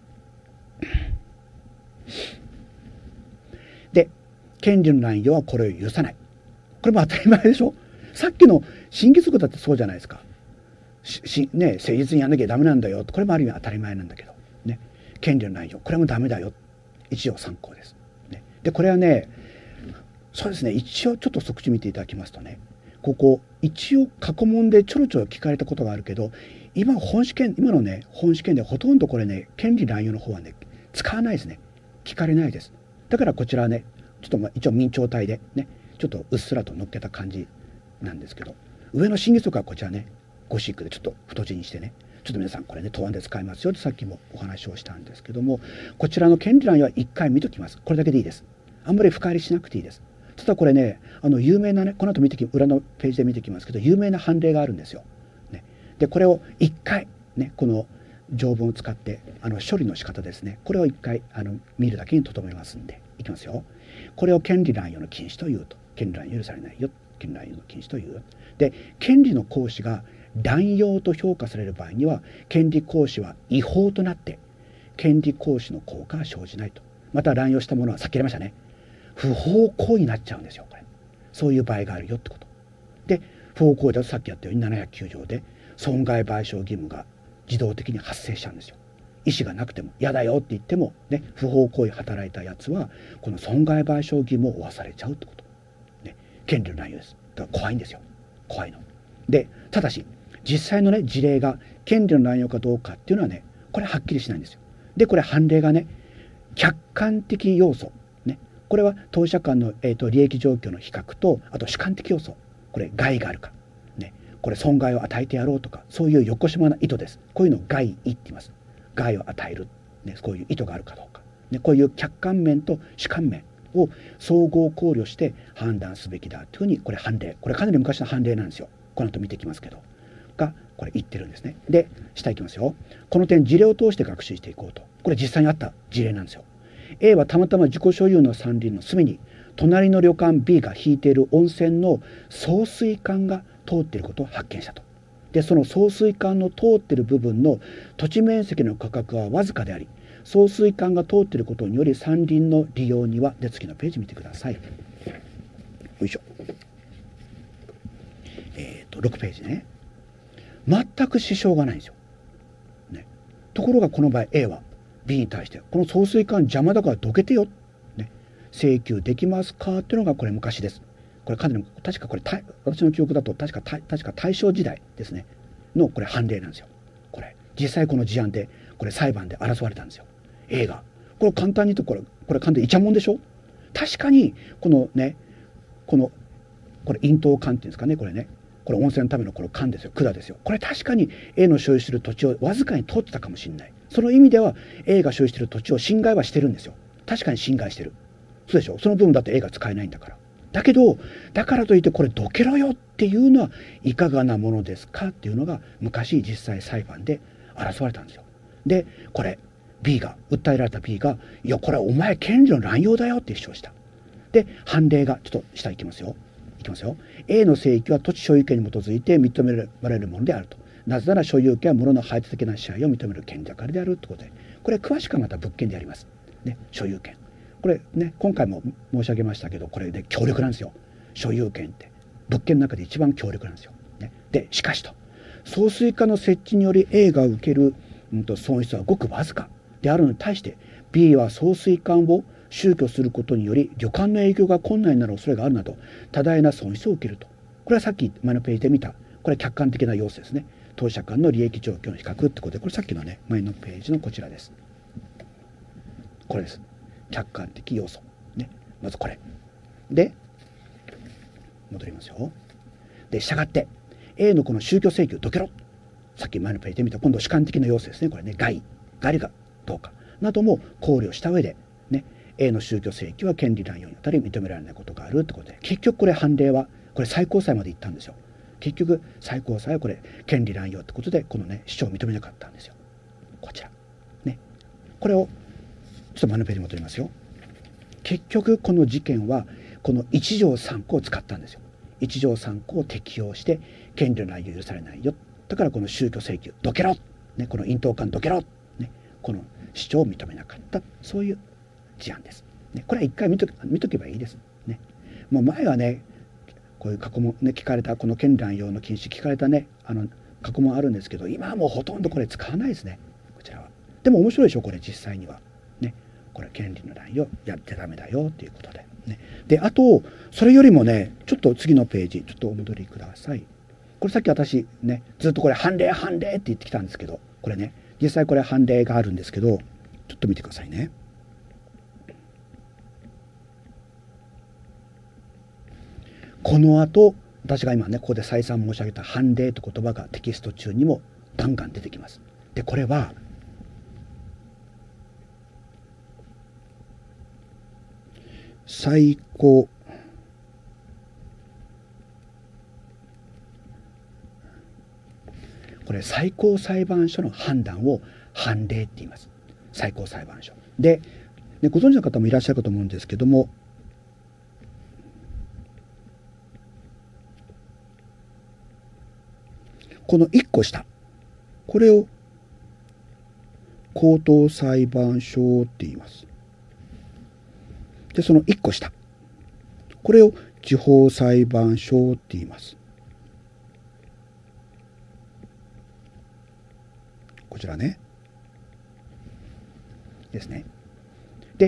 で権利の乱用はこれを許さない。これも当たり前でしょ。さっきの審議則だってそうじゃないですか。ね、誠実にやんなきゃダメなんだよ。これもある意味当たり前なんだけど、ね、権利の乱用これもダメだよ。一条3項です。ね、でこれはね、そうですね、一応ちょっと即地見ていただきますとね、ここ一応過去問でちょろちょろ聞かれたことがあるけど、今の本試験でほとんどこれね権利乱用の方はね使わないですね。聞かれないです。だからこちらはねちょっと一応明朝体でねちょっとうっすらと乗っけた感じなんですけど、上の審議則はこちらねゴシックでちょっと太字にしてね、ちょっと皆さんこれね答案で使いますよってさっきもお話をしたんですけども、こちらの権利乱用は一回見ときます。これだけでいいです。あんまり深入りしなくていいです。ただこれね有名なね、この後裏のページで見てきますけど、有名な判例があるんですよ。ね、でこれを一回ねこの条文を使って処理の仕方ですね、これを一回見るだけにとどめますんでいきますよ。これを権利乱用の禁止というと、権利乱用許されないよ、権利乱用の禁止というよ。で権利の行使が乱用と評価される場合には権利行使は違法となって権利行使の効果が生じないと。また乱用したものはさっき言いましたね、不法行為になっちゃうんですよ。これそういう場合があるよってことで、不法行為だとさっきやったように709条で損害賠償義務が自動的に発生しちゃうんですよ。意思がなくても嫌だよって言ってもね、不法行為働いたやつはこの損害賠償義務を負わされちゃうってこと、ね、権利の乱用です。だから怖いんですよ。怖いので、ただし実際のね事例が権利の乱用かどうかっていうのはねこれはっきりしないんですよ。でこれ判例がね客観的要素ね、これは当事者間の、利益状況の比較と、あと主観的要素、これ害があるか、ね、これ損害を与えてやろうとか、そういう横島な意図です。こういうのを害意って言います。害を与える、ね、こういう意図があるかどうか、ね、こういう客観面と主観面を総合考慮して判断すべきだというふうに、これ判例、これかなり昔の判例なんですよ。この後見ていきますけどがこれ言ってるんですね。で下いきますよ。この点事例を通して学習していこうと。これ実際にあった事例なんですよ。A はたまたま自己所有の山林の隅に隣の旅館 B が引いている温泉の送水管が通っていることを発見したと。でその送水管の通っている部分の土地面積の価格はわずかであり、送水管が通っていることにより山林の利用には、で次のページ見てください。よいしょ。6ページね。全く支障がないんですよ、ね、ところがこの場合 A は B に対してこの送水管邪魔だからどけてよ、ね、請求できますかっていうのがこれ昔です。これかなり確かこれ私の記憶だと確か大正時代ですねのこれ判例なんですよ。これ実際この事案でこれ裁判で争われたんですよ。 A がこれ簡単に言うとこれ簡単にイチャモンでしょ。確かにこのねこれ咽頭管っていうんですかね、これねこれ温泉のためのこの管ですよ、管ですよ。これ確かに A の所有している土地をわずかに通ってたかもしれない。その意味では A が所有している土地を侵害はしてるんですよ。確かに侵害してる。そうでしょ。その部分だって A が使えないんだから。だけど、だからといってこれどけろよっていうのはいかがなものですかっていうのが昔実際裁判で争われたんですよ。で、これ B が、訴えられた B が、いやこれお前権利の乱用だよって主張した。で、判例が、ちょっと下行きますよ。いきますよ。A の請求は土地所有権に基づいて認められるものであると。なぜなら所有権は物の排他的な支配を認める権利だからであるということで、これ詳しくはまた物件でやります。ね、所有権。これね、今回も申し上げましたけど、これで強力なんですよ。所有権って物件の中で一番強力なんですよ。ね、で、しかしと、送水管の設置により A が受ける、損失はごくわずかであるのに対して B は送水管を収拠することにより旅館の営業が困難になる恐れがあるなど多大な損失を受けると。これはさっき前のページで見た、これ客観的な要素ですね。当社間の利益状況の比較ってことで、これさっきのね前のページのこちらです。これです。客観的要素、ね、まずこれで戻りますよ。で、したがって A のこの宗教請求どけろ、さっき前のページで見た今度主観的な要素ですね。これね、害がどうかなども考慮した上でね、A の宗教請求は権利乱用にあたり認められないことがあるってことで、結局これ判例はこれ最高裁まで行ったんですよ。結局最高裁はこれ権利乱用ってことでこのね主張を認めなかったんですよ。こちらね、これをちょっと前のページに戻りますよ。結局この事件はこの1条3項を使ったんですよ。1条3項を適用して権利の乱用許されないよ。だからこの宗教請求どけろ、ね、この隠遁管どけろ、ね、この主張を認めなかった、そういう事案です。ね、これは一回見とけばいいです。ね、もう前はねこういう過去問ね聞かれたこの権利乱用の禁止聞かれたね過去問あるんですけど、今はもうほとんどこれ使わないですね。こちらは。でも面白いでしょこれ実際には。ね、これ権利の乱用やってダメだよっていうことで。ね、であとそれよりもねちょっと次のページちょっとお戻りください。これさっき私ねずっとこれ判例って言ってきたんですけど、これね実際これ判例があるんですけど、ちょっと見てくださいね。この後私が今ねここで再三申し上げた判例という言葉がテキスト中にもガンガン出てきます。でこれは最高これ最高裁判所の判断を判例って言います。最高裁判所で、ね、ご存知の方もいらっしゃるかと思うんですけども、この1個下これを高等裁判所って言います。でその1個下これを地方裁判所って言います。こちらねですね。で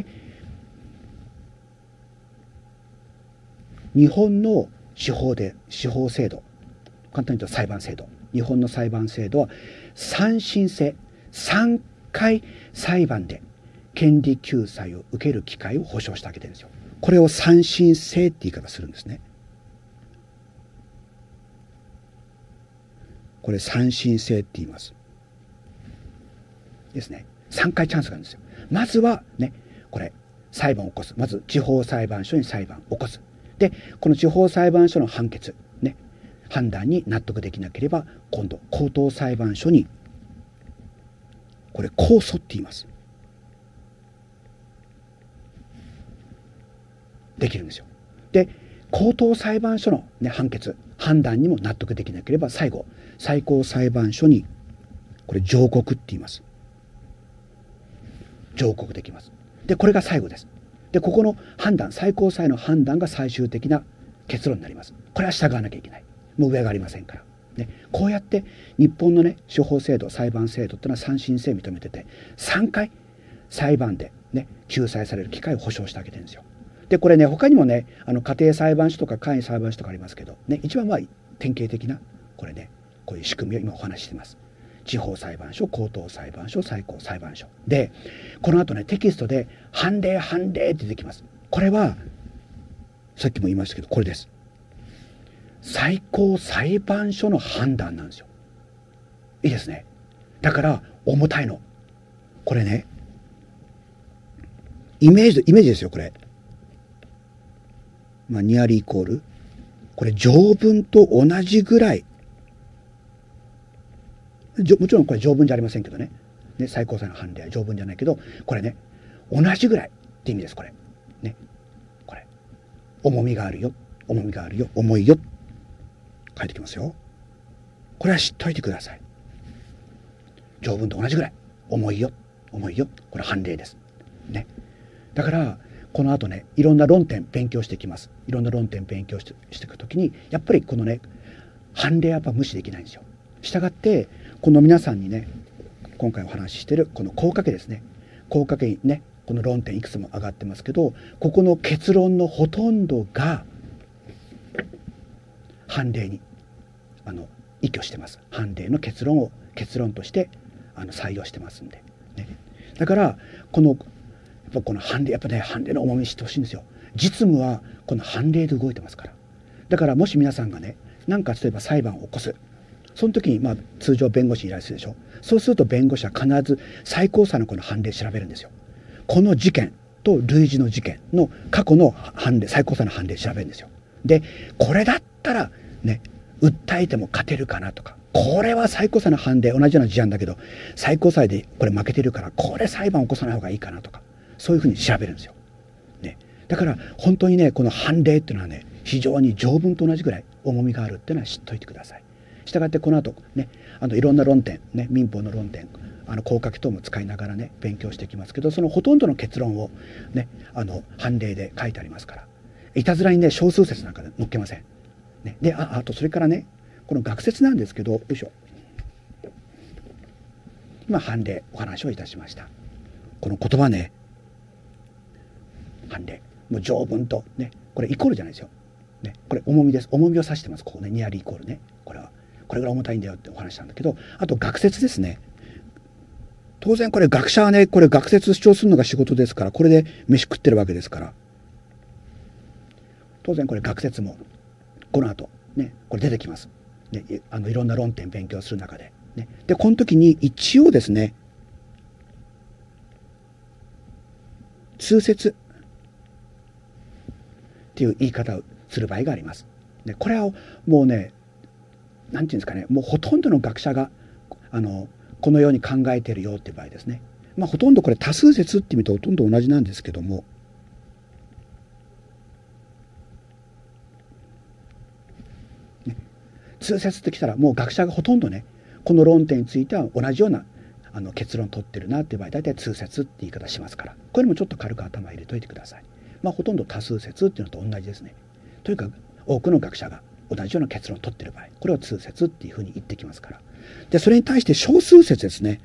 日本の司法制度、簡単に言うと裁判制度、日本の裁判制度は3審制3回裁判で権利救済を受ける機会を保障してあげてるんですよ。これを3審制って言い方するんですね。これ3審制って言いますですね。3回チャンスがあるんですよ。まずはねこれ裁判を起こす、まず地方裁判所に裁判を起こす。でこの地方裁判所の判決ね判断に納得できなければ今度高等裁判所にこれ控訴って言います。できるんですよ。で高等裁判所の、ね、判断にも納得できなければ最後最高裁判所にこれ上告って言います。上告できます。でこれが最後です。でここの判断最高裁の判断が最終的な結論になります。これは従わなきゃいけない。もう上がありませんから。ね、こうやって日本のね司法制度裁判制度っていうのは3審制認めてて3回裁判でね救済される機会を保障してあげてるんですよ。でこれね他にもね家庭裁判所とか簡易裁判所とかありますけど、ね、一番典型的なこれねこういう仕組みを今お話ししてます。地方裁判所高等裁判所最高裁判所でこの後ねテキストで判例って出てきます。これはさっきも言いましたけどこれです。 最高裁判所の判断なんですよ。いいですね。だから重たいの。これね、イメージですよ、これ。まあ、ニアリーイコール。これ条文と同じぐらい。もちろんこれ条文じゃありませんけどね。最高裁の判例は条文じゃないけど、これね、同じぐらいって意味です、これ。ね。これ。重みがあるよ。重みがあるよ。重いよ。書いてきますよ。これは知っといてください。条文と同じぐらい。重いよ。重いよ。これ判例です。ね。だから、この後ね、いろんな論点勉強していきます。いろんな論点勉強していくときに、やっぱりこのね、判例はやっぱ無視できないんですよ。したがって、この皆さんにね、今回お話ししているこの項掛けですね。項掛けにね、この論点いくつも上がってますけど、ここの結論のほとんどが判例に依拠してます。判例の結論として採用してますんで、ね。だからこの判例、やっぱね、判例の重み知ってほしいんですよ。実務はこの判例で動いてますから。だからもし皆さんがね、なんか例えば裁判を起こす。その時に通常弁護士に依頼するでしょ。そうすると弁護士は必ず最高裁のこの判例調べるんですよ。この事件と類似の事件の過去の判例、最高裁の判例調べるんですよ。で、これだったらね、訴えても勝てるかなとか、これは最高裁の判例、同じような事案だけど、最高裁でこれ負けてるから、これ裁判起こさない方がいいかなとか、そういうふうに調べるんですよ。ね。だから本当にね、この判例っていうのはね、非常に条文と同じぐらい重みがあるっていうのは知っといてください。したがってこの後ね、いろんな論点ね、民法の論点、項掛け等も使いながらね、勉強していきますけど、そのほとんどの結論をね、判例で書いてありますから、いたずらにね、小数節なんかで載っけません。ね、で、あとそれからね、この学説なんですけど、よいしょ。今判例お話をいたしました。この言葉ね、判例、もう条文とね、これイコールじゃないですよ。ね、これ重みです。重みを指してます。ここね、ニアリーイコールね。これはこれぐらい重たいんだよってお話なんだけど、あと学説ですね。当然これ学者はね、これ学説主張するのが仕事ですから、これで飯食ってるわけですから、当然これ学説もこの後ね、これ出てきます。ね、いろんな論点勉強する中で、ね、でこの時に一応ですね、通説っていう言い方をする場合があります。でこれはもうね、なんていうんですかね、もうほとんどの学者がこのように考えているよっていう場合ですね。ほとんどこれ多数説って意味とほとんど同じなんですけども、ね、通説ってきたらもう学者がほとんどね、この論点については同じような結論を取ってるなっていう場合、大体通説って言い方しますから、これもちょっと軽く頭入れといてください。ほとんど多数説っていうのと同じですね。というか多くの学者が同じような結論を取ってる場合、これを通説っていうふうに言ってきますから。でそれに対して少数説ですね。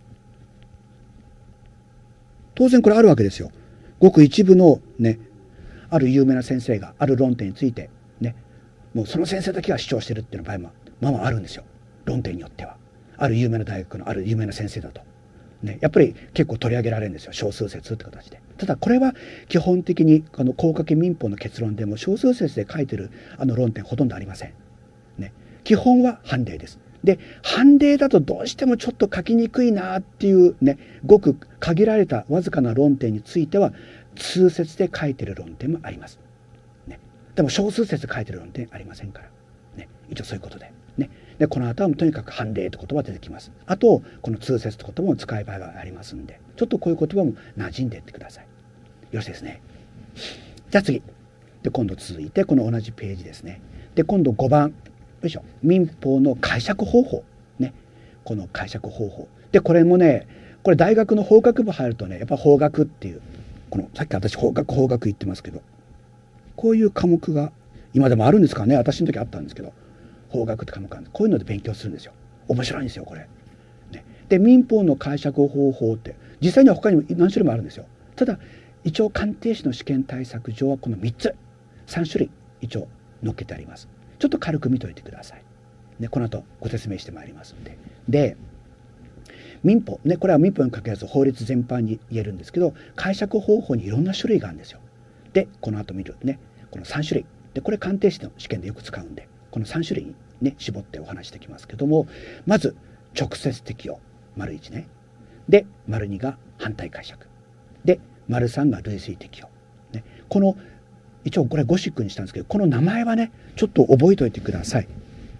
当然これあるわけですよ。ごく一部のね、ある有名な先生がある論点についてね、もうその先生だけが主張してるっていう場合もあるんですよ。論点によっては。ある有名な大学のある有名な先生だと。ね、やっぱり結構取り上げられるんですよ。少数説って形で。ただこれは基本的に項掛民法の結論でも少数説で書いてる論点ほとんどありません。ね、基本は判例です。で判例だとどうしてもちょっと書きにくいなっていうね、ごく限られたわずかな論点については通説で書いてる論点もあります。ね、でも少数説で書いてる論点ありませんから。ね、一応そういうことで。ね、でこの後はとにかく判例って言葉が出てきます。あとこの通説って言葉も使い場合がありますんで、ちょっとこういう言葉も馴染んでいってください。よろしいですね。じゃあ次で、今度続いてこの同じページですね。で今度5番、よいしょ、民法の解釈方法ね。この解釈方法で、これもね、これ大学の法学部入るとね、やっぱ法学っていう、このさっき私法学言ってますけど、こういう科目が今でもあるんですからね。私の時あったんですけど、法学って科目なんです。こういうので勉強するんですよ。面白いんですよこれ、ね。で民法の解釈方法って実際には他にも何種類もあるんですよ。ただ一応鑑定士の試験対策上はこの3種類一応載っけてあります。ちょっと軽く見といてください。ね、この後ご説明してまいりますので。で民法ね、これは民法に限らず法律全般に言えるんですけど、解釈方法にいろんな種類があるんですよ。でこの後見るね、この3種類で、これ鑑定士の試験でよく使うんで、 この3種類にね絞ってお話してきますけども、まず直接適用丸1ね、で丸2が反対解釈で丸3が類推適用、ね、この一応これゴシックにしたんですけど、この名前はねちょっと覚えておいてください。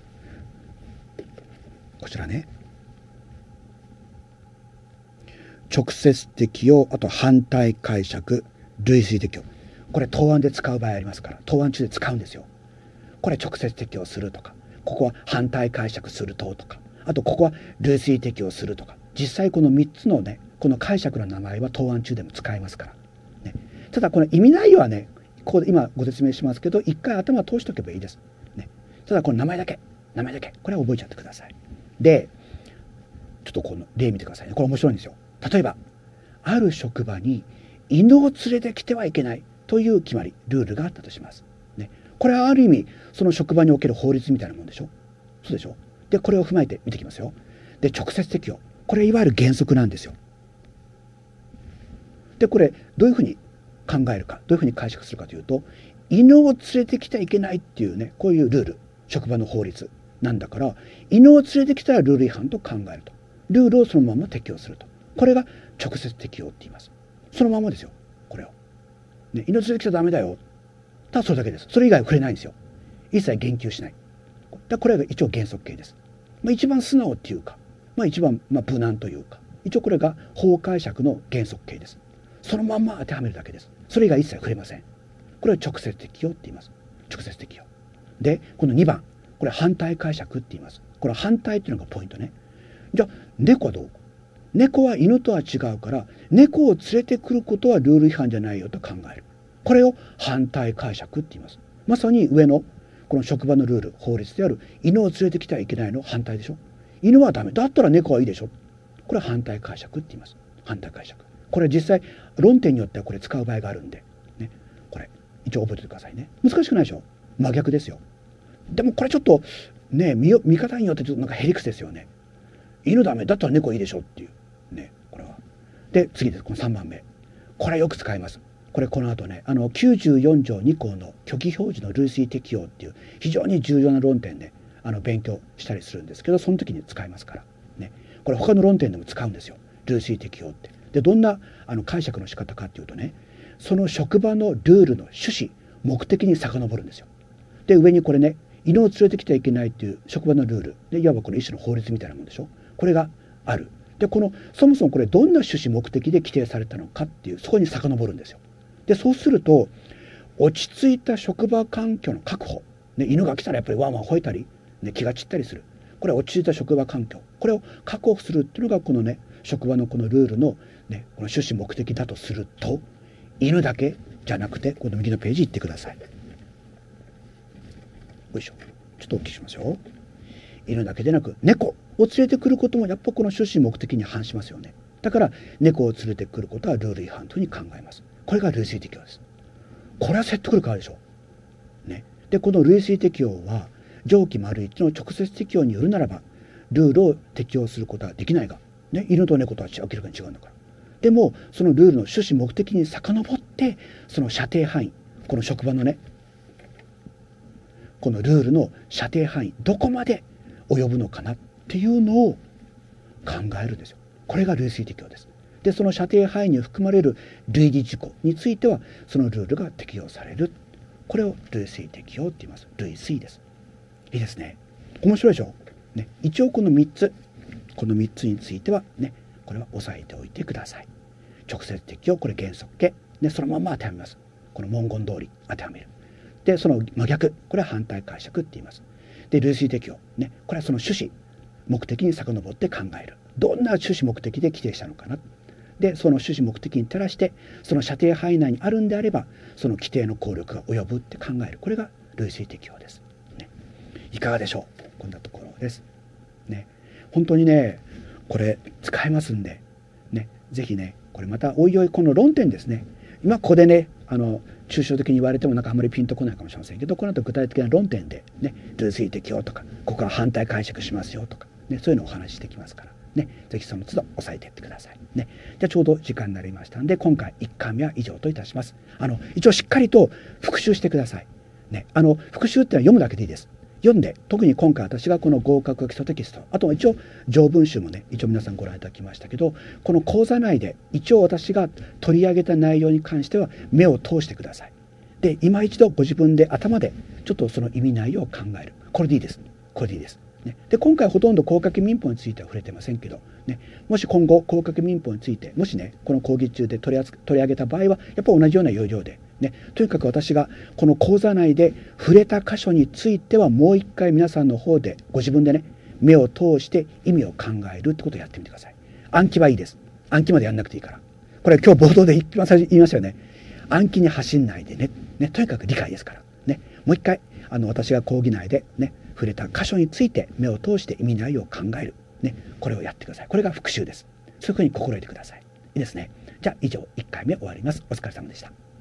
こちらね、直接適用、あと反対解釈、類推適用、これ答案で使う場合ありますから、答案中で使うんですよ。これ直接適用するとか、ここは反対解釈するとか、あとここは類推適用するとか、実際この3つのねこの解釈の名前は答案中でも使えますから、ね、ただこの意味内容はねここで今ご説明しますけど、一回頭通しておけばいいです、ね、ただこの名前だけこれは覚えちゃってください。でちょっとこの例見てくださいね。これ面白いんですよ。例えばある職場に犬を連れてきてはいけないという決まりルールがあったとします、ね、これはある意味その職場における法律みたいなもんでしょ。そうでしょ。でこれを踏まえて見ていきますよ。で直接適用、これいわゆる原則なんですよ。でこれどういうふうに考えるか、どういうふうに解釈するかというと、犬を連れてきてはいけないっていうねこういうルール、職場の法律なんだから、犬を連れてきたらルール違反と考えると、ルールをそのまま適用すると、これが直接適用って言います。そのままですよこれを、ね、犬を連れてきちゃダメだよ、ただそれだけです。それ以外は触れないんですよ。一切言及しない。だこれが一応原則形です。一番素直っていうか、一番無難というか、一応これが法解釈の原則形です。そのまんま当てはめるだけです。それ以外一切触れません。これを直接適用って言います。直接適用で、この2番、これ反対解釈って言います。これ反対っていうのがポイントね。じゃあ猫はどう？猫は犬とは違うから、猫を連れてくることはルール違反じゃないよと考える。これを反対解釈って言います。まさに上のこの職場のルール、法律である犬を連れてきてはいけないの反対でしょ。犬はダメだったら猫はいいでしょ。これは反対解釈って言います。反対解釈、これ実際論点によってはこれ使う場合があるんで、ね、これ一応覚えておいてくださいね。難しくないでしょ。真逆ですよ。でもこれちょっとね見方によってちょっとなんかへりくつですよね。犬ダメだったら猫いいでしょっていうね、これは。で次です。この3番目、これよく使います。これこの後ね94条2項の虚偽表示の類推適用っていう非常に重要な論点で勉強したりするんですけど、その時に使いますからね。これ他の論点でも使うんですよ、類推適用って。でどんな解釈の仕方かっていうとね、その職場のルールの趣旨目的に遡るんですよ。で上にこれね、犬を連れてきてはいけないっていう職場のルールで、いわばこの一種の法律みたいなもんでしょ。これがある。でこのそもそもこれどんな趣旨目的で規定されたのかっていう、そこに遡るんですよ。でそうすると落ち着いた職場環境の確保、ね、犬が来たらやっぱりワンワン吠えたり、ね、気が散ったりする。これは落ち着いた職場環境、これを確保するっていうのがこのね職場のこのルールの、ね、この趣旨目的だとすると、犬だけじゃなくてこの右のページ行ってください。よいしょ、ちょっと大きくしますよ。犬だけでなく猫を連れてくることもやっぱこの趣旨目的に反しますよね。だから猫を連れてくることはルール違反というふうに考えます。これが類推適用です。これは説得力あるでしょ、ね、でこの類推適用は上記丸1の直接適用によるならばルールを適用することはできないが、ね、犬と猫とは明らかに違うんだから。でもそのルールの趣旨目的に遡ってその射程範囲、この職場のねこのルールの射程範囲どこまで及ぶのかなっていうのを考えるんですよ。これが類推適用です。でその射程範囲に含まれる類似事項についてはそのルールが適用される。これを類推適用って言います。類推です。いいですね。面白いでしょ、ね、一応この3つについてはね、これは押さえておいてください。直接適用、これ原則形、ね、そのまま当てはめます。この文言通り当てはめる。でその真逆、これは反対解釈って言います。で類推適用、ね、これはその趣旨目的に遡って考える。どんな趣旨目的で規定したのかな。でその趣旨目的に照らしてその射程範囲内にあるんであればその規定の効力が及ぶって考える。これが類推適用です、ね、いかがでしょう。こんなところです、ね、本当にねこれ使えますんで、ね、ぜひねこれまたおいおいこの論点ですね、今ここでね抽象的に言われてもなんかあんまりピンとこないかもしれませんけど、この後具体的な論点でね類推適用とかここは反対解釈しますよとか、ね、そういうのをお話ししてきますからね、ぜひその都度押さえていってください、ね、じゃあちょうど時間になりましたので今回1回目は以上といたします。一応しっかりと復習してください、ね、復習ってのは読むだけでいいです。 読んで、特に今回私がこの合格基礎テキスト、あと一応条文集もね一応皆さんご覧いただきましたけど、この講座内で一応私が取り上げた内容に関しては目を通してください。で今一度ご自分で頭でちょっとその意味内容を考える。これでいいです。これでいいです。ね、で今回ほとんど項掛民法については触れてませんけど、ね、もし今後項掛民法についてもしねこの講義中で取り上げた場合はやっぱ同じような要領で、ね、とにかく私がこの講座内で触れた箇所についてはもう一回皆さんの方でご自分でね目を通して意味を考えるってことをやってみてください。暗記はいいです。暗記までやんなくていいから。これ今日冒頭で一番最初に言いましたよね。暗記に走んないでね。とにかく理解ですから。ね、もう一回私が講義内でね触れた箇所について目を通して意味内容を考える、ね、これをやってください。これが復習です。そういうふうに心得てください。いいですね。じゃあ以上1回目終わります。お疲れ様でした。